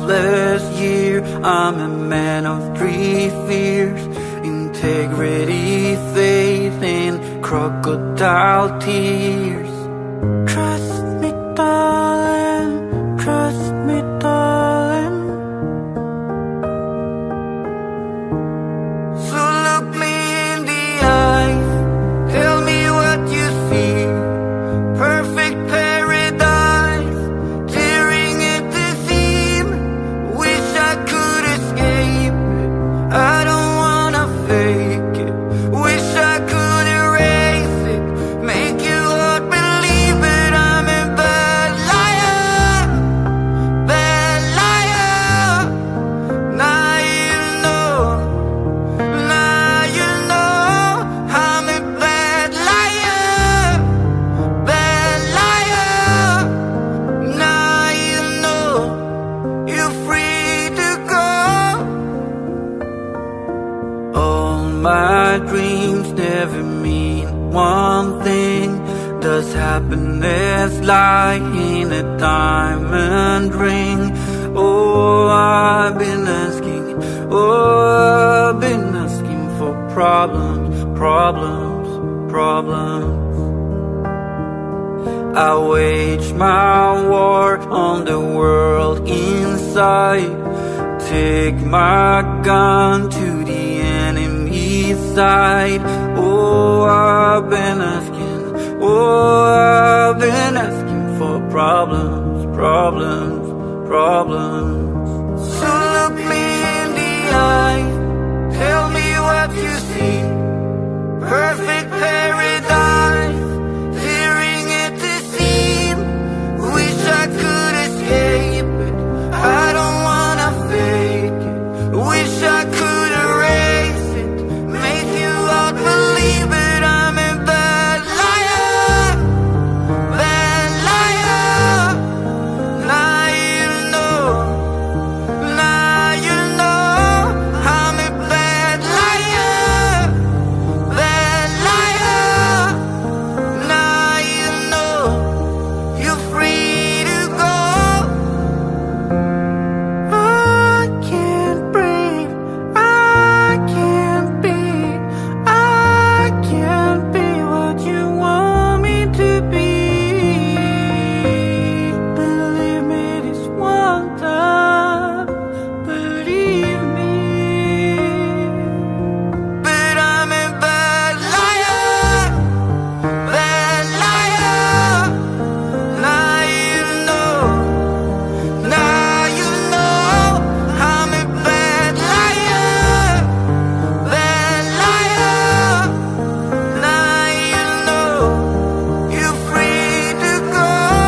last year. I'm a man of three fears: integrity, faith, and crocodile tears. Trust me, darling, trust me, darling. So look me in the eyes, tell me what you see. Perfect paradise, tearing at the seam. Wish I could escape it, I don't wanna fake it. Wish I could erase it, make you all believe it. I'm a bad liar, bad liar. Now you know, now you know. I'm a bad liar, bad liar. Now you know, you're free to go. All my dreams never mean one thing. Does happiness lie in a diamond ring? Oh, I've been asking, oh, I've been asking for problems, problems, problems. I wage my war on the world inside. Take my gun to the enemy side. Oh, I've been asking, oh, I've been asking for problems, problems, problems. So look me in the eye, tell me what you see. Perfect paradise, tearing at the seam. Wish I could escape it, I don't wanna fake it. Wish I could erase it, make you all believe it. I'm a bad liar, bad liar. Now you know, now you know. I'm a bad liar, bad liar. Now you know, you're free to go. I can't breathe, I can't be, I can't be what you want me to be. Believe me this one time, believe me. But I'm a bad liar, bad liar. Now you know, now you know. I'm a bad liar, bad liar. Now you know, you're free to go.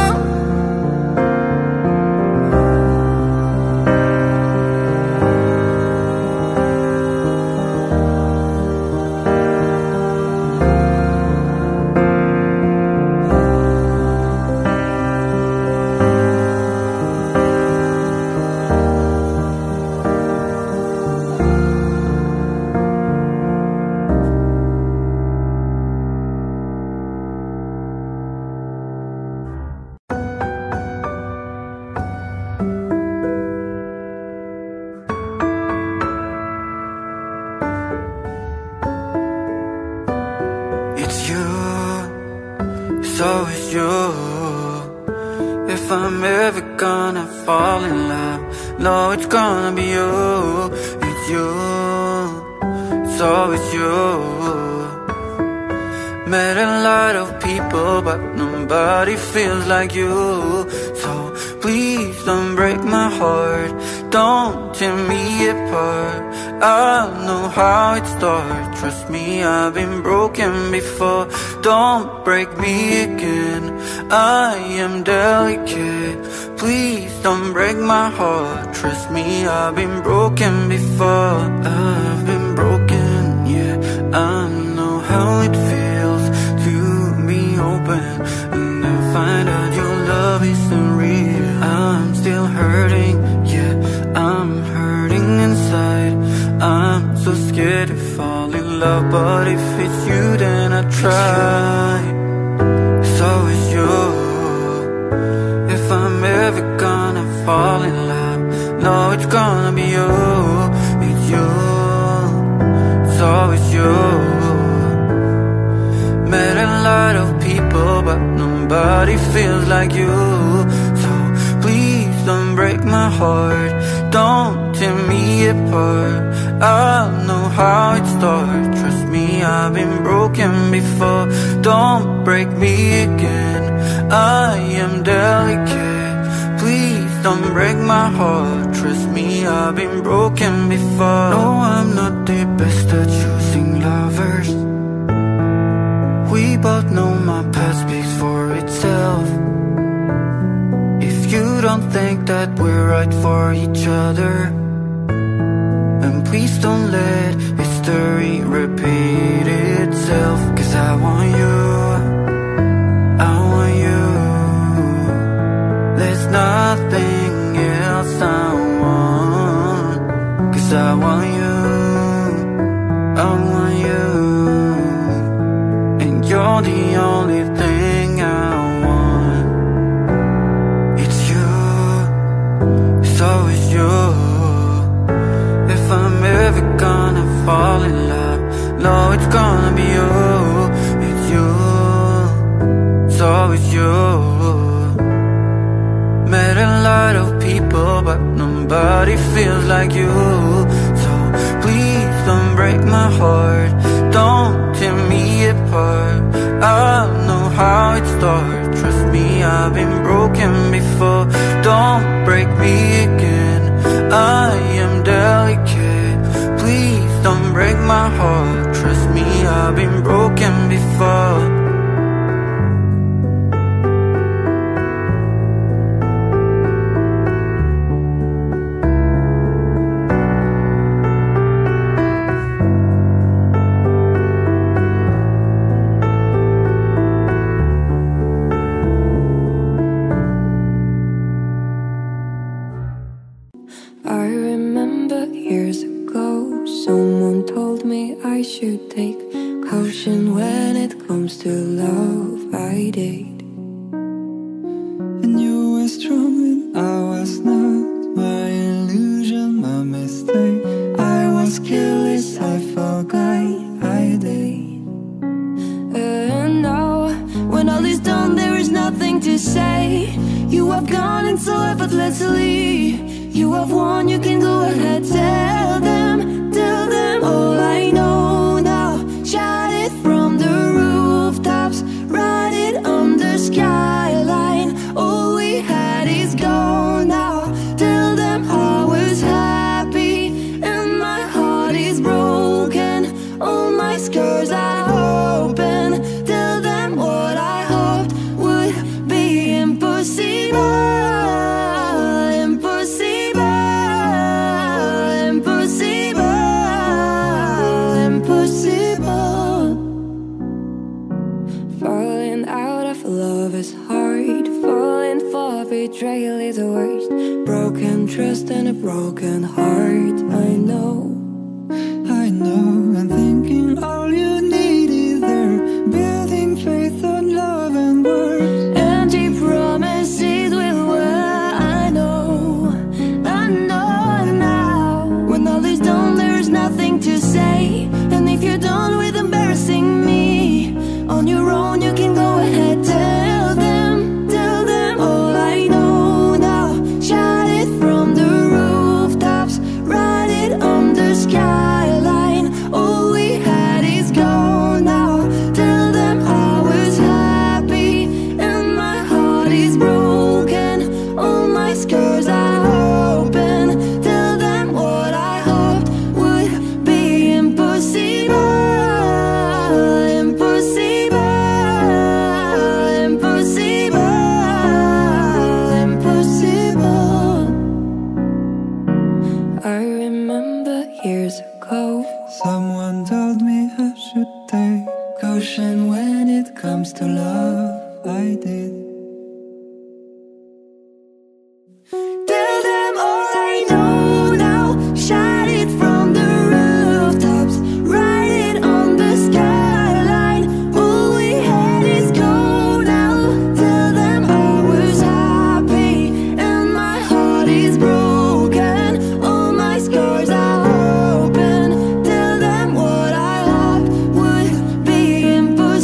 It's you, it's always you. If I'm ever gonna fall in love, no, it's gonna be you. It's you, it's always you. Met a lot of people, but nobody feels like you. So please don't break my heart, don't tear me apart. I know how it starts, trust me, I've been broken before. Don't break me again, I am delicate. Please don't break my heart, trust me, I've been broken before. I've been broken, yeah, I know how it feels to be open and then find out your love isn't real. I'm still hurting, yeah, I'm hurting inside. I'm so scared to fall in love, but if it's you then I try. It's always you. If I'm ever gonna fall in love, no, nobody feels like you. So please don't break my heart, don't tear me apart. I know how it starts, trust me, I've been broken before. Don't break me again, I am delicate. Please don't break my heart, trust me, I've been broken before. No, I'm not the best at choosing lovers. We both know my past speaks for itself. If you don't think that we're right for each other, then please don't let history repeat itself. 'Cause I want you, I want you. There's nothing else I want. 'Cause I want you, I want you. And you're the only thing I want. It's you, it's always you. If I'm ever gonna fall in love, no, it's gonna be you. It's you, it's always you. Met a lot of people, but nobody feels like you. So please don't break my heart, don't tear me apart. I know how it starts, trust me, I've been broken before. Don't break me again, I am delicate. Please don't break my heart, trust me, I've been broken before. I remember years ago, someone told me I should take caution when it comes to love. I did. And you were strong and I was not. My illusion, my mistake. I was careless, I forgot I did. And now, when all is done, there is nothing to say. You have gone and so effortlessly. You have won, you can go ahead, tell them all I know now. Shout it from the rooftops, write it on the skyline. All we had is gone now. Tell them I was happy and my heart is broken. All my scars are open. Tell them what I hoped would be impossible. Falling out of love is hard. Falling for betrayal is the worst. Broken trust and a broken heart. I know, and thinking all you need is there. Building faith on love and words. empty promises will work. I know now. When all is done, there is nothing to say. And if you're done with embarrassing me on your own, you can go ahead, tell them all I know now. Shout it from the rooftops, write it on the skyline. All we had is gone now. Tell them I was happy and my heart is broken. All my scars are open. Tell them what I hoped would be impossible. I remember years ago, Someone told me I should take caution when it comes to love. I did. Tell them all I know now. Shout it from the rooftops, write it on the skyline. All we had is gone now. Tell them I was happy and my heart is broken. All my scars are open. Tell them what I hoped would be impossible.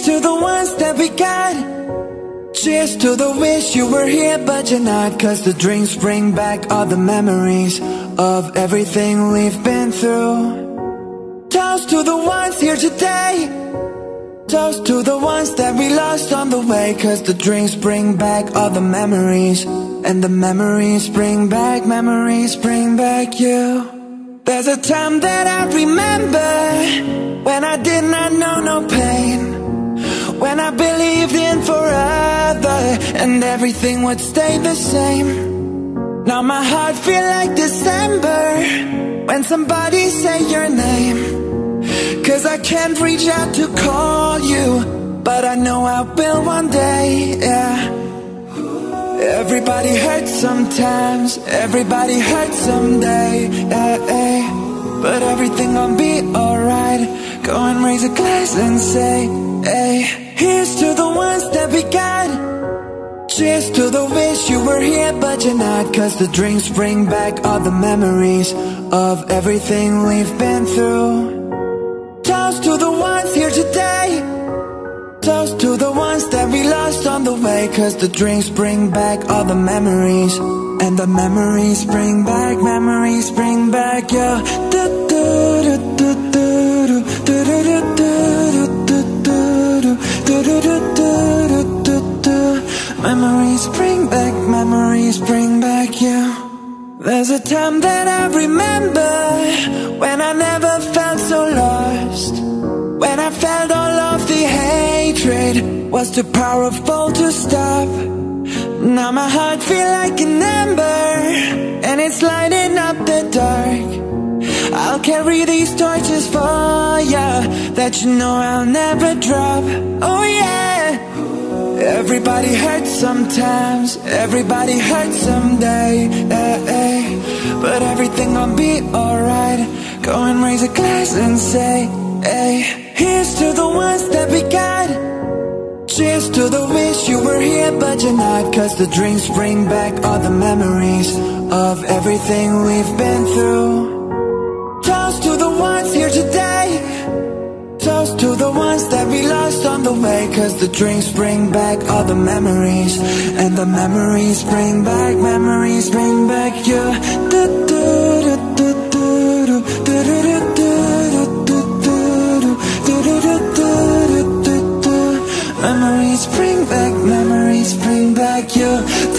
to the ones that we got. Cheers to the wish you were here but you're not, 'cause the drinks bring back all the memories of everything we've been through. Toast to the ones here today. Toast to the ones that we lost on the way, 'cause the drinks bring back all the memories, and the memories bring back you. There's a time that I remember when I did not know no pain, when I believed in forever and everything would stay the same. Now my heart feel like December when somebody say your name, 'cause I can't reach out to call you, but I know I will one day, yeah. Everybody hurts sometimes, everybody hurts someday, yeah, yeah. But everything gon' be alright. Go and raise a glass and say, hey. Here's to the ones that we got. Cheers to the wish you were here but you're not, 'cause the drinks bring back all the memories of everything we've been through. Toast to the ones here today. Toast to the ones that we lost on the way, 'cause the drinks bring back all the memories, and the memories bring back you. Memories bring back you. There's a time that I remember when I never felt so lost, when I felt all of the hatred was too powerful to stop. Now my heart feel like an ember and it's lighting up the dark. I'll carry these torches for ya that you know I'll never drop. Oh yeah. Everybody hurts sometimes, everybody hurts someday, but everything gon' be alright. Go and raise a glass and say, hey. Here's to the ones that we got. Cheers to the wish you were here but you're not, 'cause the drinks bring back all the memories of everything we've been through. Toast to the ones here today. Toast to the ones that we lost on the way, 'cause the drinks bring back all the memories, and the memories bring back you. Memories bring back you.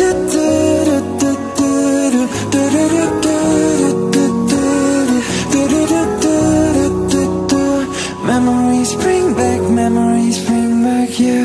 Memories bring back you.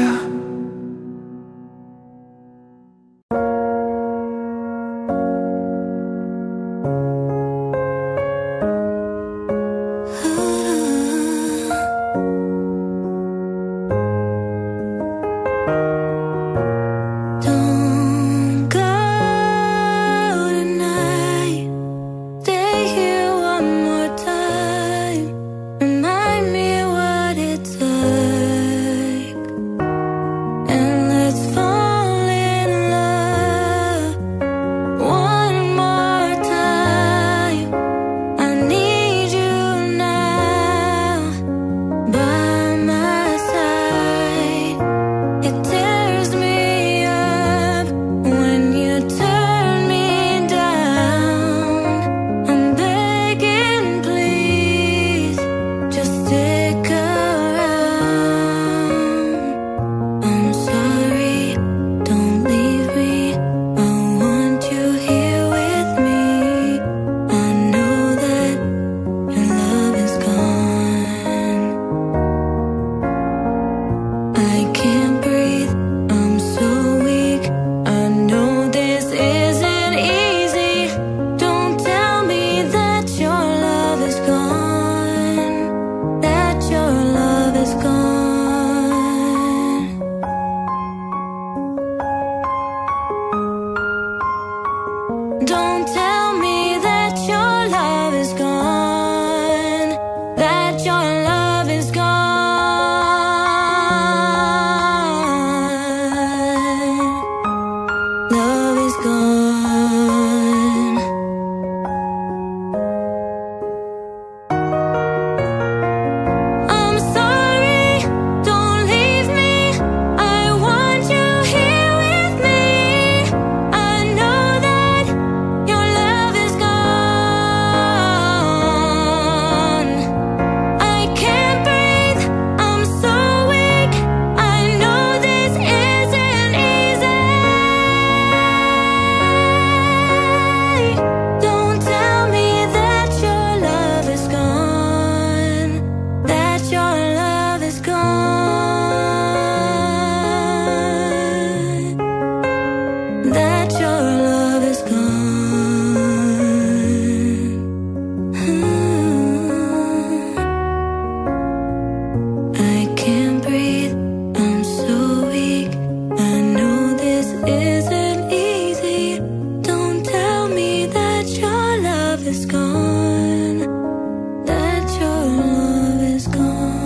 is gone, that your love is gone.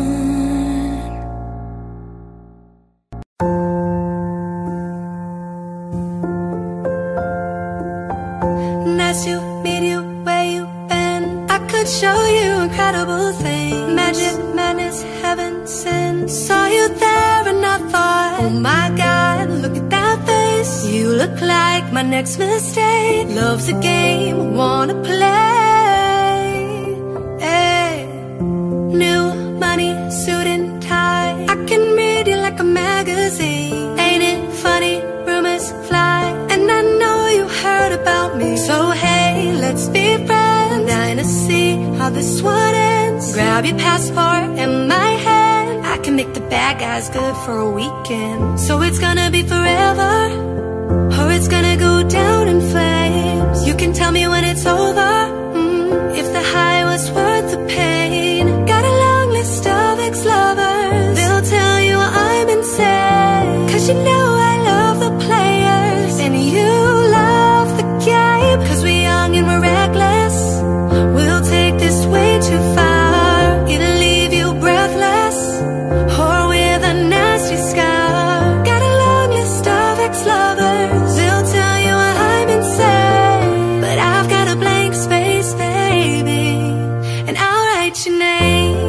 Nice to meet you where you been. I could show you incredible things. Magic, madness, heaven sent. Saw you there and I thought, oh my God, look at that face. You look like my next mistake. Love's a game, wanna play. Hey. New money, suit and tie. I can read you like a magazine. Ain't it funny, rumors fly. And I know you heard about me. So hey, let's be friends. Dying to see how this one ends. Grab your passport and my hand. I can make the bad guys good for a weekend. So it's gonna be forever, or it's gonna go down in flames. You can tell me when it's over, if the high was worth the pain. Got a long list of ex-lovers. They'll tell you I'm insane, 'cause you know I love the players and you love the game. 'Cause we're young and we're reckless. We'll take this way too far. It'll leave you breathless, or with a nasty scar. Got a long list of ex-lovers. They'll tell you I'm insane, but I've got a blank space, baby, and I'll write your name.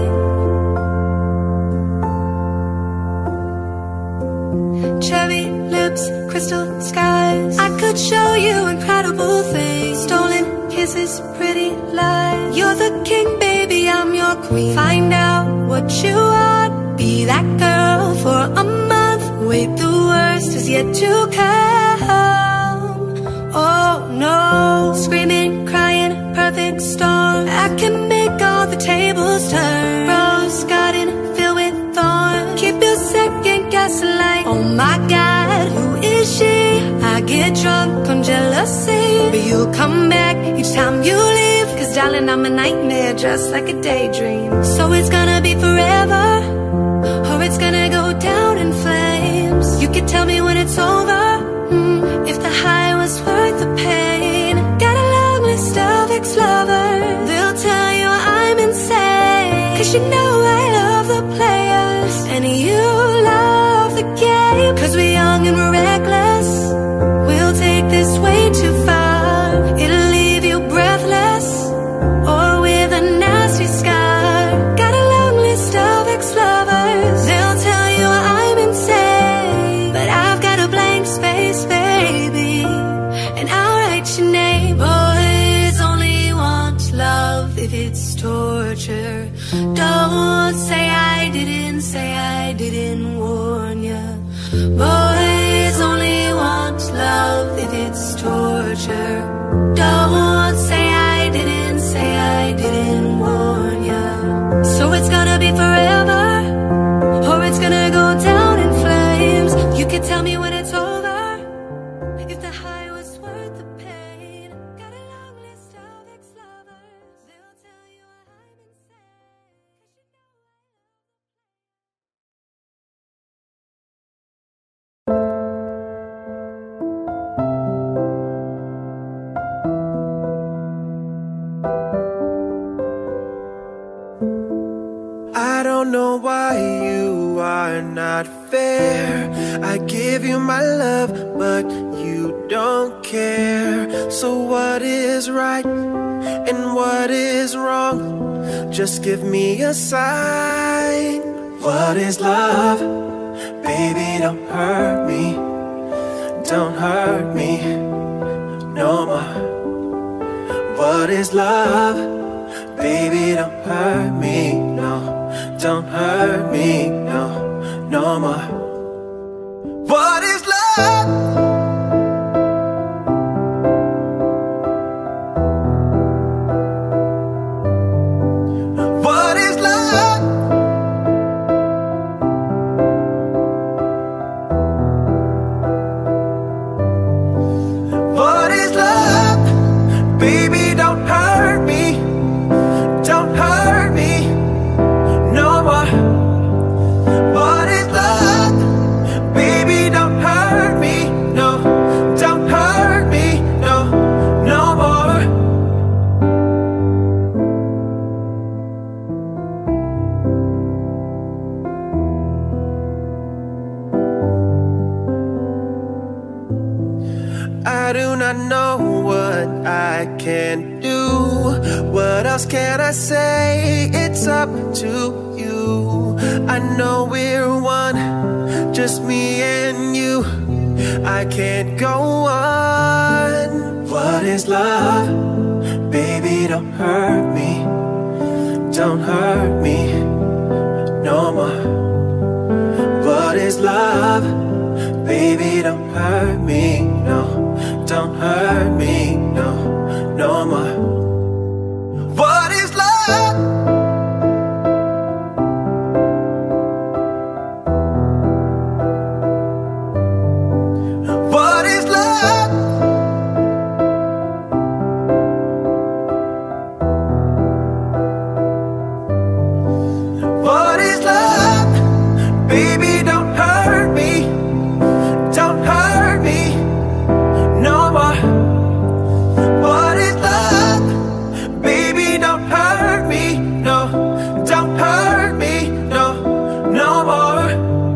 Cherry lips, crystal skies. I could show you incredible things. Stolen kisses, pretty lies. You're the king, baby, I'm your queen. Find out what you want. Be that girl for a month. Wait, the worst is yet to come. Oh no, screaming, crying, perfect storm. I can make all the tables turn. Rose garden filled with thorns. Keep your second gaslight. Oh my God, who is she? I get drunk on jealousy, but you'll come back each time you leave. 'Cause darling, I'm a nightmare just like a daydream. So it's gonna be forever, or it's gonna go down in flames. You can tell me when it's over, if the high was worth the pain. Got a long list of ex-lovers. They'll tell you I'm insane, 'cause you know I love the players and you love the game. 'Cause we're young and we're reckless. We'll take this way too far. It'll leave you breathless, or with a nasty scar. Got a long list of ex-lovers. They'll tell you I'm insane, but I've got a blank space, baby, and I'll write your name. Boys only want love if it's torture. Don't say I didn't warn ya. Boys only want love if it's torture. Don't say I didn't warn ya. So it's gonna be forever, or it's gonna go down in flames. You can tell me when it's over, if the high was worth the pain. Got a long list of ex-lovers. They'll tell you I'm insane. I don't know why you are not fair. I give you my love, but you don't care. So what is right and what is wrong? Just give me a sign. What is love? Baby, don't hurt me. Don't hurt me no more. What is love? Baby, don't hurt me, no. Don't hurt me, no, no more. What is love? What is love? What is love? Baby, don't hurt me. Don't hurt me no more. What is love? Baby, don't hurt me no I know what I can do. What else can I say? It's up to you. I know we're one, just me and you. I can't go on. What is love? Baby, don't hurt me. Don't hurt me no more. What is love? Baby, don't hurt me, no. Don't hurt me, no, no more. What is love? What is love? What is love? Baby, don't hurt me. Don't hurt me no more. What is love? Baby, don't hurt me, no. Don't hurt me, no, no more.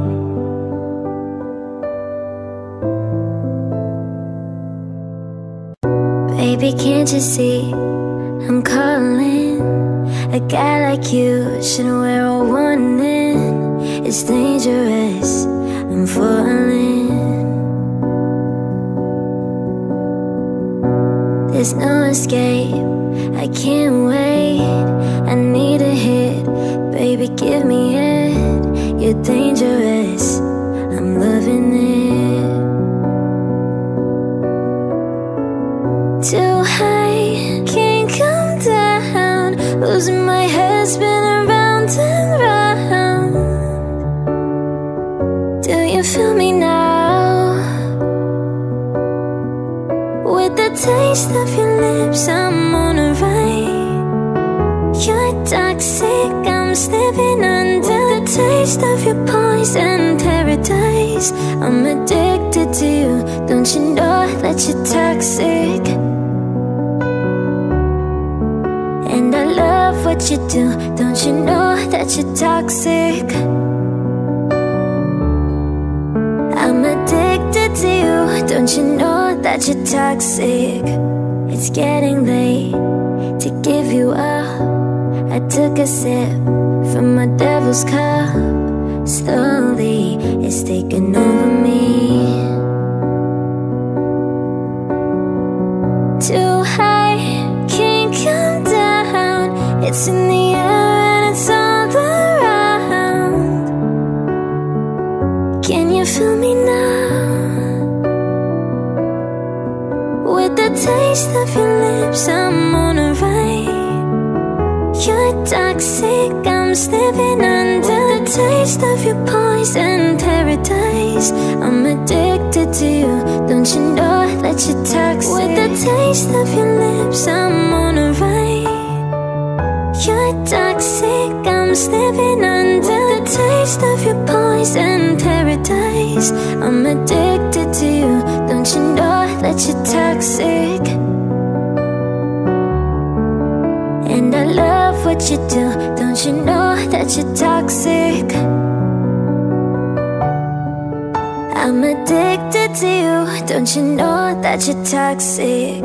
Baby, can't you see I'm calling? A guy like you shouldn't wear a warning. It's dangerous, I'm falling. There's no escape, I can't wait. I need a hit, baby, give me it. You're dangerous, I'm loving it. Too high, can't come down. Losing my head, spinning round and round. Do you feel me now? With the taste of your lips, I'm on a ride. You're toxic, I'm slipping under. The taste of your poison paradise. I'm addicted to you, don't you know that you're toxic? And I love what you do, don't you know that you're toxic? I'm addicted to you, don't you know that you're toxic? It's getting late to give you up. I took a sip from my devil's cup. Slowly, it's taking over me. Too high, can't come down. It's in the air and it's all around. Can you feel me now? With the taste of your lips, I'm on a ride. You're toxic, I'm slipping under. The taste of your poison paradise. I'm addicted to you, don't you know that you're toxic? With the taste of your lips, I'm on a ride. You're toxic, I'm slipping under. The taste of your poison paradise. I'm addicted to you, don't you know that you're toxic? And I love what you do, don't you know that you're toxic? I'm addicted to you, don't you know that you're toxic?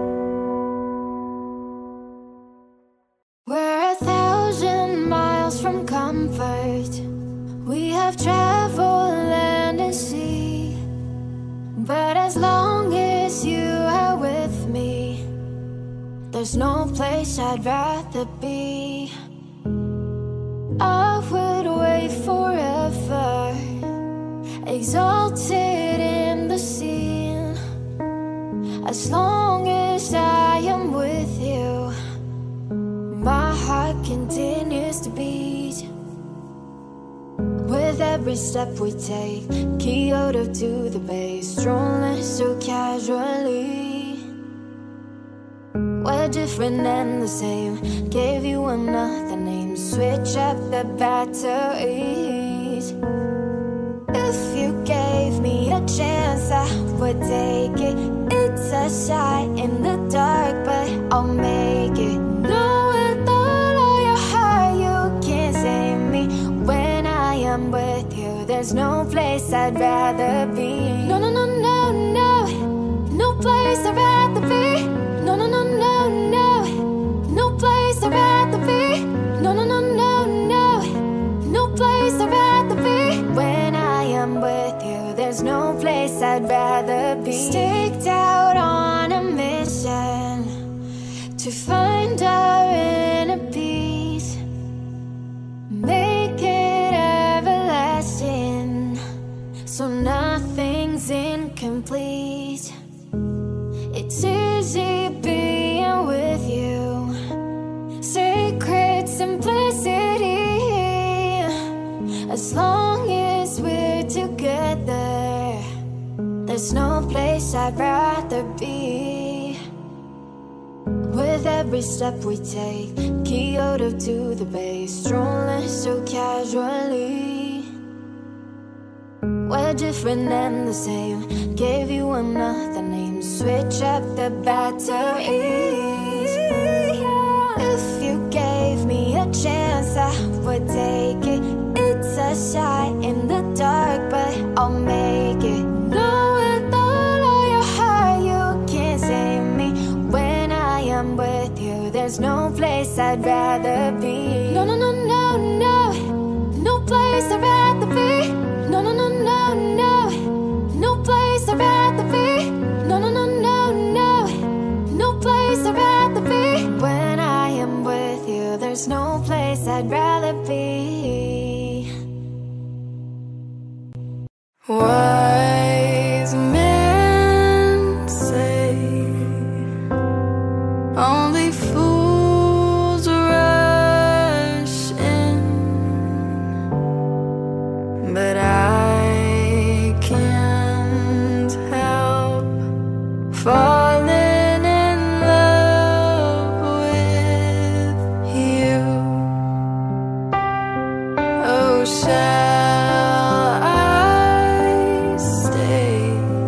We're 1,000 miles from comfort. We have traveled land and sea. But as long as you are with me, there's no place I'd rather be. I would wait forever, exalted in the scene. As long as I am with you, my heart continues to beat. With every step we take, Kyoto to the Bay, strolling so casually. We're different and the same, gave you another name, switch up the batteries. If you gave me a chance, I would take it. It's a shot in the dark, but I'll make it. No, with all your heart, you can't save me. When I am with you, there's no place I'd rather be. No, no, no, no, no, no place I'd Staked out on a mission to find our inner peace, make it everlasting, so nothing's incomplete. It's easy being with you, sacred simplicity, as long as we're together. There's no place I'd rather be. With every step we take, Kyoto to the Bay, strolling so casually. We're different and the same, gave you another name, switch up the batteries. If you gave me a chance, I would take it. It's a shot in the dark, but I'll make it. No, with all of your heart, you can't save me. When I am with you, there's no place I'd rather be. No, no, no, no, no, no place I'd rather be. No, no, no, no, no, no place I'd rather be. No, no, no, no, no, no place I'd rather be. When I am with you, there's no place I'd rather be. Wise men say only fools rush in, but I can't help falling in love with you. Oh, shall I stay?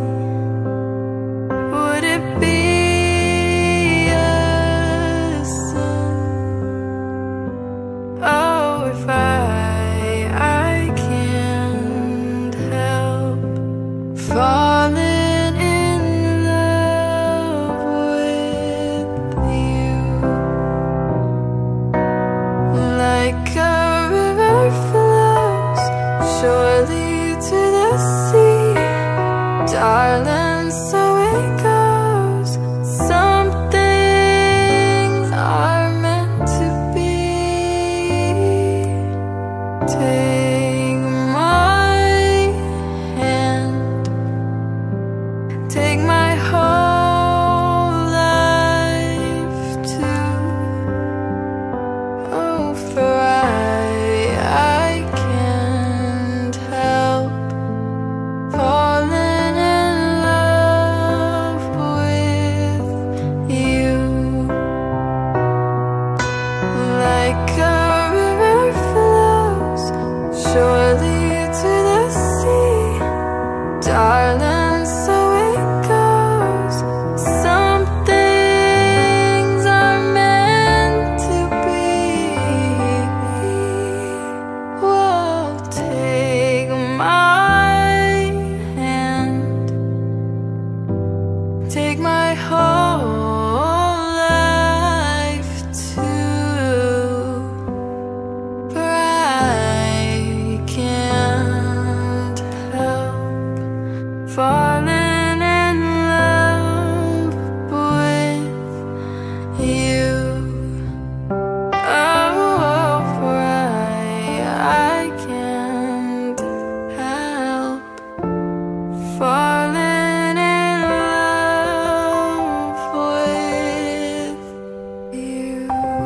Would it be a sin? Oh, if I can't help falling in love with you. Like a river flows surely to the sea, darling, so it goes. Some things are meant to be. Take my hand, take my whole life too. Oh, for I can't help falling in love with you. Like a river flows surely to the sea, darling, so it goes. Some things are meant to be. Whoa, take my hand, take my whole life too. For I can't help falling in love with you. Oh, for I can't help falling in love with you.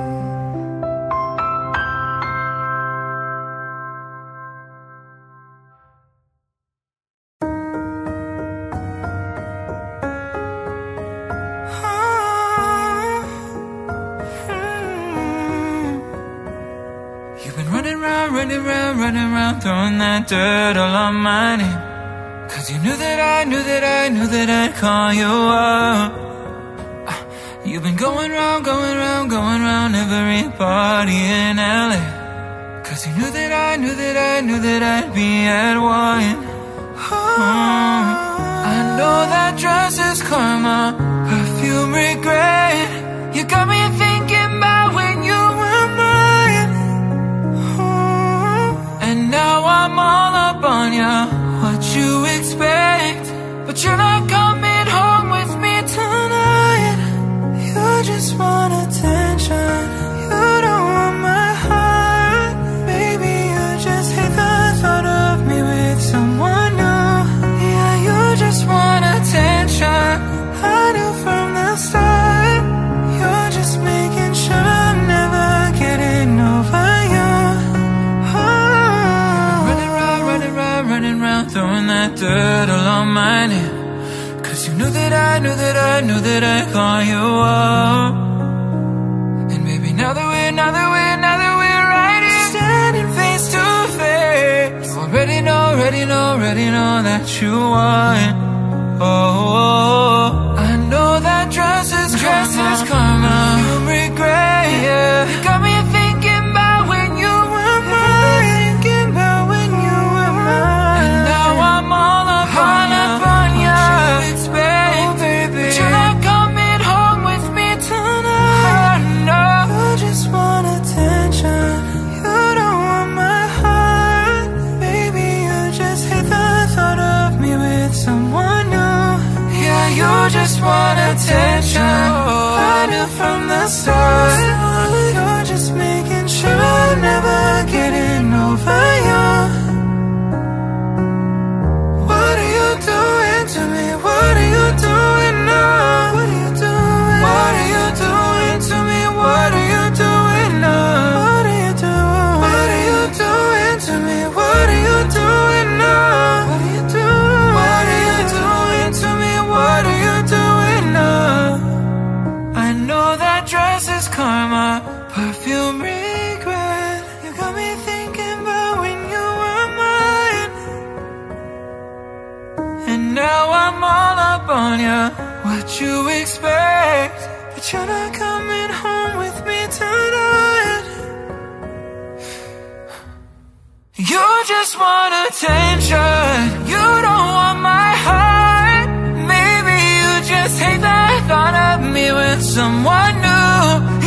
You've been running round, running round, running round, throwing that dirt all on my name. Cause you knew that I knew that I knew that I'd call you up. You've been going round, going round, going round every party in LA. Cause you knew that I knew that I knew that I'd be at one. I know that dress is karma, perfume regret. You got me thinking about when you were mine. And now I'm all up on ya, what you expect, but you're not coming dirt all on my name. Cause you knew that I I'd call you up. And baby, now that we're right here, standing face to face, you already know that you want. Oh, I know that dress is karma. You regret, yeah. You got me thinking about when you were mine. And now I'm all up on you. What you expect, oh, baby? But you're not coming home with me tonight. Oh, no. You just want attention. You don't want my heart. Baby, you just hate the thought of me with someone new. Yeah, you just want attention. I knew from the start. You're just making sure I'm never getting over you. What are you doing to me? What are you doing now? What are you doing? What are you doing to me? What are you doing now? What are you doing? What are you doing to me? What are you doing now? What are you doing? What are you doing to me? What are you doing now? I know that dress is karma, perfume regret. You got me thinking about when you were mine. And now I'm all up on you. What you expect? But you're not coming home with me tonight. You just want attention. You don't want my heart. Maybe you just hate the thought of me with someone new.